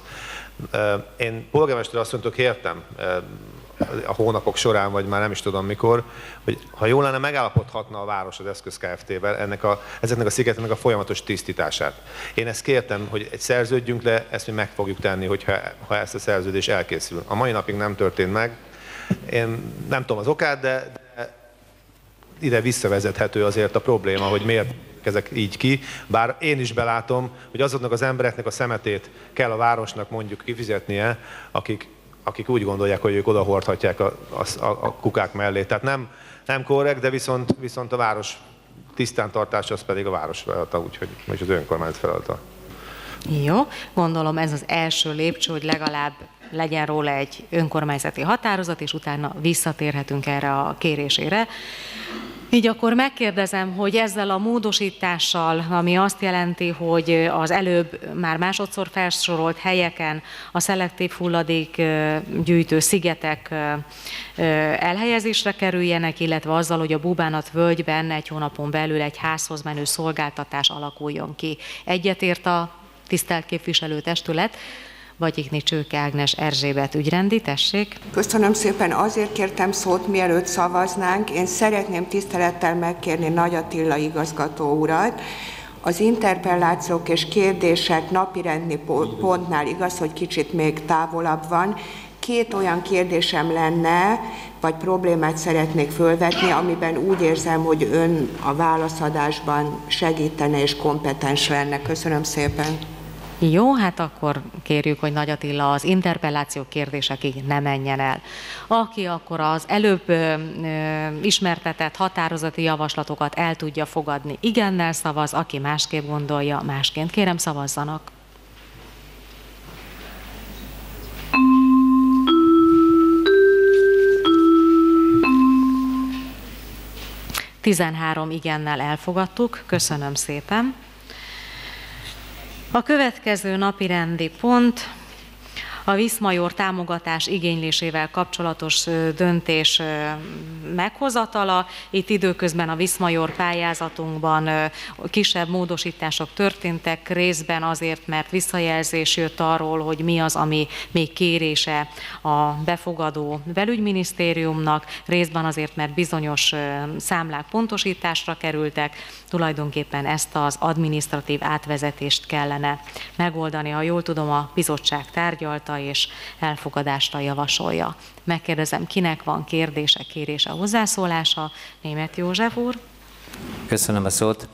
Én polgármester asszonytól kértem a hónapok során, vagy már nem is tudom mikor, hogy ha jól lenne, megállapodhatna a város az Eszköz Kft-vel ennek a, ezeknek a szigeteknek a folyamatos tisztítását. Én ezt kértem, hogy egy szerződjünk le, ezt mi meg fogjuk tenni, hogyha, ha ezt a szerződés elkészül. A mai napig nem történt meg. Én nem tudom az okát, de, de ide visszavezethető azért a probléma, hogy miért ezek így ki, bár én is belátom, hogy azoknak az embereknek a szemetét kell a városnak mondjuk kifizetnie, akik akik úgy gondolják, hogy ők odahordhatják a, a, a kukák mellé. Tehát nem, nem korrekt, de viszont, viszont a város tisztántartása az pedig a város feladata, úgyhogy és az önkormányzat feladata. Jó, gondolom ez az első lépcső, hogy legalább legyen róla egy önkormányzati határozat, és utána visszatérhetünk erre a kérésére. Így akkor megkérdezem, hogy ezzel a módosítással, ami azt jelenti, hogy az előbb már másodszor felsorolt helyeken a szelektív hulladékgyűjtő szigetek elhelyezésre kerüljenek, illetve azzal, hogy a Búbánat völgyben egy hónapon belül egy házhoz menő szolgáltatás alakuljon ki. Egyetért a tisztelt képviselőtestület, Vagyikni Csőke Ágnes Erzsébet ügyrendi, tessék. Köszönöm szépen, azért kértem szót, mielőtt szavaznánk. Én szeretném tisztelettel megkérni Nagy Attila igazgató urat. Az interpellációk és kérdések napirendi pontnál igaz, hogy kicsit még távolabb van. Két olyan kérdésem lenne, vagy problémát szeretnék fölvetni, amiben úgy érzem, hogy ön a válaszadásban segítene és kompetens lenne. Köszönöm szépen. Jó, hát akkor kérjük, hogy Nagy Attila az interpelláció kérdésekig ne menjen el. Aki akkor az előbb ö, ö, ismertetett határozati javaslatokat el tudja fogadni, igennel szavaz, aki másképp gondolja, másként. Kérem, szavazzanak. tizenhárom igennel elfogadtuk, köszönöm szépen. A következő napirendi pont a Viszmajor támogatás igénylésével kapcsolatos döntés meghozatala. Itt időközben a Viszmajor pályázatunkban kisebb módosítások történtek, részben azért, mert visszajelzés jött arról, hogy mi az, ami még kérése a befogadó belügyminisztériumnak, részben azért, mert bizonyos számlák pontosításra kerültek, tulajdonképpen ezt az adminisztratív átvezetést kellene megoldani. Ha jól tudom, a bizottság tárgyalta és elfogadásra javasolja. Megkérdezem, kinek van kérdése, kérése, hozzászólása? Németh József úr. Köszönöm a szót.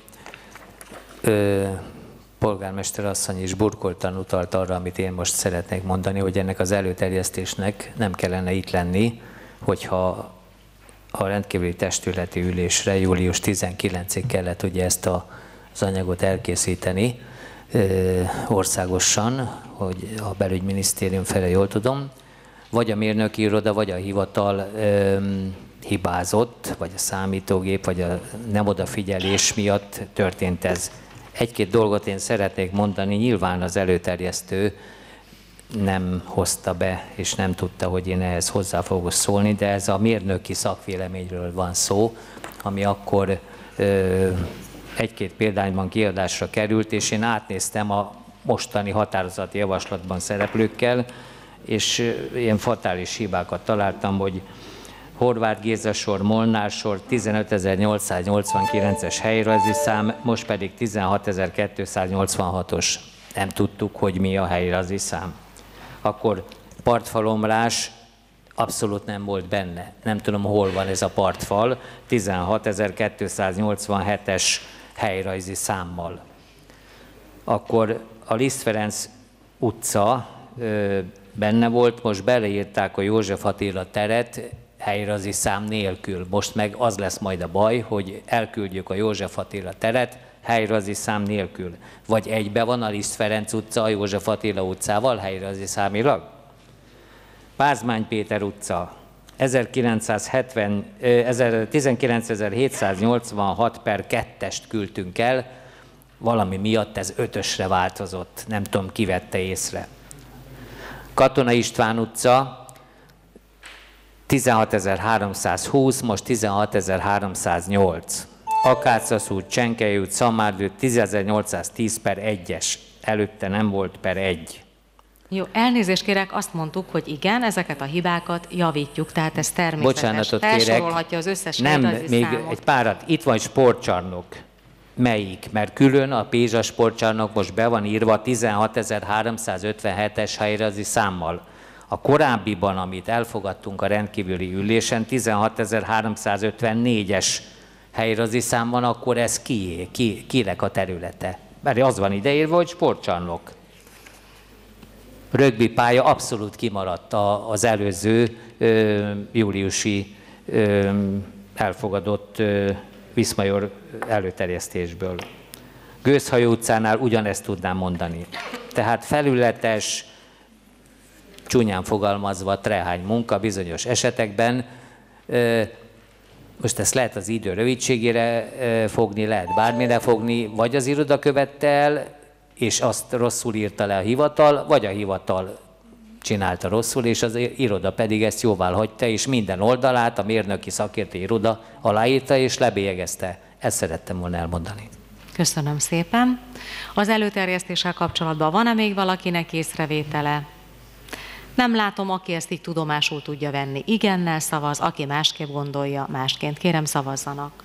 Ö, polgármester asszony is burkoltan utalt arra, amit én most szeretnék mondani, hogy ennek az előterjesztésnek nem kellene itt lenni, hogyha a rendkívüli testületi ülésre július tizenkilencedikéig kellett ugye ezt a, az anyagot elkészíteni ö, országosan, hogy a belügyminisztérium felé jól tudom, vagy a mérnöki iroda, vagy a hivatal ö, hibázott, vagy a számítógép, vagy a nem odafigyelés miatt történt ez. Egy-két dolgot én szeretnék mondani, nyilván az előterjesztő nem hozta be, és nem tudta, hogy én ehhez hozzá fogok szólni, de ez a mérnöki szakvéleményről van szó, ami akkor ö, egy-két példányban kiadásra került, és én átnéztem a mostani határozati javaslatban szereplőkkel, és ilyen fatális hibákat találtam, hogy Horváth Géza sor, Molnár sor tizenötezer-nyolcszáznyolcvankilences helyrajzi szám, most pedig tizenhatezer-kétszáznyolcvanhatos. Nem tudtuk, hogy mi a helyrajzi szám. Akkor partfalomlás abszolút nem volt benne. Nem tudom, hol van ez a partfal, tizenhatezer-kétszáznyolcvanhetes helyrajzi számmal. Akkor a Liszt Ferenc utca ö, benne volt, most beleírták a József Attila teret helyrajzi szám nélkül. Most meg az lesz majd a baj, hogy elküldjük a József Attila teret helyrajzi szám nélkül. Vagy egybe van a Liszt Ferenc utca a József Attila utcával helyrajzi számilag? Pázmány Péter utca, tizenkilencezer-hétszáznyolcvanhat per kettest küldtünk el, valami miatt ez ötösre változott, nem tudom, ki vette észre. Katona István utca, tizenhatezer-háromszázhúsz, most tizenhatezer-háromszáznyolc. Akácsasz út, Csenkely út, Szamárd út, tízezer-nyolcszáztíz per egyes. Előtte nem volt per egy. Jó, elnézést kérek, azt mondtuk, hogy igen, ezeket a hibákat javítjuk, tehát ez természetes. Bocsánatot kérek. Felsorolhatja az összes Nem, még számot. egy párat. Itt van sportcsarnok. Melyik? Mert külön a Pézsa sportcsarnok most be van írva tizenhatezer-háromszázötvenhetes helyrajzi számmal. A korábbiban, amit elfogadtunk a rendkívüli ülésen, tizenhatezer-háromszázötvennégyes helyrajzi szám van, akkor ez kié, ki, kinek a területe? Mert az van ideírva, hogy sportcsarnok. Rögbi pálya abszolút kimaradt az előző ö, júliusi ö, elfogadott ö, Viszmajor előterjesztésből. Gőzhajó utcánál ugyanezt tudnám mondani. Tehát felületes, csúnyán fogalmazva trehány munka bizonyos esetekben. Ö, most ezt lehet az idő rövidségére ö, fogni, lehet bármire fogni, vagy az iroda követte el, és azt rosszul írta le a hivatal, vagy a hivatal csinálta rosszul, és az iroda pedig ezt jóvá hagyta, és minden oldalát a mérnöki szakértői iroda aláírta és lebélyegezte. Ezt szerettem volna elmondani. Köszönöm szépen. Az előterjesztéssel kapcsolatban van-e még valakinek észrevétele? Nem látom, aki ezt így tudomásul tudja venni. Igennel szavaz, aki másképp gondolja, másként. Kérem, szavazzanak.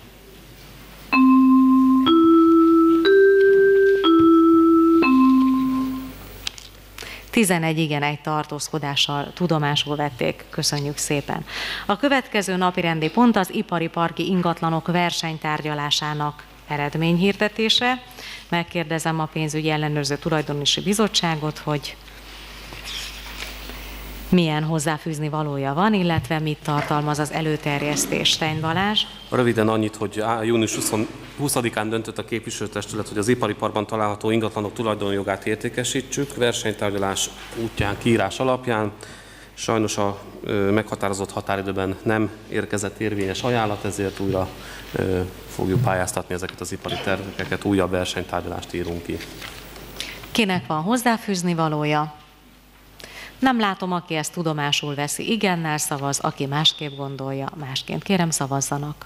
tizenegy igen, egy tartózkodással tudomásul vették. Köszönjük szépen. A következő napi rendi pont az ipari parki ingatlanok versenytárgyalásának eredményhirdetésre. Megkérdezem a pénzügyi ellenőrző tulajdonosi bizottságot, hogy milyen hozzáfűzni valója van, illetve mit tartalmaz az előterjesztés. Stein Balázs. Röviden annyit, hogy június huszadikán döntött a képviselőtestület, hogy az ipari parkban található ingatlanok tulajdonjogát értékesítsük, versenytárgyalás útján, kiírás alapján. Sajnos a meghatározott határidőben nem érkezett érvényes ajánlat, ezért újra fogjuk pályáztatni ezeket az ipari termékeket, újabb versenytárgyalást írunk ki. Kinek van hozzáfűzni valója? Nem látom, aki ezt tudomásul veszi, igennel szavaz, aki másképp gondolja, másként. Kérem, szavazzanak.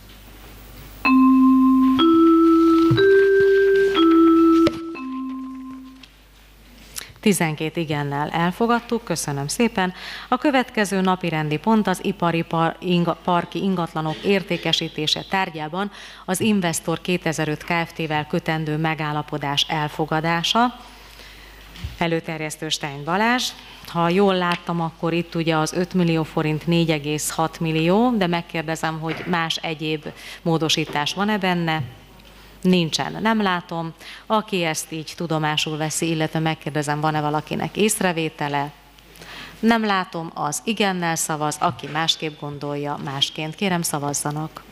tizenkét igennel elfogadtuk, köszönöm szépen. A következő napi rendi pont az ipari par, inga, parki ingatlanok értékesítése tárgyában az Investor kétezer-öt Kft-vel kötendő megállapodás elfogadása. Előterjesztő Stein Balázs. Ha jól láttam, akkor itt ugye az öt millió forint négy egész hat millió, de megkérdezem, hogy más egyéb módosítás van-e benne? Nincsen, nem látom. Aki ezt így tudomásul veszi, illetve megkérdezem, van-e valakinek észrevétele? Nem látom, az igennel szavaz, aki másképp gondolja, másként. Kérem, szavazzanak.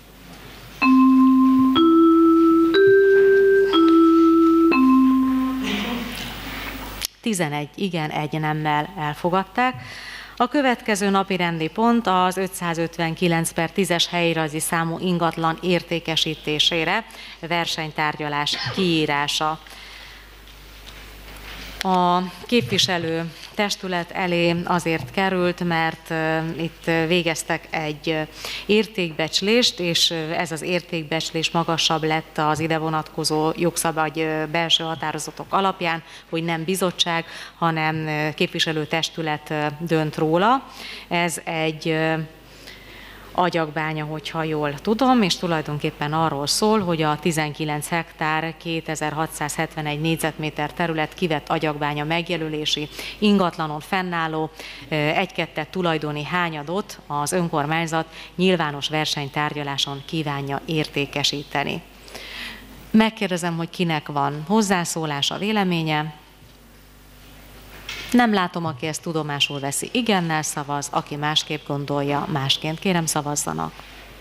tizenegy igen, egy nemmel elfogadták. A következő napi rendi pont az ötszázötvenkilenc per tízes helyrajzi számú ingatlan értékesítésére versenytárgyalás kiírása. A képviselő testület elé azért került, mert itt végeztek egy értékbecslést, és ez az értékbecslés magasabb lett az ide vonatkozó jogszabály belső határozatok alapján, hogy nem bizottság, hanem képviselőtestület dönt róla. Ez egy agyagbánya, hogyha jól tudom, és tulajdonképpen arról szól, hogy a tizenkilenc hektár kétezer-hatszázhetvenegy négyzetméter terület kivett agyagbánya megjelölési ingatlanon fennálló egy-kettet tulajdoni hányadot az önkormányzat nyilvános versenytárgyaláson kívánja értékesíteni. Megkérdezem, hogy kinek van hozzászólása, véleménye. Nem látom, aki ezt tudomásul veszi, igennel szavaz, aki másképp gondolja, másként. Kérem, szavazzanak.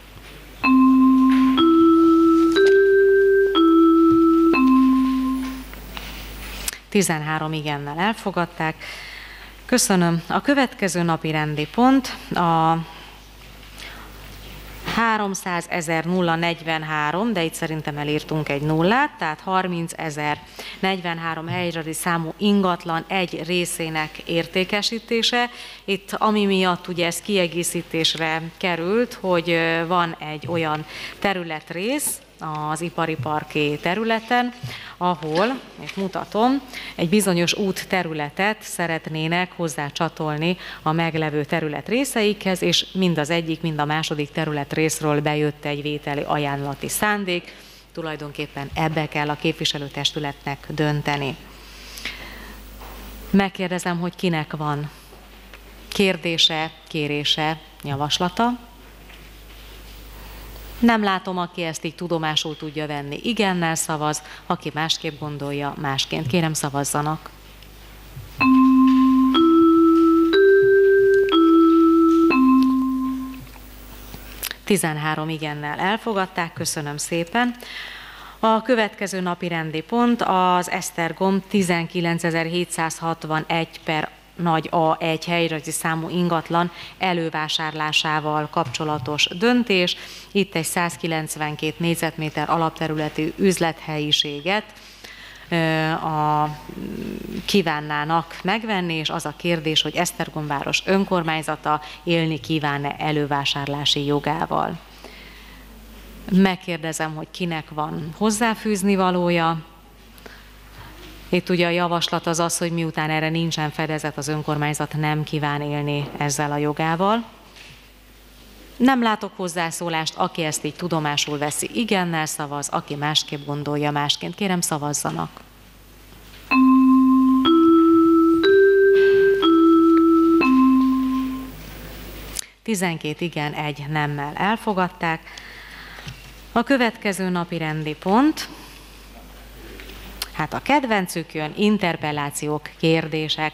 tizenhárom igennel elfogadták. Köszönöm. A következő napi rendi pont a háromszázezer negyvenhárom, de itt szerintem elírtunk egy nullát, tehát harmincezer negyvenhárom helyrajzi számú ingatlan egy részének értékesítése. Itt ami miatt ugye ez kiegészítésre került, hogy van egy olyan területrész az ipari parki területen, ahol, itt mutatom, egy bizonyos út területet szeretnének hozzácsatolni a meglevő terület részeikhez, és mind az egyik, mind a második terület részről bejött egy vételi ajánlati szándék. Tulajdonképpen ebbe kell a képviselőtestületnek dönteni. Megkérdezem, hogy kinek van kérdése, kérése, javaslata. Nem látom, aki ezt így tudomásul tudja venni. Igennel szavaz, aki másképp gondolja, másként. Kérem, szavazzanak. tizenhárom igennel elfogadták, köszönöm szépen. A következő napi rendi pont az Esztergom tizenkilencezer-hétszázhatvanegy per nagy á egy helyrajzi számú ingatlan elővásárlásával kapcsolatos döntés. Itt egy százkilencvenkét négyzetméter alapterületű üzlethelyiséget a, kívánnának megvenni, és az a kérdés, hogy Esztergom város önkormányzata élni kíván-e elővásárlási jogával. Megkérdezem, hogy kinek van hozzáfűzni valója. Itt ugye a javaslat az az, hogy miután erre nincsen fedezet, az önkormányzat nem kíván élni ezzel a jogával. Nem látok hozzászólást, aki ezt így tudomásul veszi, igennel szavaz, aki másképp gondolja, másként. Kérem, szavazzanak. tizenkét igen, egy nemmel elfogadták. A következő napi rendi pont, hát a kedvencük jön, interpellációk, kérdések.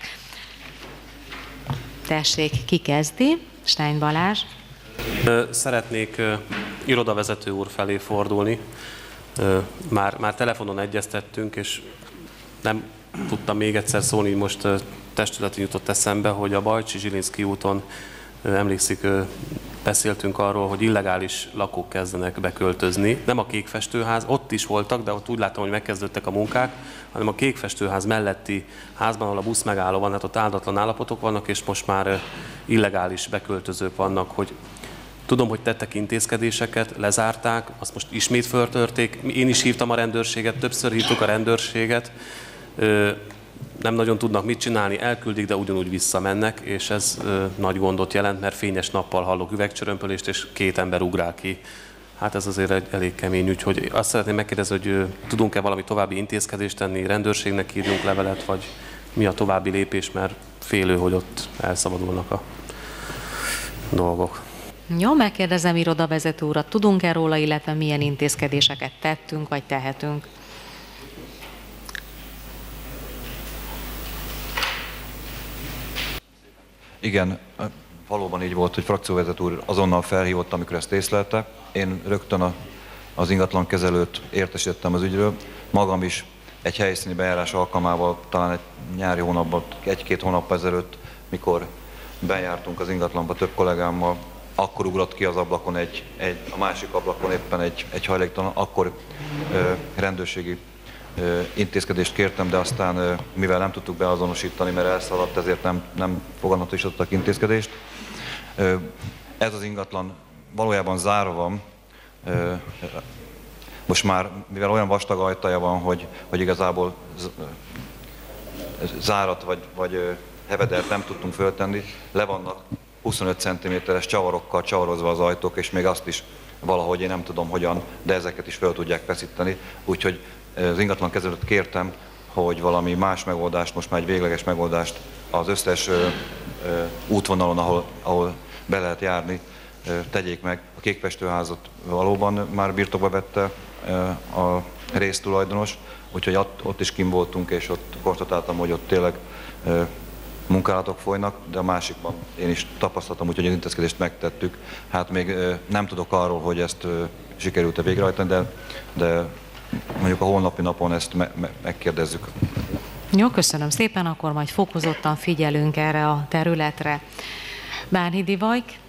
Tessék, ki kezdi? Stein Balázs. Szeretnék irodavezető úr felé fordulni. Már, már telefonon egyeztettünk, és nem tudtam még egyszer szólni, most testületi jutott eszembe, hogy a Bajcsi-Zsilinszky úton, emlékszik, beszéltünk arról, hogy illegális lakók kezdenek beköltözni. Nem a Kékfestőház, ott is voltak, de ott úgy látom, hogy megkezdődtek a munkák, hanem a Kékfestőház melletti házban, ahol a busz megálló van, hát ott áldatlan állapotok vannak, és most már illegális beköltözők vannak, hogy tudom, hogy tettek intézkedéseket, lezárták, azt most ismét föltörték. Én is hívtam a rendőrséget, többször hívtuk a rendőrséget, nem nagyon tudnak mit csinálni, elküldik, de ugyanúgy visszamennek, és ez nagy gondot jelent, mert fényes nappal hallok üvegcsörömpölést, és két ember ugrál ki. Hát ez azért egy elég kemény ügy, hogy azt szeretném megkérdezni, hogy tudunk-e valami további intézkedést tenni, rendőrségnek írjunk levelet, vagy mi a további lépés, mert félő, hogy ott elszabadulnak a dolgok. Jó, megkérdezem irodavezető urat, tudunk-e róla, illetve milyen intézkedéseket tettünk, vagy tehetünk? Igen, valóban így volt, hogy frakcióvezető úr azonnal felhívott, amikor ezt észlelte. Én rögtön a, az ingatlan kezelőt értesítettem az ügyről. Magam is egy helyszíni bejárás alkalmával, talán egy nyári hónapban, egy-két hónap ezelőtt, mikor bejártunk az ingatlanba több kollégámmal, akkor ugrott ki az ablakon, egy, egy, a másik ablakon éppen egy, egy hajléktalan, akkor ö, rendőrségi ö, intézkedést kértem, de aztán ö, mivel nem tudtuk beazonosítani, mert elszaladt, ezért nem, nem foganatosítottak intézkedést. Ö, ez az ingatlan valójában zárva van, ö, most már, mivel olyan vastag ajtaja van, hogy, hogy igazából zárat vagy, vagy hevedert nem tudtunk föltenni, le vannak huszonöt centiméteres csavarokkal csavarozva az ajtók, és még azt is valahogy én nem tudom hogyan, de ezeket is fel tudják feszíteni. Úgyhogy az ingatlan kezelőt kértem, hogy valami más megoldást, most már egy végleges megoldást az összes ö, ö, útvonalon, ahol, ahol be lehet járni, ö, tegyék meg. A Kékfestőházat valóban már birtokba vette ö, a résztulajdonos, úgyhogy ott, ott is kint voltunk, és ott konstatáltam, hogy ott tényleg ö, munkálatok folynak, de a másikban én is tapasztaltam, úgyhogy az intézkedést megtettük. Hát még nem tudok arról, hogy ezt sikerült-e végrehajtani, de, de mondjuk a holnapi napon ezt me- me- megkérdezzük. Jó, köszönöm szépen, akkor majd fokozottan figyelünk erre a területre. Bánhidi Vajk.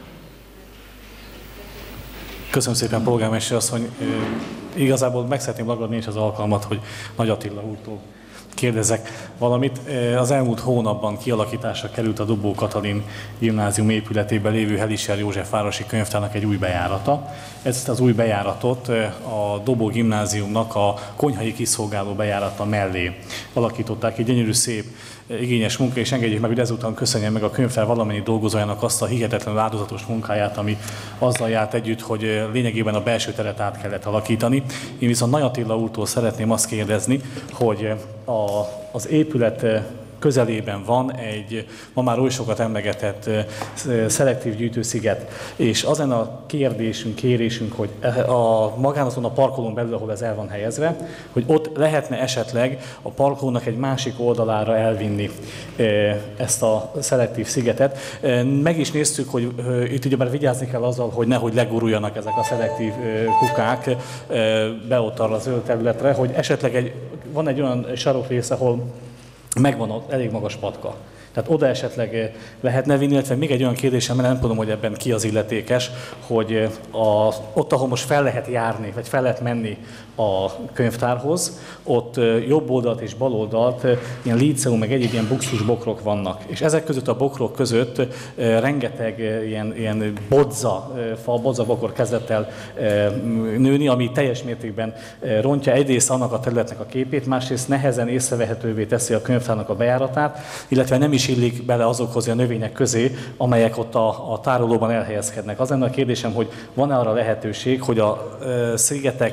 Köszönöm szépen, polgármester asszony. Igazából meg szeretném ragadni is az alkalmat, hogy Nagy Attila úrtól kérdezek valamit. Az elmúlt hónapban kialakításra került a Dobó Katalin gimnázium épületében lévő Helischer József városi könyvtárnak egy új bejárata. Ezt az új bejáratot a Dobó gimnáziumnak a konyhai kiszolgáló bejárata mellé alakították. Egy gyönyörű, szép, igényes munka, és engedjék meg, hogy ezután köszönjem meg a könyvtár valamennyi dolgozójának azt a hihetetlenül áldozatos munkáját, ami azzal járt együtt, hogy lényegében a belső teret át kellett alakítani. Én viszont Nagy Attila úrtól szeretném azt kérdezni, hogy a, az épület közelében van egy ma már oly sokat emlegetett szelektív gyűjtősziget, és az lenne a kérdésünk, kérésünk, hogy a magánaton a parkolón belül, ahol ez el van helyezve, hogy ott lehetne esetleg a parkolónak egy másik oldalára elvinni ezt a szelektív szigetet. Meg is néztük, hogy itt ugyebár vigyázni kell azzal, hogy nehogy leguruljanak ezek a szelektív kukák be ott arra a zöld területre, hogy esetleg egy, van egy olyan sarokrész, ahol megvan ott elég magas patka. Tehát oda esetleg lehetne vinni, illetve még egy olyan kérdésem, mert nem tudom, hogy ebben ki az illetékes, hogy a, ott, ahol most fel lehet járni, vagy fel lehet menni a könyvtárhoz, ott jobb oldalt és bal oldalt ilyen líceum, meg egyéb ilyen buxus bokrok vannak. És ezek között a bokrok között rengeteg ilyen, ilyen bodza, fa, bodza bokor kezdett el nőni, ami teljes mértékben rontja egyrészt annak a területnek a képét, másrészt nehezen észrevehetővé teszi a könyvtárnak a bejáratát, illetve nem is illik bele azokhoz a növények közé, amelyek ott a, a tárolóban elhelyezkednek. Az lenne a kérdésem, hogy van-e arra lehetőség, hogy a szigetek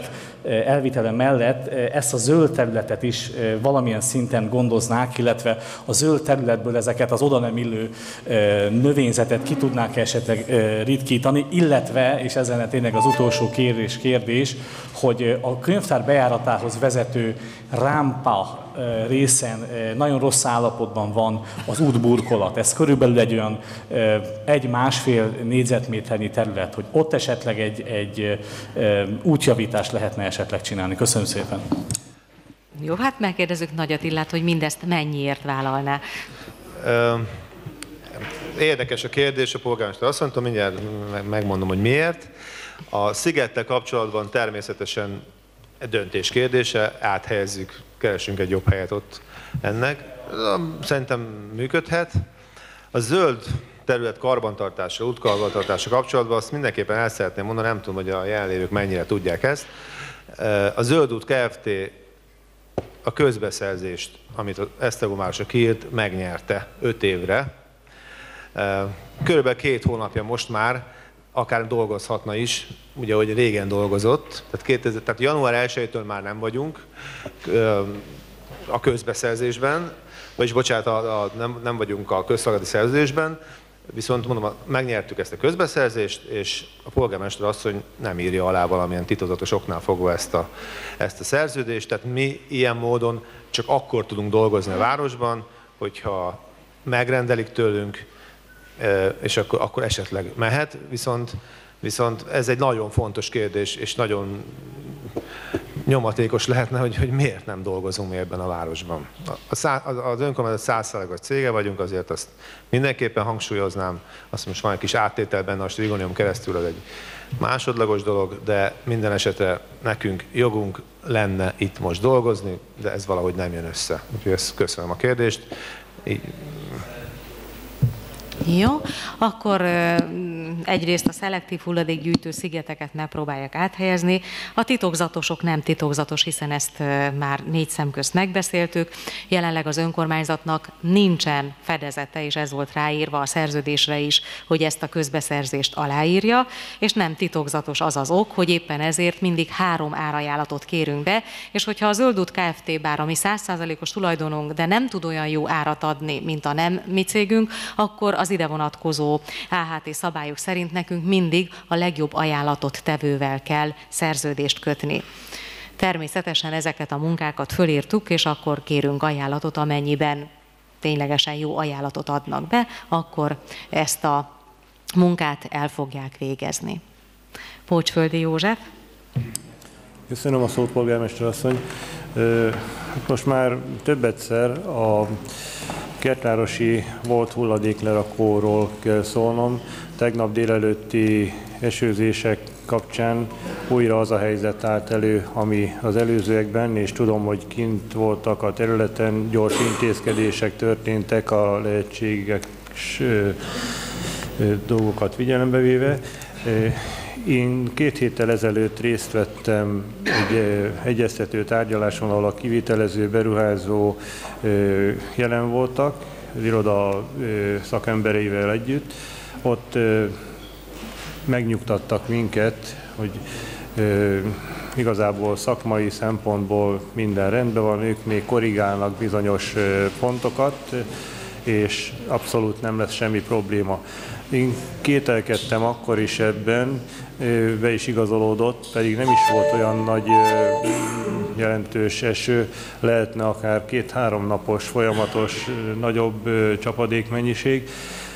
elvitele mellett ezt a zöld területet is valamilyen szinten gondoznák, illetve a zöld területből ezeket az oda nem illő növényzetet ki tudnák esetleg ritkítani, illetve, és ez lenne tényleg az utolsó kérdés, kérdés, hogy a könyvtár bejáratához vezető rámpa részen nagyon rossz állapotban van az útburkolat. Ez körülbelül egy olyan egy-másfél négyzetméternyi terület, hogy ott esetleg egy, egy útjavítást lehetne esetleg csinálni. Köszönöm szépen. Jó, hát megkérdezzük Nagy Attilát, hogy mindezt mennyiért vállalná. Érdekes a kérdés, a polgármester azt mondta, mindjárt megmondom, hogy miért. A szigettel kapcsolatban természetesen döntés kérdése, áthelyezzük, keresünk egy jobb helyet ott ennek. Szerintem működhet. A zöld terület karbantartása, útkarbantartása kapcsolatban azt mindenképpen el szeretném mondani, nem tudom, hogy a jelenlévők mennyire tudják ezt. A Zöld út Kft. A közbeszerzést, amit az Esztergom városa kiírt, megnyerte öt évre. Körülbelül két hónapja most már, akár dolgozhatna is, ugye, ahogy régen dolgozott. Tehát, kétezer, tehát január elsejétől már nem vagyunk a közbeszerzésben, vagyis bocsánat, a, a, nem, nem vagyunk a közszolgálati szerződésben, viszont mondom, megnyertük ezt a közbeszerzést, és a polgármester asszony nem írja alá valamilyen titokzatos oknál fogva ezt a, ezt a szerződést, tehát mi ilyen módon csak akkor tudunk dolgozni a városban, hogyha megrendelik tőlünk, és akkor, akkor esetleg mehet, viszont, viszont ez egy nagyon fontos kérdés, és nagyon nyomatékos lehetne, hogy, hogy miért nem dolgozunk mi ebben a városban. A szá, az önkormányzat száz százalékos cége vagyunk, azért azt mindenképpen hangsúlyoznám, azt most van egy kis áttétel benne a Strigonium keresztül, az egy másodlagos dolog, de minden esetre nekünk jogunk lenne itt most dolgozni, de ez valahogy nem jön össze. Úgyhogy ezt köszönöm a kérdést. Így. Jó, akkor egyrészt a szelektív hulladékgyűjtő szigeteket megpróbálják áthelyezni. A titokzatosok nem titokzatos, hiszen ezt már négy szem közt megbeszéltük. Jelenleg az önkormányzatnak nincsen fedezete, és ez volt ráírva a szerződésre is, hogy ezt a közbeszerzést aláírja, és nem titokzatos az az ok, hogy éppen ezért mindig három árajánlatot kérünk be, és hogyha a Zöld út Kft. Bár a mi száz százalékos tulajdonunk, de nem tud olyan jó árat adni, mint a nem mi cégünk, akkor az ide vonatkozó á há té szabályok szerint nekünk mindig a legjobb ajánlatot tevővel kell szerződést kötni. Természetesen ezeket a munkákat fölírtuk, és akkor kérünk ajánlatot, amennyiben ténylegesen jó ajánlatot adnak be, akkor ezt a munkát el fogják végezni. Pócsföldi József. Köszönöm a szót, polgármester asszony. Most már többetszer a kertvárosi volt hulladéklerakóról kell szólnom. Tegnap délelőtti esőzések kapcsán újra az a helyzet állt elő, ami az előzőekben, és tudom, hogy kint voltak a területen, gyors intézkedések történtek a lehetséges dolgokat figyelembe véve. Én két héttel ezelőtt részt vettem egy egyeztető tárgyaláson, ahol a kivitelező, beruházó jelen voltak, az iroda szakembereivel együtt. Ott megnyugtattak minket, hogy igazából szakmai szempontból minden rendben van, ők még korrigálnak bizonyos pontokat, és abszolút nem lesz semmi probléma. Én kételkedtem akkor is ebben, be is igazolódott, pedig nem is volt olyan nagy jelentős eső, lehetne akár két-három napos folyamatos nagyobb csapadékmennyiség.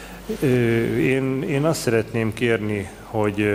Én, én azt szeretném kérni, hogy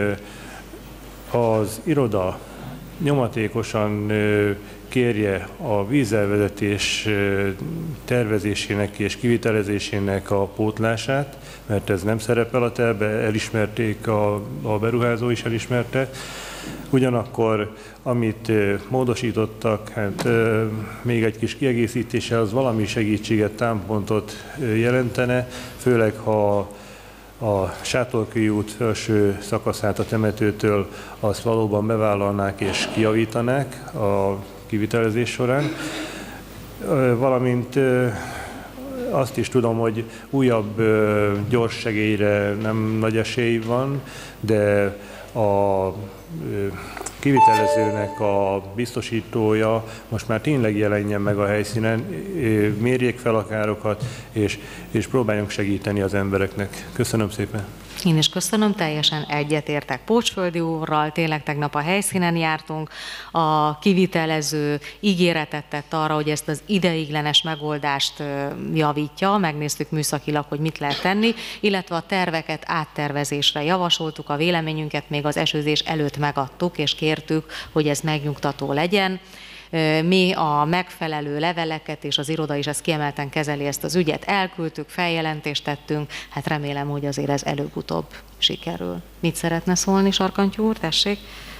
az iroda nyomatékosan kérje a vízelvezetés tervezésének és kivitelezésének a pótlását, mert ez nem szerepel a tervbe, elismerték, a, a beruházó is elismerte. Ugyanakkor, amit módosítottak, hát még egy kis kiegészítése, az valami segítséget, támpontot jelentene, főleg ha a Sátorkői út felső szakaszát a temetőtől azt valóban bevállalnák és kijavítanák a kivitelezés során. Valamint azt is tudom, hogy újabb gyors segélyre nem nagy esély van, de a kivitelezőnek a biztosítója most már tényleg jelenjen meg a helyszínen, mérjék fel a károkat, és, és próbáljunk segíteni az embereknek. Köszönöm szépen! Én is köszönöm, teljesen egyetértek Pócsföldi úrral, tényleg tegnap a helyszínen jártunk, a kivitelező ígéretet tett arra, hogy ezt az ideiglenes megoldást javítja, megnéztük műszakilag, hogy mit lehet tenni, illetve a terveket áttervezésre javasoltuk, a véleményünket még az esőzés előtt megadtuk, és kértük, hogy ez megnyugtató legyen. Mi a megfelelő leveleket, és az iroda is ezt kiemelten kezeli ezt az ügyet, elküldtük, feljelentést tettünk, hát remélem, hogy azért ez előbb-utóbb sikerül. Mit szeretne szólni, Sarkantyú úr, tessék?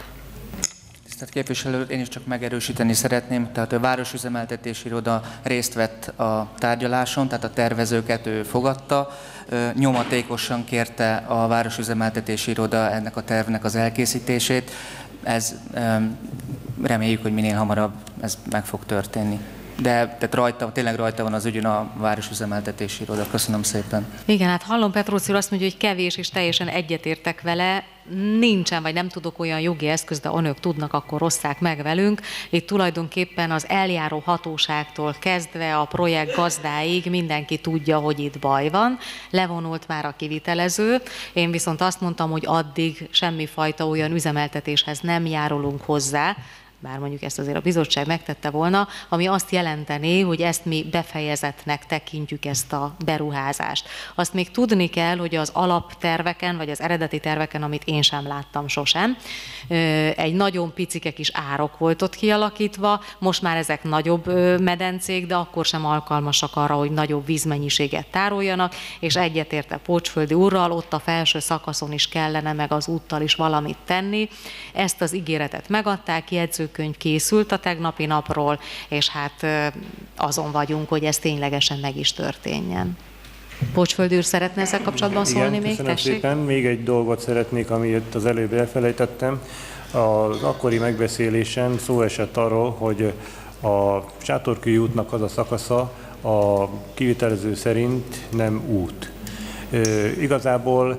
Tisztelt képviselő, én is csak megerősíteni szeretném, tehát a Városüzemeltetési Iroda részt vett a tárgyaláson, tehát a tervezőket ő fogadta, nyomatékosan kérte a Városüzemeltetési Iroda ennek a tervnek az elkészítését. Ez reméljük, hogy minél hamarabb ez meg fog történni. De tehát rajta, tényleg rajta van az ügyön a Városüzemeltetési Iroda. Köszönöm szépen. Igen, hát hallom Petróci úr azt mondja, hogy kevés, és teljesen egyetértek vele. Nincsen, vagy nem tudok olyan jogi eszköz, de önök tudnak, akkor osszák meg velünk. Itt tulajdonképpen az eljáró hatóságtól kezdve a projekt gazdáig mindenki tudja, hogy itt baj van. Levonult már a kivitelező. Én viszont azt mondtam, hogy addig semmifajta olyan üzemeltetéshez nem járulunk hozzá, bár mondjuk ezt azért a bizottság megtette volna, ami azt jelenteni, hogy ezt mi befejezettnek tekintjük, ezt a beruházást. Azt még tudni kell, hogy az alapterveken, vagy az eredeti terveken, amit én sem láttam sosem, egy nagyon picike kis árok volt ott kialakítva, most már ezek nagyobb medencék, de akkor sem alkalmasak arra, hogy nagyobb vízmennyiséget tároljanak, és egyetértek Pócsföldi úrral, ott a felső szakaszon is kellene, meg az úttal is valamit tenni. Ezt az ígéretet megadták, jegyzők könyv készült a tegnapi napról, és hát azon vagyunk, hogy ez ténylegesen meg is történjen. Pócsföldi úr szeretne ezzel kapcsolatban szólni? Igen, még? Köszönöm Tessék. szépen. Még egy dolgot szeretnék, amit az előbb elfelejtettem. Az akkori megbeszélésen szó esett arról, hogy a Sátorkői útnak az a szakasza a kivitelező szerint nem út. E, igazából,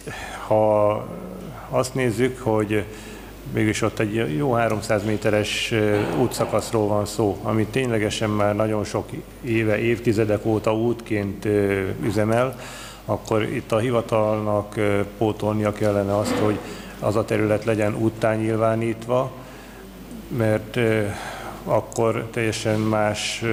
ha azt nézzük, hogy mégis ott egy jó háromszáz méteres útszakaszról van szó, ami ténylegesen már nagyon sok éve, évtizedek óta útként üzemel, akkor itt a hivatalnak pótolnia kellene azt, hogy az a terület legyen úttá nyilvánítva, mert akkor teljesen más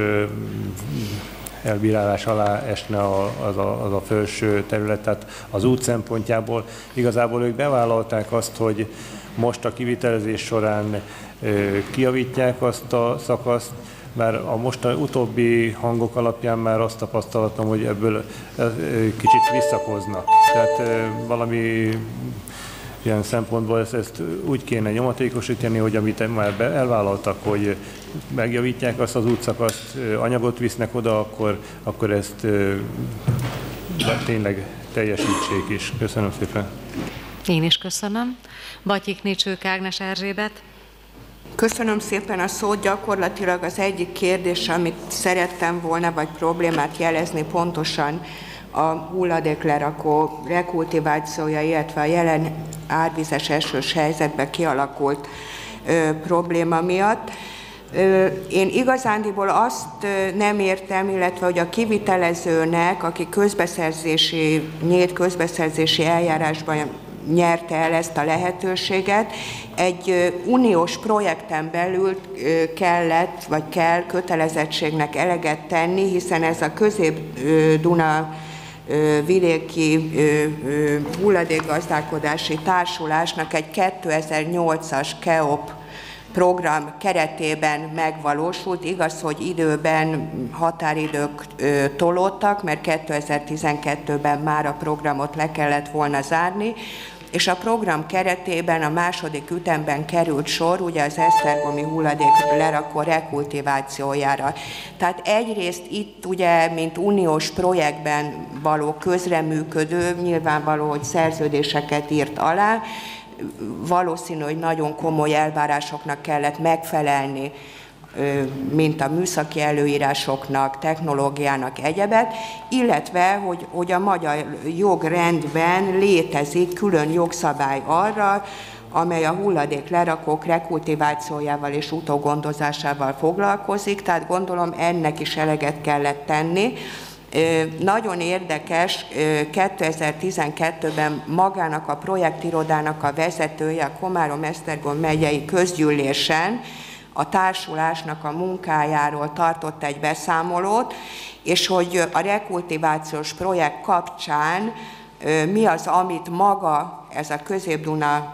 elbírálás alá esne az a, az a felső terület. Tehát az út szempontjából igazából ők bevállalták azt, hogy most a kivitelezés során kijavítják azt a szakaszt, már a most utóbbi hangok alapján már azt tapasztalatom, hogy ebből kicsit visszakoznak. Tehát valami ilyen szempontból ezt, ezt úgy kéne nyomatékosítani, hogy amit már elvállaltak, hogy megjavítják azt az útszakaszt, anyagot visznek oda, akkor, akkor ezt tényleg teljesítsék is. Köszönöm szépen. Én is köszönöm. Batyik Csők Ágnes Erzsébet. Köszönöm szépen a szót. Gyakorlatilag az egyik kérdés, amit szerettem volna, vagy problémát jelezni pontosan a hulladéklerakó rekultivációja, illetve a jelen árvizes esős helyzetben kialakult ö, probléma miatt. Ö, én igazándiból azt ö, nem értem, illetve hogy a kivitelezőnek, aki közbeszerzési, nyílt közbeszerzési eljárásban nyerte el ezt a lehetőséget, egy uniós projekten belül kellett, vagy kell kötelezettségnek eleget tenni, hiszen ez a Közép-Duna vidéki hulladékgazdálkodási társulásnak egy kétezer-nyolcas KEOP program keretében megvalósult. Igaz, hogy időben határidők tolódtak, mert kétezer-tizenkettőben már a programot le kellett volna zárni, és a program keretében a második ütemben került sor ugye az esztergomi hulladék lerakó rekultivációjára. Tehát egyrészt itt ugye, mint uniós projektben való közreműködő, nyilvánvaló, hogy szerződéseket írt alá, valószínű, hogy nagyon komoly elvárásoknak kellett megfelelni, mint a műszaki előírásoknak, technológiának, egyebet, illetve, hogy, hogy a magyar jogrendben létezik külön jogszabály arra, amely a hulladék lerakók rekultivációjával és utógondozásával foglalkozik, tehát gondolom ennek is eleget kellett tenni. Nagyon érdekes, kétezer-tizenkettőben magának a projektirodának a vezetője a Komárom-Esztergom megyei közgyűlésen a társulásnak a munkájáról tartott egy beszámolót, és hogy a rekultivációs projekt kapcsán mi az, amit maga ez a Közép-Duna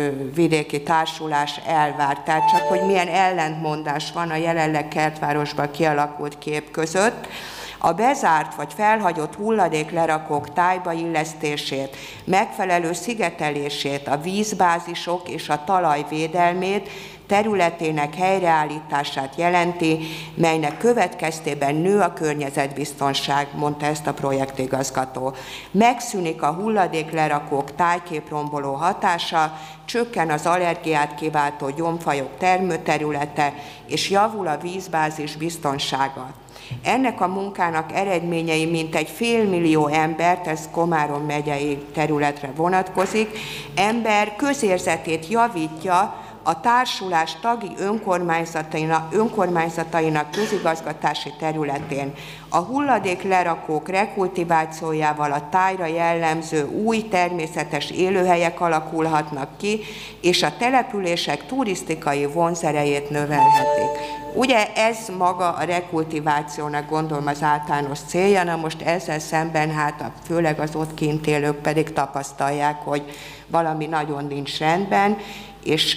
vidéki társulás elvárt. Tehát csak, hogy milyen ellentmondás van a jelenleg Kertvárosban kialakult kép között. A bezárt vagy felhagyott hulladéklerakók tájba illesztését, megfelelő szigetelését, a vízbázisok és a talaj védelmét, területének helyreállítását jelenti, melynek következtében nő a környezetbiztonság, mondta ezt a projektigazgató. Megszűnik a hulladéklerakók tájképromboló hatása, csökken az allergiát kiváltó gyomfajok termőterülete, és javul a vízbázis biztonsága. Ennek a munkának eredményei mintegy félmillió embert, ez Komárom megyei területre vonatkozik, ember közérzetét javítja a társulás tagi önkormányzatainak, önkormányzatainak közigazgatási területén. A hulladék lerakók rekultivációjával a tájra jellemző új természetes élőhelyek alakulhatnak ki, és a települések turisztikai vonzerejét növelhetik. Ugye ez maga a rekultivációnak gondolom az általános célja, na most ezzel szemben hát főleg az ott kint élők pedig tapasztalják, hogy valami nagyon nincs rendben, és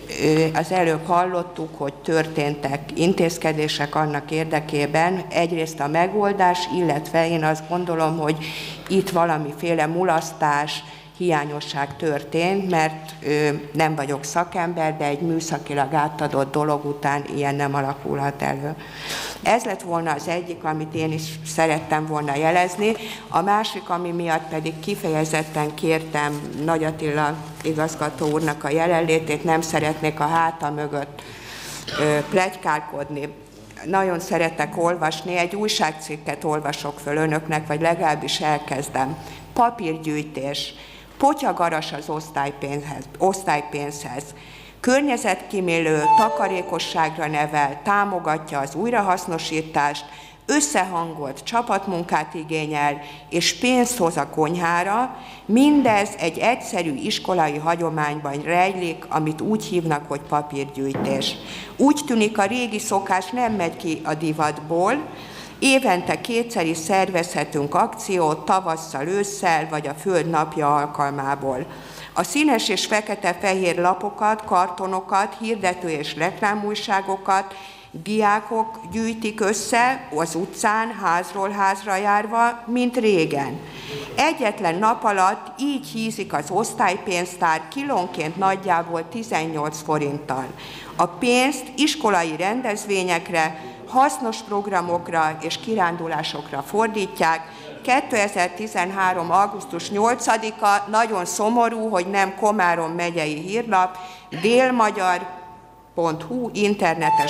az előbb hallottuk, hogy történtek intézkedések annak érdekében, egyrészt a megoldás, illetve én azt gondolom, hogy itt valamiféle mulasztás, hiányosság történt, mert ö, nem vagyok szakember, de egy műszakilag átadott dolog után ilyen nem alakulhat elő. Ez lett volna az egyik, amit én is szerettem volna jelezni. A másik, ami miatt pedig kifejezetten kértem Nagy Attila igazgató úrnak a jelenlétét, nem szeretnék a háta mögött ö, pletykálkodni. Nagyon szeretek olvasni, egy újságcikket olvasok föl önöknek, vagy legalábbis elkezdem. Papírgyűjtés. Potyagaras az osztálypénzhez, osztálypénzhez. Környezetkímélő, takarékosságra nevel, támogatja az újrahasznosítást, összehangolt csapatmunkát igényel, és pénzt hoz a konyhára. Mindez egy egyszerű iskolai hagyományban rejlik, amit úgy hívnak, hogy papírgyűjtés. Úgy tűnik, a régi szokás nem megy ki a divatból. Évente kétszer is szervezhetünk akciót, tavasszal, ősszel, vagy a Föld napja alkalmából. A színes és fekete-fehér lapokat, kartonokat, hirdető és reklámújságokat diákok gyűjtik össze az utcán, házról házra járva, mint régen. Egyetlen nap alatt így hízik az osztálypénztár kilónként nagyjából tizennyolc forinttal. A pénzt iskolai rendezvényekre, hasznos programokra és kirándulásokra fordítják. kétezer-tizenhárom. augusztus nyolcadika, nagyon szomorú, hogy nem Komárom megyei hírlap, délmagyar pont hu internetes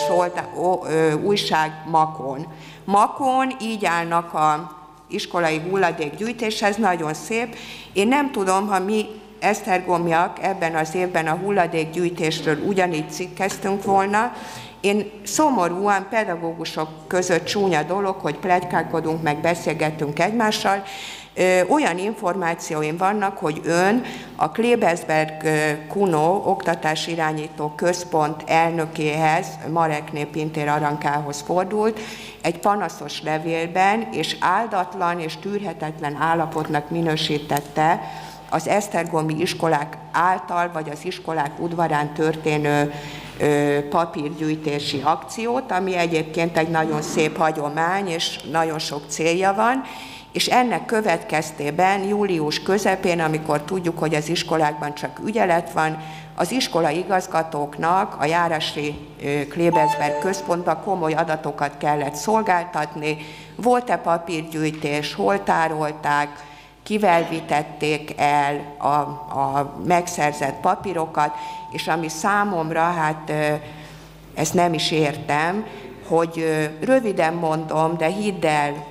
újság Makón. Makón így állnak az iskolai hulladékgyűjtéshez, nagyon szép. Én nem tudom, ha mi esztergomiak ebben az évben a hulladékgyűjtésről ugyanígy cikkeztünk volna. Én szomorúan, pedagógusok között csúnya dolog, hogy pletykálkodunk, meg beszélgettünk egymással. Olyan információim vannak, hogy ön a Klebersberg Kuno oktatásirányító központ elnökéhez, Marekné Pintér Arankához fordult, egy panaszos levélben, és áldatlan és tűrhetetlen állapotnak minősítette az esztergomi iskolák által, vagy az iskolák udvarán történő papírgyűjtési akciót, ami egyébként egy nagyon szép hagyomány, és nagyon sok célja van, és ennek következtében július közepén, amikor tudjuk, hogy az iskolákban csak ügyelet van, az iskola igazgatóknak a járási Klebersberg központban komoly adatokat kellett szolgáltatni, volt-e papírgyűjtés, hol tárolták, kivel vitették el a, a megszerzett papírokat, és ami számomra, hát ezt nem is értem, hogy röviden mondom, de hidd el,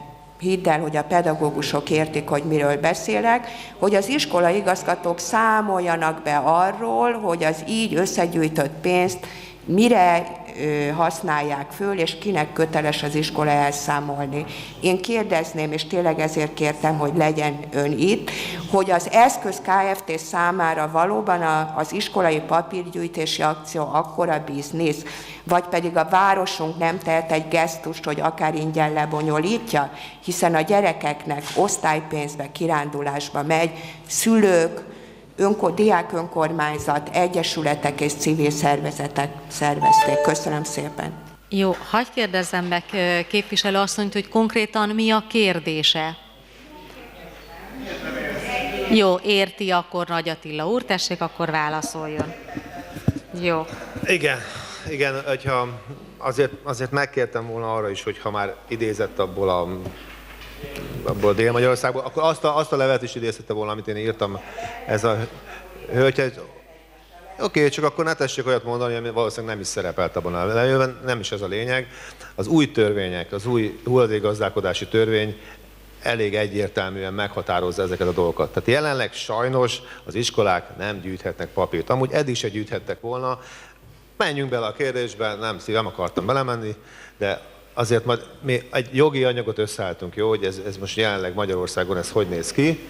hidd el, hogy a pedagógusok értik, hogy miről beszélek, hogy az iskolai igazgatók számoljanak be arról, hogy az így összegyűjtött pénzt mire használják föl, és kinek köteles az iskola elszámolni. Én kérdezném, és tényleg ezért kértem, hogy legyen ön itt, hogy az Eszköz Kft. Számára valóban az iskolai papírgyűjtési akció akkora biznisz, vagy pedig a városunk nem tehet egy gesztust, hogy akár ingyen lebonyolítja, hiszen a gyerekeknek osztálypénzbe, kirándulásba megy, szülők, Önkor, diák önkormányzat, egyesületek és civil szervezetek szervezték. Köszönöm szépen. Jó, hagyj kérdezzem meg képviselő asszonyt, hogy konkrétan mi a kérdése? Jó, érti, akkor Nagy Attila úr, tessék, akkor válaszoljon. Jó. Igen, igen, hogyha azért, azért megkértem volna arra is, hogy ha már idézett abból a abból Dél-Magyarországból, akkor azt a, azt a levelet is idézhette volna, amit én írtam. Ez a hölgy, oké, okay, csak akkor ne tessék olyat mondani, ami valószínűleg nem is szerepelt abban a levélben, nem is ez a lényeg. Az új törvények, az új hulladékgazdálkodási törvény elég egyértelműen meghatározza ezeket a dolgokat. Tehát jelenleg sajnos az iskolák nem gyűjthetnek papírt. Amúgy eddig se gyűjthettek volna. Menjünk bele a kérdésbe, nem szívem akartam belemenni, de azért majd mi egy jogi anyagot összeálltunk, jó, hogy ez, ez most jelenleg Magyarországon ez hogy néz ki.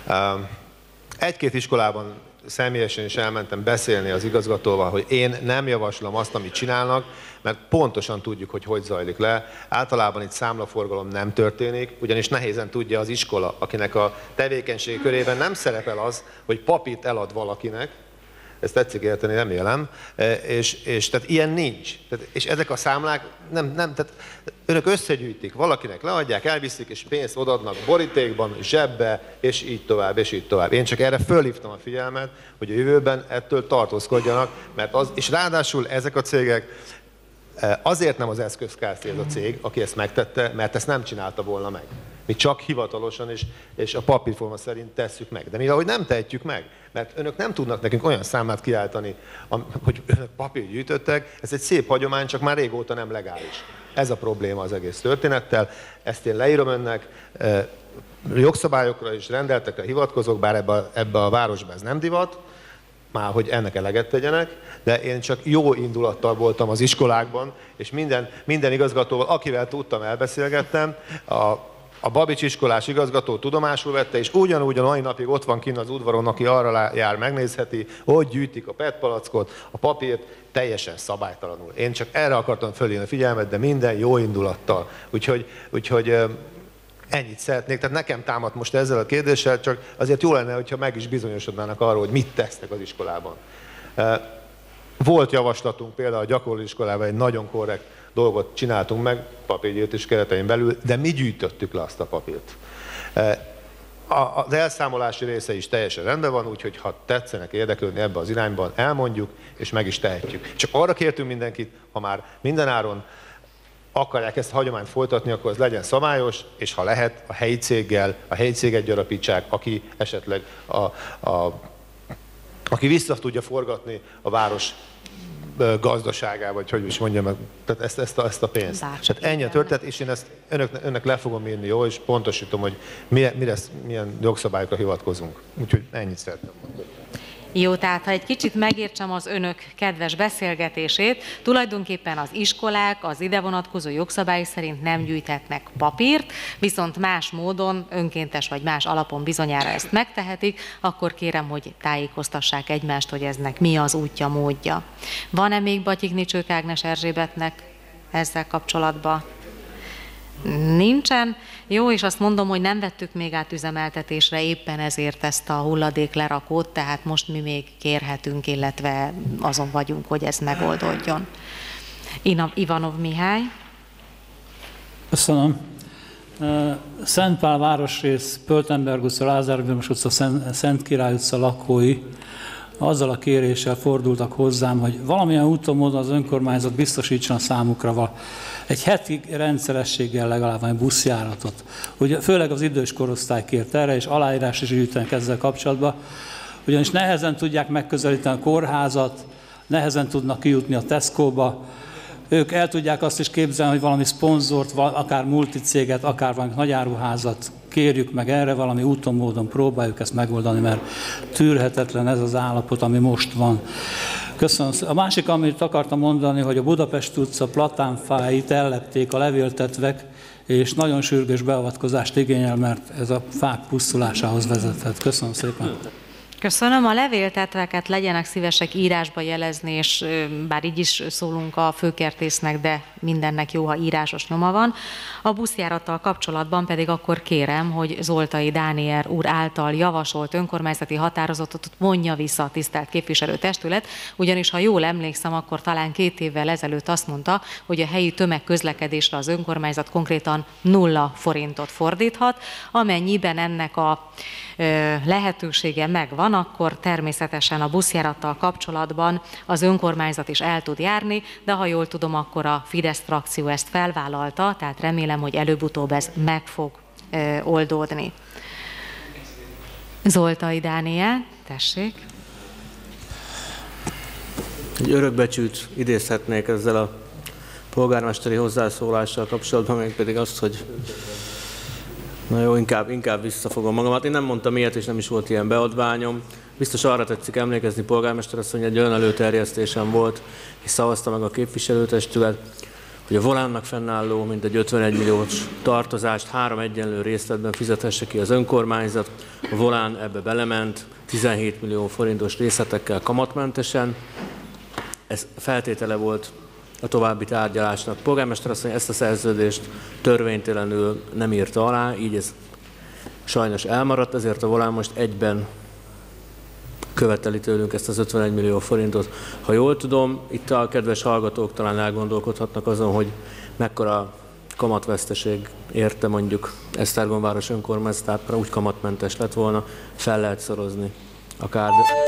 Egy-két iskolában személyesen is elmentem beszélni az igazgatóval, hogy én nem javaslom azt, amit csinálnak, mert pontosan tudjuk, hogy hogy zajlik le. Általában itt számlaforgalom nem történik, ugyanis nehézen tudja az iskola, akinek a tevékenység körében nem szerepel az, hogy papírt elad valakinek, ezt tetszik érteni, remélem, és, és tehát ilyen nincs. Tehát, és ezek a számlák nem, nem, tehát önök összegyűjtik, valakinek leadják, elviszik, és pénzt odaadnak borítékban, zsebbe, és így tovább, és így tovább. Én csak erre fölhívtam a figyelmet, hogy a jövőben ettől tartózkodjanak, mert az, és ráadásul ezek a cégek, azért nem az Eszköz Kft. Ez a cég, aki ezt megtette, mert ezt nem csinálta volna meg. Mi csak hivatalosan és, és a papírforma szerint tesszük meg. De mivel hogy nem tehetjük meg, mert önök nem tudnak nekünk olyan számlát kiáltani, hogy önök papírt gyűjtöttek, ez egy szép hagyomány, csak már régóta nem legális. Ez a probléma az egész történettel. Ezt én leírom önnek, jogszabályokra és rendeltekre hivatkozok, bár ebbe a, ebbe a városba ez nem divat, már hogy ennek eleget tegyenek, de én csak jó indulattal voltam az iskolákban, és minden, minden igazgatóval, akivel tudtam, elbeszélgettem, a, a Babics iskolás igazgató tudomásul vette, és ugyanúgy a mai napig ott van kint az udvaron, aki arra jár, megnézheti, hogy gyűjtik a pé é té palackot, a papírt, teljesen szabálytalanul. Én csak erre akartam fölhívni a figyelmet, de minden jó indulattal. Úgyhogy, úgyhogy ennyit szeretnék, tehát nekem támad most ezzel a kérdéssel, csak azért jó lenne, hogyha meg is bizonyosodnának arról, hogy mit tesznek az iskolában. Volt javaslatunk például a gyakorló iskolában, egy nagyon korrekt dolgot csináltunk meg, papírgyűjtés keretein belül, de mi gyűjtöttük le azt a papírt. Az elszámolási része is teljesen rendben van, úgyhogy ha tetszenek érdeklődni ebbe az irányban, elmondjuk, és meg is tehetjük. Csak arra kértünk mindenkit, ha már mindenáron akarják ezt a hagyományt folytatni, akkor az legyen szabályos, és ha lehet, a helyi céggel, a helyi céget gyarapítsák, aki esetleg a, a, aki vissza tudja forgatni a város gazdaságába, vagy hogy is mondjam, tehát ezt, ezt, a, ezt a pénzt. Tehát ennyi a történet, és én ezt önök, önnek le fogom írni, jó, és pontosítom, hogy milyen, mire, milyen jogszabályokra hivatkozunk. Úgyhogy ennyit szeretném mondani. Jó, tehát ha egy kicsit megértsem az önök kedves beszélgetését, tulajdonképpen az iskolák az ide vonatkozó jogszabály szerint nem gyűjthetnek papírt, viszont más módon, önkéntes vagy más alapon bizonyára ezt megtehetik, akkor kérem, hogy tájékoztassák egymást, hogy eznek mi az útja, módja. Van-e még Batyikni Csők Ágnes Erzsébetnek ezzel kapcsolatban? Nincsen. Jó, és azt mondom, hogy nem vettük még át üzemeltetésre éppen ezért ezt a hulladéklerakót, tehát most mi még kérhetünk, illetve azon vagyunk, hogy ez megoldódjon. Ivanov Mihály. Köszönöm. Szentpál városrész, Pöltenberg utca, Lázár Vilmos utca, Szent Király utca lakói azzal a kéréssel fordultak hozzám, hogy valamilyen úton módon az önkormányzat biztosítson számukra egy heti rendszerességgel legalább egy buszjáratot. Ugye, főleg az idős korosztály kért erre, és aláírás is gyűjtenek ezzel kapcsolatban, ugyanis nehezen tudják megközelíteni a kórházat, nehezen tudnak kijutni a Tesco-ba, ők el tudják azt is képzelni, hogy valami szponzort, akár multicéget, akár valami nagyáruházat kérjük meg erre, valami úton, módon próbáljuk ezt megoldani, mert tűrhetetlen ez az állapot, ami most van. Köszönöm. A másik, amit akartam mondani, hogy a Budapest utca platánfáit ellepték a levéltetvek, és nagyon sürgős beavatkozást igényel, mert ez a fák pusztulásához vezethet. Köszönöm szépen. Köszönöm. A levéltetveket legyenek szívesek írásba jelezni, és bár így is szólunk a főkertésznek, de mindennek jó, ha írásos nyoma van. A buszjárattal kapcsolatban pedig akkor kérem, hogy Zoltai Dániel úr által javasolt önkormányzati határozatot vonja vissza a tisztelt képviselőtestület, ugyanis ha jól emlékszem, akkor talán két évvel ezelőtt azt mondta, hogy a helyi tömegközlekedésre az önkormányzat konkrétan nulla forintot fordíthat, amennyiben ennek a lehetősége megvan, akkor természetesen a buszjárattal kapcsolatban az önkormányzat is el tud járni, de ha jól tudom, akkor a Fidesz frakció ezt felvállalta, tehát remélem, hogy előbb-utóbb ez meg fog oldódni. Zoltai Dániel, tessék. Egy örökbecsült idézhetnék ezzel a polgármesteri hozzászólással kapcsolatban, még pedig azt, hogy na jó, inkább, inkább visszafogom magamat. Én nem mondtam ilyet, és nem is volt ilyen beadványom. Biztos arra tetszik emlékezni, polgármester asszony, egy olyan előterjesztésem volt, és szavazta meg a képviselőtestület, hogy a Volánnak fennálló mintegy ötvenegy milliós tartozást három egyenlő részletben fizethesse ki az önkormányzat. A Volán ebbe belement tizenhét millió forintos részletekkel kamatmentesen. Ez feltétele volt a további tárgyalásnak. Polgármester asszony ezt a szerződést törvénytelenül nem írta alá, így ez sajnos elmaradt, ezért a Volán most egyben követeli tőlünk ezt az ötvenegy millió forintot. Ha jól tudom, itt a kedves hallgatók talán elgondolkodhatnak azon, hogy mekkora kamatveszteség érte mondjuk Esztergomváros önkormányzatát, úgy kamatmentes lett volna, fel lehet szorozni akár.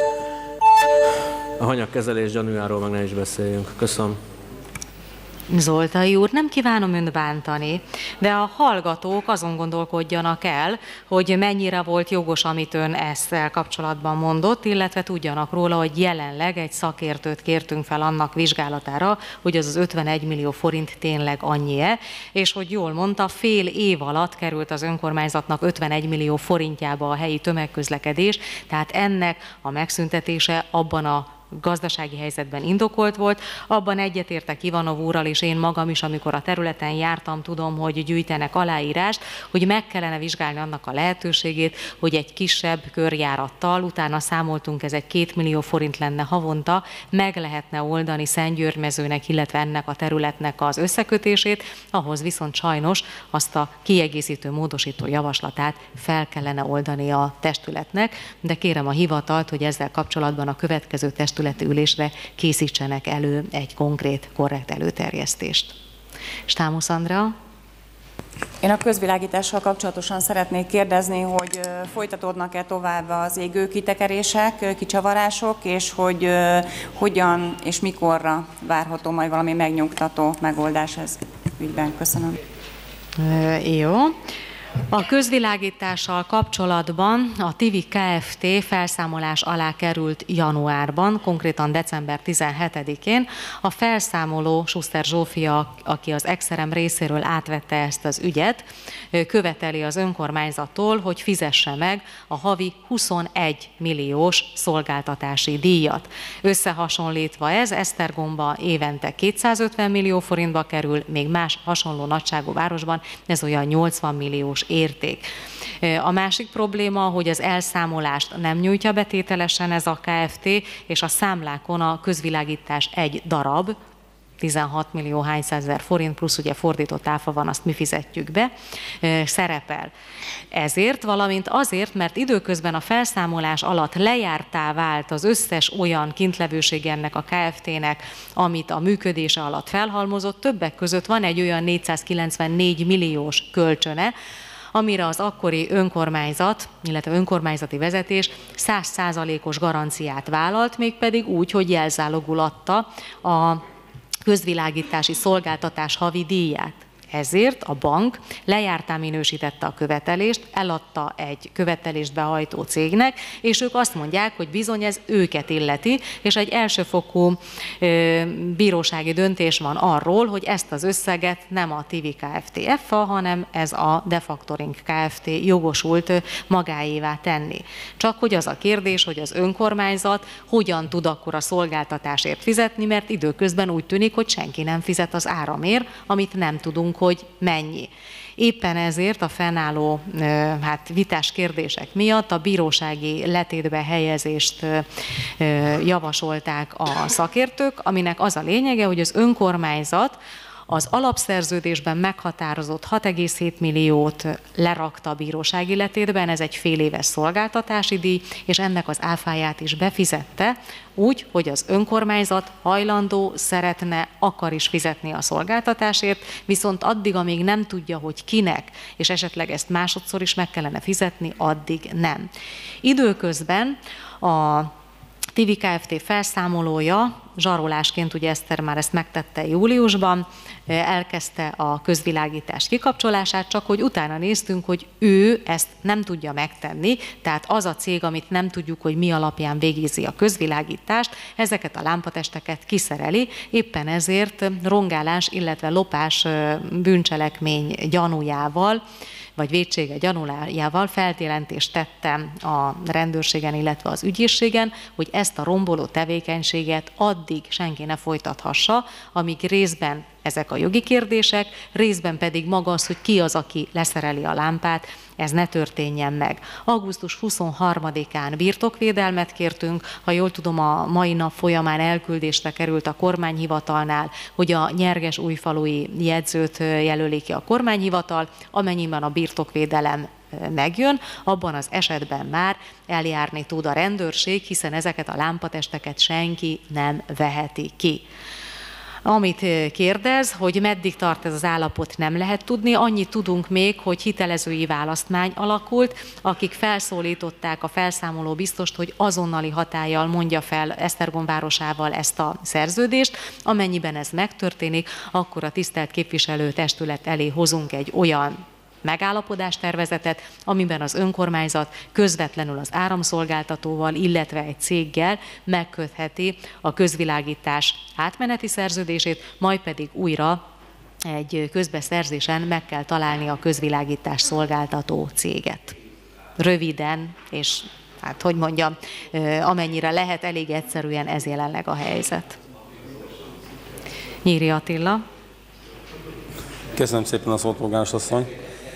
A hanyagkezelés gyanújáról meg ne is beszéljünk. Köszönöm. Zoltai úr, nem kívánom önt bántani, de a hallgatók azon gondolkodjanak el, hogy mennyire volt jogos, amit ön ezzel kapcsolatban mondott, illetve tudjanak róla, hogy jelenleg egy szakértőt kértünk fel annak vizsgálatára, hogy az az ötvenegy millió forint tényleg annyi-e, és hogy jól mondta, fél év alatt került az önkormányzatnak ötvenegy millió forintjába a helyi tömegközlekedés, tehát ennek a megszüntetése abban a gazdasági helyzetben indokolt volt. Abban egyetértek Ivanov úrral, és én magam is, amikor a területen jártam, tudom, hogy gyűjtenek aláírást, hogy meg kellene vizsgálni annak a lehetőségét, hogy egy kisebb körjárattal, utána számoltunk, ez egy két millió forint lenne havonta, meg lehetne oldani Szentgyörgymezőnek, illetve ennek a területnek az összekötését, ahhoz viszont sajnos azt a kiegészítő módosító javaslatát fel kellene oldani a testületnek, de kérem a hivatalt, hogy ezzel kapcsolatban a következő testület ülésre készítsenek elő egy konkrét, korrekt előterjesztést. Stámusz Andrea? Én a közvilágítással kapcsolatosan szeretnék kérdezni, hogy folytatódnak-e tovább az égőkitekerések, kicsavarások, és hogy hogyan és mikorra várható majd valami megnyugtató megoldás ez ügyben. Köszönöm. Jó. A közvilágítással kapcsolatban a té vé Kft. Felszámolás alá került januárban, konkrétan december tizenhetedikén. A felszámoló Schuster Zsófia, aki az Exerem részéről átvette ezt az ügyet, követeli az önkormányzattól, hogy fizesse meg a havi huszonegy milliós szolgáltatási díjat. Összehasonlítva ez, Esztergomba évente kétszázötven millió forintba kerül, még más hasonló nagyságú városban ez olyan nyolcvan milliós érték. A másik probléma, hogy az elszámolást nem nyújtja betételesen ez a Kft., és a számlákon a közvilágítás egy darab, tizenhat millió hányszázezer forint, plusz ugye fordított áfa van, azt mi fizetjük be, szerepel. Ezért, valamint azért, mert időközben a felszámolás alatt lejártá vált az összes olyan kintlevőség ennek a Kft.-nek, amit a működése alatt felhalmozott, többek között van egy olyan négyszázkilencvennégy milliós kölcsöne, amire az akkori önkormányzat, illetve önkormányzati vezetés száz százalékos garanciát vállalt, mégpedig úgy, hogy jelzálogul adta a közvilágítási szolgáltatás havi díját. ezért a bank lejártán minősítette a követelést, eladta egy követelést behajtó cégnek, és ők azt mondják, hogy bizony ez őket illeti, és egy elsőfokú ö, bírósági döntés van arról, hogy ezt az összeget nem a té vé Kft. ef á, hanem ez a Defactoring Kft. Jogosult magáévá tenni. Csak hogy az a kérdés, hogy az önkormányzat hogyan tud akkor a szolgáltatásért fizetni, mert időközben úgy tűnik, hogy senki nem fizet az áramért, amit nem tudunk, hogy mennyi. Éppen ezért a fennálló hát, vitás kérdések miatt a bírósági letétbe helyezést javasolták a szakértők, aminek az a lényege, hogy az önkormányzat az alapszerződésben meghatározott hat egész hét milliót lerakta a bírósági letétben, ez egy fél éves szolgáltatási díj, és ennek az áfáját is befizette, úgy, hogy az önkormányzat hajlandó, szeretne, akar is fizetni a szolgáltatásért, viszont addig, amíg nem tudja, hogy kinek, és esetleg ezt másodszor is meg kellene fizetni, addig nem. Időközben a té vé Kft. Felszámolója, zsarolásként, ugye Eszter már ezt megtette júliusban, elkezdte a közvilágítás kikapcsolását, csak hogy utána néztünk, hogy ő ezt nem tudja megtenni, tehát az a cég, amit nem tudjuk, hogy mi alapján végzi a közvilágítást, ezeket a lámpatesteket kiszereli, éppen ezért rongálás, illetve lopás bűncselekmény gyanújával, vagy vétsége gyanújával feljelentést tettem a rendőrségen, illetve az ügyészségen, hogy ezt a romboló tevékenységet addig senki ne folytathassa, amíg részben ezek a jogi kérdések, részben pedig maga az, hogy ki az, aki leszereli a lámpát, ez ne történjen meg. augusztus huszonharmadikán birtokvédelmet kértünk, ha jól tudom, a mai nap folyamán elküldésre került a kormányhivatalnál, hogy a nyergesújfalui jegyzőt jelöli ki a kormányhivatal, amennyiben a birtokvédelem megjön, abban az esetben már eljárni tud a rendőrség, hiszen ezeket a lámpatesteket senki nem veheti ki. Amit kérdez, hogy meddig tart ez az állapot, nem lehet tudni. Annyit tudunk még, hogy hitelezői választmány alakult, akik felszólították a felszámoló biztost, hogy azonnali hatállyal mondja fel Esztergom városával ezt a szerződést. Amennyiben ez megtörténik, akkor a tisztelt képviselőtestület elé hozunk egy olyan megállapodástervezetet, amiben az önkormányzat közvetlenül az áramszolgáltatóval, illetve egy céggel megkötheti a közvilágítás átmeneti szerződését, majd pedig újra egy közbeszerzésen meg kell találni a közvilágítás szolgáltató céget. Röviden, és hát hogy mondjam, amennyire lehet, elég egyszerűen ez jelenleg a helyzet. Nyíri Attila. Köszönöm szépen a szót, polgáros asszony.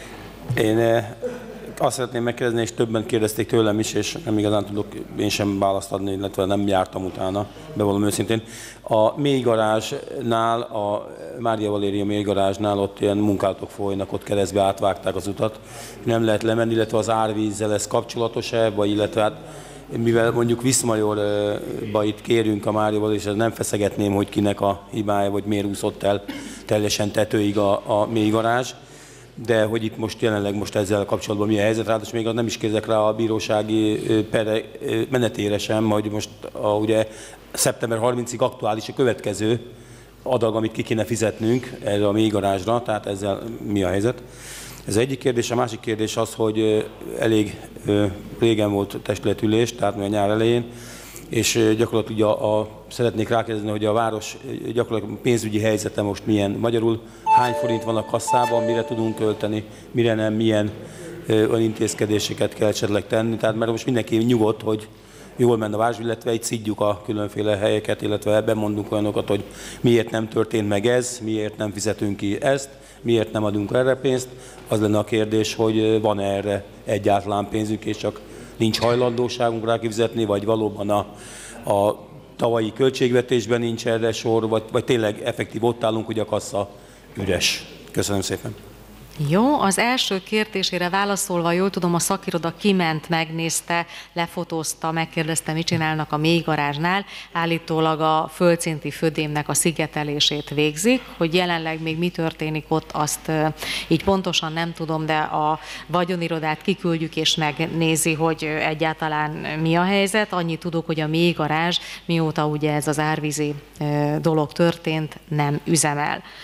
Én azt szeretném megkérdezni, és többen kérdezték tőlem is, és nem igazán tudok én sem választ adni, illetve nem jártam utána, bevallom őszintén. A mélygarázsnál, a Mária Valéria mélygarázsnál ott ilyen munkálatok folynak, ott keresztbe átvágták az utat, nem lehet lemenni, illetve az árvízzel ez kapcsolatos-e, vagy illetve hát, mivel mondjuk Viszmajorba itt kérünk a Máriával, és nem feszegetném, hogy kinek a hibája, vagy miért úszott el teljesen tetőig a, a mélygarázs, de hogy itt most jelenleg most ezzel kapcsolatban mi a helyzet, ráadásul még az nem is kérdezek rá a bírósági pere, menetére sem, hogy most a, ugye szeptember harmincadikáig aktuális a következő adag, amit ki kéne fizetnünk erre a mélygarázsra, tehát ezzel mi a helyzet. Ez egyik kérdés, a másik kérdés az, hogy elég régen volt testületülés, tehát a nyár elején, és gyakorlatilag a, a, szeretnék rákérdezni, hogy a város gyakorlatilag pénzügyi helyzete most milyen, magyarul hány forint van a kasszában, mire tudunk költeni, mire nem, milyen olyan intézkedéseket kell esetleg tenni, tehát mert most mindenki nyugodt, hogy jól menne a város, illetve itt szidjuk a különféle helyeket, illetve ebben mondunk olyanokat, hogy miért nem történt meg ez, miért nem fizetünk ki ezt, miért nem adunk erre pénzt. Az lenne a kérdés, hogy van erre egyáltalán pénzünk, és csak nincs hajlandóságunk rá kifizetni, vagy valóban a, a tavalyi költségvetésben nincs erre sor, vagy, vagy tényleg effektív ott állunk, hogy a kassa üres. Köszönöm szépen. Jó, az első kérdésére válaszolva, jól tudom, a szakiroda kiment, megnézte, lefotózta, megkérdezte, mit csinálnak a mélygarázsnál. Állítólag a földszinti födémnek a szigetelését végzik, hogy jelenleg még mi történik ott, azt így pontosan nem tudom, de a vagyonirodát kiküldjük és megnézi, hogy egyáltalán mi a helyzet. Annyit tudok, hogy a mélygarázs, mióta ugye ez az árvízi dolog történt, nem üzemel.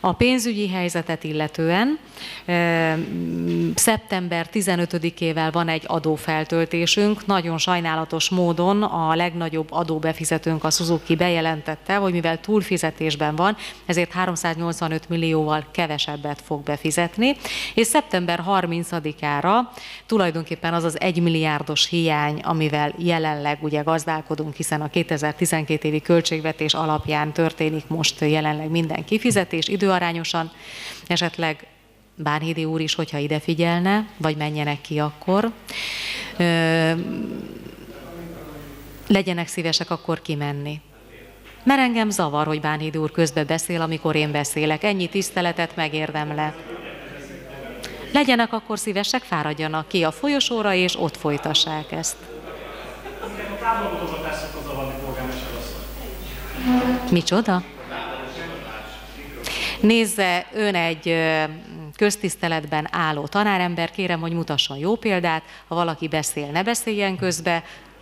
A pénzügyi helyzetet illetően szeptember tizenötödikével van egy adófeltöltésünk. Nagyon sajnálatos módon a legnagyobb adóbefizetőnk, a Suzuki bejelentette, hogy mivel túlfizetésben van, ezért háromszáznyolcvanöt millióval kevesebbet fog befizetni, és szeptember harmincadikára tulajdonképpen az az egymilliárdos hiány, amivel jelenleg ugye gazdálkodunk, hiszen a kétezer-tizenkét évi költségvetés alapján történik most jelenleg minden kifizetés időarányosan, esetleg Bánhidi úr is, hogyha ide figyelne, vagy menjenek ki akkor, ö, legyenek szívesek akkor kimenni. Mert engem zavar, hogy Bánhidi úr közbe beszél, amikor én beszélek. Ennyi tiszteletet megérdemle. Legyenek akkor szívesek, fáradjanak ki a folyosóra, és ott folytassák ezt. Micsoda? Nézze, ön egy köztiszteletben álló tanárember, kérem, hogy mutasson jó példát, ha valaki beszél, ne beszéljen közbe.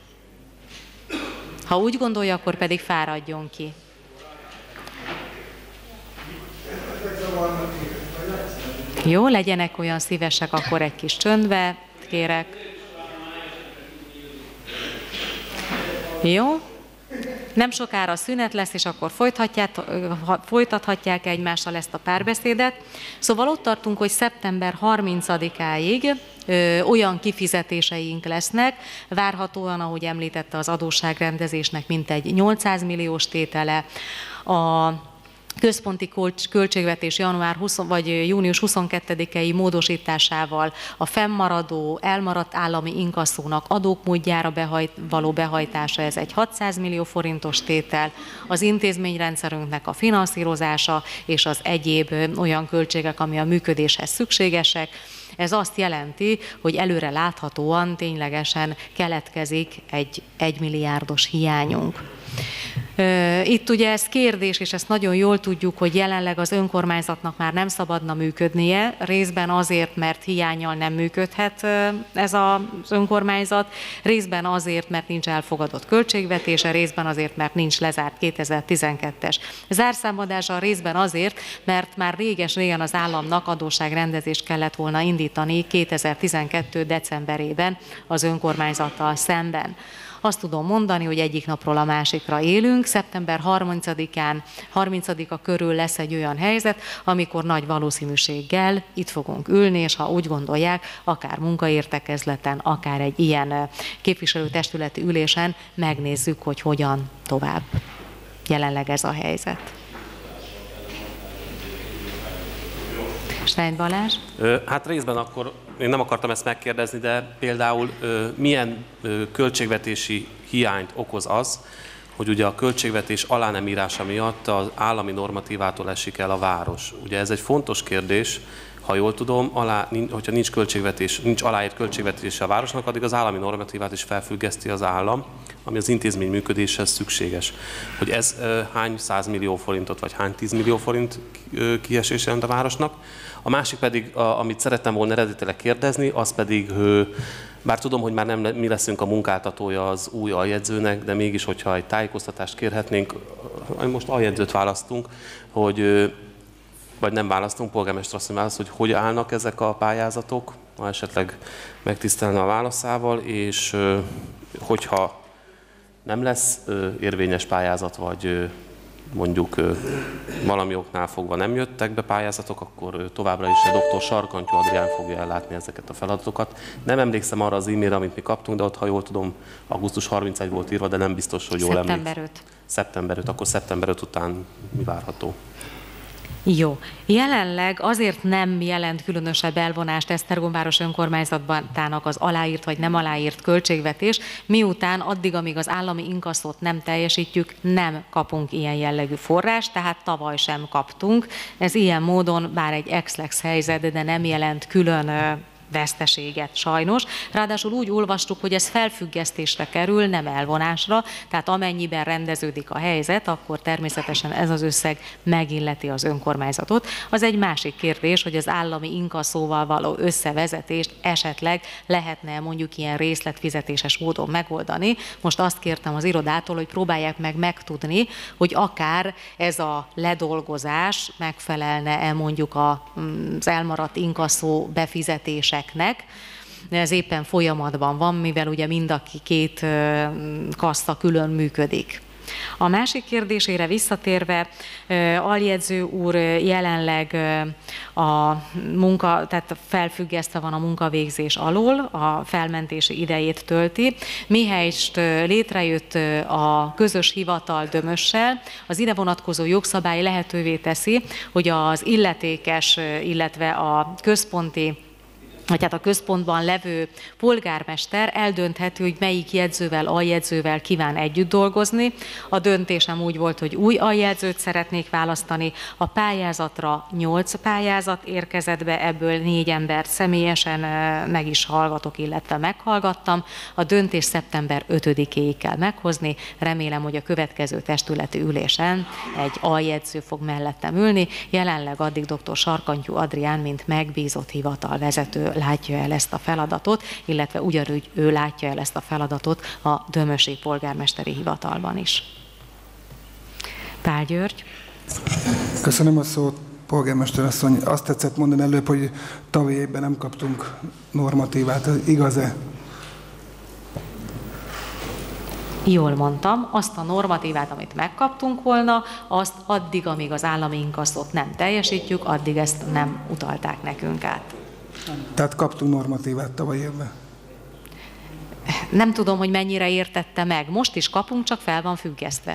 Ha úgy gondolja, akkor pedig fáradjon ki. Jó, legyenek olyan szívesek, akkor egy kis csöndbe, kérek. Jó? Nem sokára szünet lesz, és akkor folytathatják egymással ezt a párbeszédet. Szóval ott tartunk, hogy szeptember harmincadikáig ö, olyan kifizetéseink lesznek, várhatóan, ahogy említette, az adósságrendezésnek mintegy nyolcszáz milliós tétele, a központi költségvetés január huszadik vagy június huszonkettedikei módosításával a fennmaradó, elmaradt állami inkasszónak adók módjára behajt, való behajtása, ez egy hatszáz millió forintos tétel, az intézményrendszerünknek a finanszírozása és az egyéb olyan költségek, ami a működéshez szükségesek. Ez azt jelenti, hogy előre láthatóan ténylegesen keletkezik egy egymilliárdos hiányunk. Itt ugye ez kérdés, és ezt nagyon jól tudjuk, hogy jelenleg az önkormányzatnak már nem szabadna működnie, részben azért, mert hiánnyal nem működhet ez az önkormányzat, részben azért, mert nincs elfogadott költségvetése, részben azért, mert nincs lezárt kétezer-tizenkettes zárszámadása, részben azért, mert már réges-régen az államnak adósságrendezést kellett volna indítani kétezer-tizenkettő decemberében az önkormányzattal szemben. Azt tudom mondani, hogy egyik napról a másikra élünk, szeptember harmincadikán, harmincadika körül lesz egy olyan helyzet, amikor nagy valószínűséggel itt fogunk ülni, és ha úgy gondolják, akár munkaértekezleten, akár egy ilyen képviselőtestületi ülésen megnézzük, hogy hogyan tovább. Jelenleg ez a helyzet. Stein Balázs? Hát részben akkor én nem akartam ezt megkérdezni, de például milyen költségvetési hiányt okoz az, hogy ugye a költségvetés alá nem írása miatt az állami normatívától esik el a város. Ugye ez egy fontos kérdés, ha jól tudom, alá, hogyha nincs költségvetés, nincs aláírt költségvetése a városnak, addig az állami normatívát is felfüggeszti az állam, ami az intézmény működéshez szükséges. Hogy ez hány százmillió forintot, vagy hány tízmillió forint kiesés jelent a városnak. A másik pedig, amit szerettem volna eredetileg kérdezni, az pedig, bár tudom, hogy már nem mi leszünk a munkáltatója az új aljegyzőnek, de mégis, hogyha egy tájékoztatást kérhetnénk, most aljegyzőt választunk, hogy vagy nem választunk, polgármester asszony válasz, hogy hogy állnak ezek a pályázatok, ha esetleg megtisztelne a válaszával, és hogyha nem lesz érvényes pályázat, vagy mondjuk valami oknál fogva nem jöttek be pályázatok, akkor továbbra is a doktor Sarkantyú Adrián fogja ellátni ezeket a feladatokat. Nem emlékszem arra az e-mailre, amit mi kaptunk, de ott, ha jól tudom, augusztus harmincegy volt írva, de nem biztos, hogy jól emlékszem. szeptember ötödike. szeptember ötödike, akkor szeptember ötödike után mi várható? Jó. Jelenleg azért nem jelent különösebb elvonást Esztergomváros önkormányzatának az aláírt vagy nem aláírt költségvetés, miután addig, amíg az állami inkasszót nem teljesítjük, nem kapunk ilyen jellegű forrást, tehát tavaly sem kaptunk. Ez ilyen módon bár egy ex-lex helyzet, de nem jelent külön veszteséget sajnos. Ráadásul úgy olvastuk, hogy ez felfüggesztésre kerül, nem elvonásra, tehát amennyiben rendeződik a helyzet, akkor természetesen ez az összeg megilleti az önkormányzatot. Az egy másik kérdés, hogy az állami inkasszóval való összevezetést esetleg lehetne mondjuk ilyen részletfizetéses módon megoldani. Most azt kértem az irodától, hogy próbálják meg megtudni, hogy akár ez a ledolgozás megfelelne-e mondjuk az elmaradt inkasszó befizetéseknek. Ez éppen folyamatban van, mivel ugye mind a két kassa külön működik. A másik kérdésére visszatérve, aljegyző úr jelenleg a munka, tehát felfüggesztve van a munkavégzés alól, a felmentési idejét tölti. Mihelyst létrejött a közös hivatal Dömössel, az ide vonatkozó jogszabály lehetővé teszi, hogy az illetékes, illetve a központi vagy hát a központban levő polgármester eldöntheti, hogy melyik jegyzővel, aljegyzővel kíván együtt dolgozni. A döntésem úgy volt, hogy új aljegyzőt szeretnék választani. A pályázatra nyolc pályázat érkezett be, ebből négy embert személyesen meg is hallgatok, illetve meghallgattam. A döntés szeptember ötödikéig kell meghozni. Remélem, hogy a következő testületi ülésen egy aljegyző fog mellettem ülni. Jelenleg addig dr. Sarkantyú Adrián, mint megbízott hivatalvezető látja el ezt a feladatot, illetve ugyanúgy ő látja el ezt a feladatot a dömösi polgármesteri hivatalban is. Pál György. Köszönöm a szót, polgármester asszony. Azt tetszett mondani előbb, hogy tavaly évben nem kaptunk normatívát. Igaz-e? Jól mondtam, azt a normatívát, amit megkaptunk volna, azt addig, amíg az állami inkasszót nem teljesítjük, addig ezt nem utalták nekünk át. Tehát kaptunk normatívát tavaly évben? Nem tudom, hogy mennyire értette meg. Most is kapunk, csak fel van függesztve.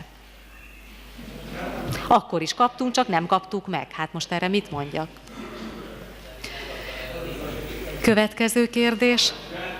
Akkor is kaptunk, csak nem kaptuk meg. Hát most erre mit mondjak? Következő kérdés.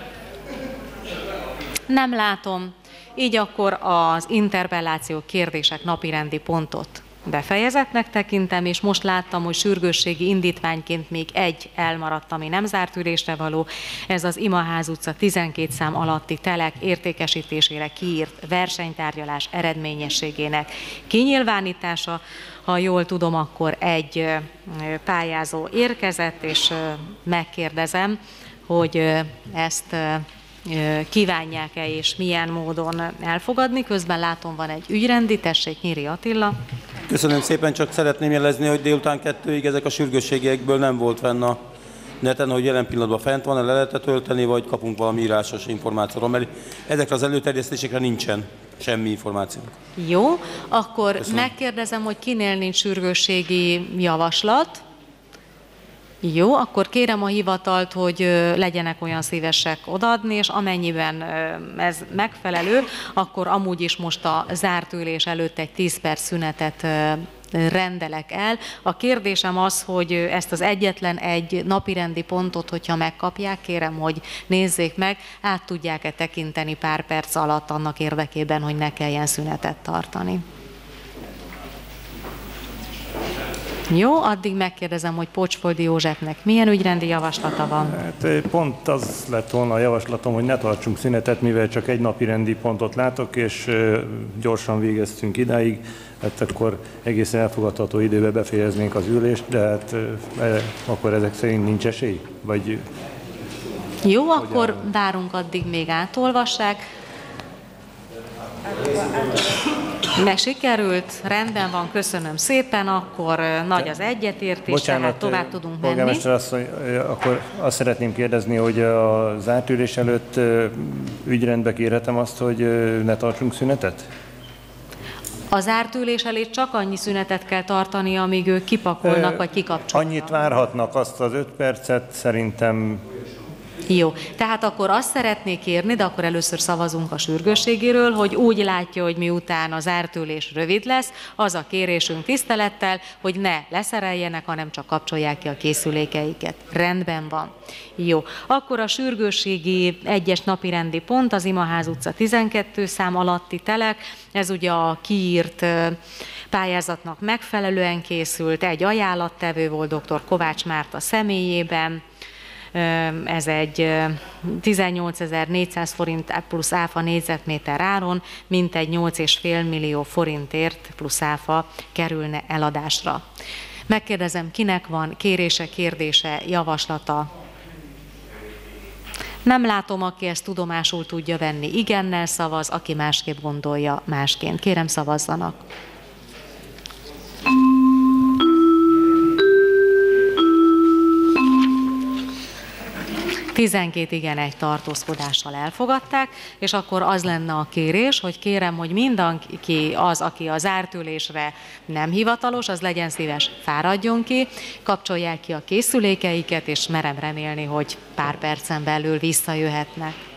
Nem látom. Így akkor az interpelláció kérdések napirendi pontot befejezetnek tekintem, és most láttam, hogy sürgősségi indítványként még egy elmaradt, ami nem zárt ülésre való. Ez az Imaház utca tizenkét szám alatti telek értékesítésére kiírt versenytárgyalás eredményességének kinyilvánítása. Ha jól tudom, akkor egy pályázó érkezett, és megkérdezem, hogy ezt kívánják-e és milyen módon elfogadni. Közben látom, van egy ügyrendi, tessék, Nyíri Attila. Köszönöm szépen, csak szeretném jelezni, hogy délután kettőig ezek a sürgősségiekből nem volt fenn a neten, hogy jelen pillanatban fent van, le lehet tölteni, vagy kapunk valami írásos információról, mert ezekre az előterjesztésekre nincsen semmi információ. Jó, akkor Köszönöm. Megkérdezem, hogy kinél nincs sürgősségi javaslat. Jó, akkor kérem a hivatalt, hogy legyenek olyan szívesek odaadni, és amennyiben ez megfelelő, akkor amúgy is most a zárt ülés előtt egy tíz perc szünetet rendelek el. A kérdésem az, hogy ezt az egyetlen egy napirendi pontot, hogyha megkapják, kérem, hogy nézzék meg, át tudják-e tekinteni pár perc alatt annak érdekében, hogy ne kelljen szünetet tartani. Jó, addig megkérdezem, hogy Pocsfoldi Józsefnek milyen ügyrendi javaslata van? Hát pont az lett volna a javaslatom, hogy ne tartsunk szünetet, mivel csak egy napi rendi pontot látok, és gyorsan végeztünk idáig, hát akkor egészen elfogadható időbe befejeznénk az ülést, de hát akkor ezek szerint nincs esély? Vagy... Jó, akkor várunk addig, még átolvassák. Meg sikerült, rendben van, köszönöm szépen, akkor nagy az egyetértés, Bocsánat, tehát tovább tudunk menni. Polgármester asszony, akkor azt szeretném kérdezni, hogy az átülés előtt ügyrendbe kérhetem azt, hogy ne tartsunk szünetet? Az zárt ülés elé csak annyi szünetet kell tartani, amíg ők kipakolnak, vagy kikapcsolnak. Annyit várhatnak, azt az öt percet szerintem... Jó, tehát akkor azt szeretnék kérni, de akkor először szavazunk a sürgősségéről, hogy úgy látja, hogy miután az zárt ülés rövid lesz, az a kérésünk tisztelettel, hogy ne leszereljenek, hanem csak kapcsolják ki a készülékeiket. Rendben van. Jó, akkor a sürgősségi egyes napirendi pont az Imaház utca tizenkét szám alatti telek, ez ugye a kiírt pályázatnak megfelelően készült, egy ajánlattevő volt dr. Kovács Márta személyében, Ez egy tizennyolcezer-négyszáz forint plusz áfa négyzetméter áron, mintegy nyolc egész öt millió forintért plusz áfa kerülne eladásra. Megkérdezem, kinek van kérése, kérdése, javaslata? Nem látom, aki ezt tudomásul tudja venni, igennel szavaz, aki másképp gondolja, másként. Kérem, szavazzanak. tizenkét igen, egy tartózkodással elfogadták, és akkor az lenne a kérés, hogy kérem, hogy mindenki az, aki a zárt ülésre nem hivatalos, az legyen szíves, fáradjon ki, kapcsolják ki a készülékeiket, és merem remélni, hogy pár percen belül visszajöhetnek.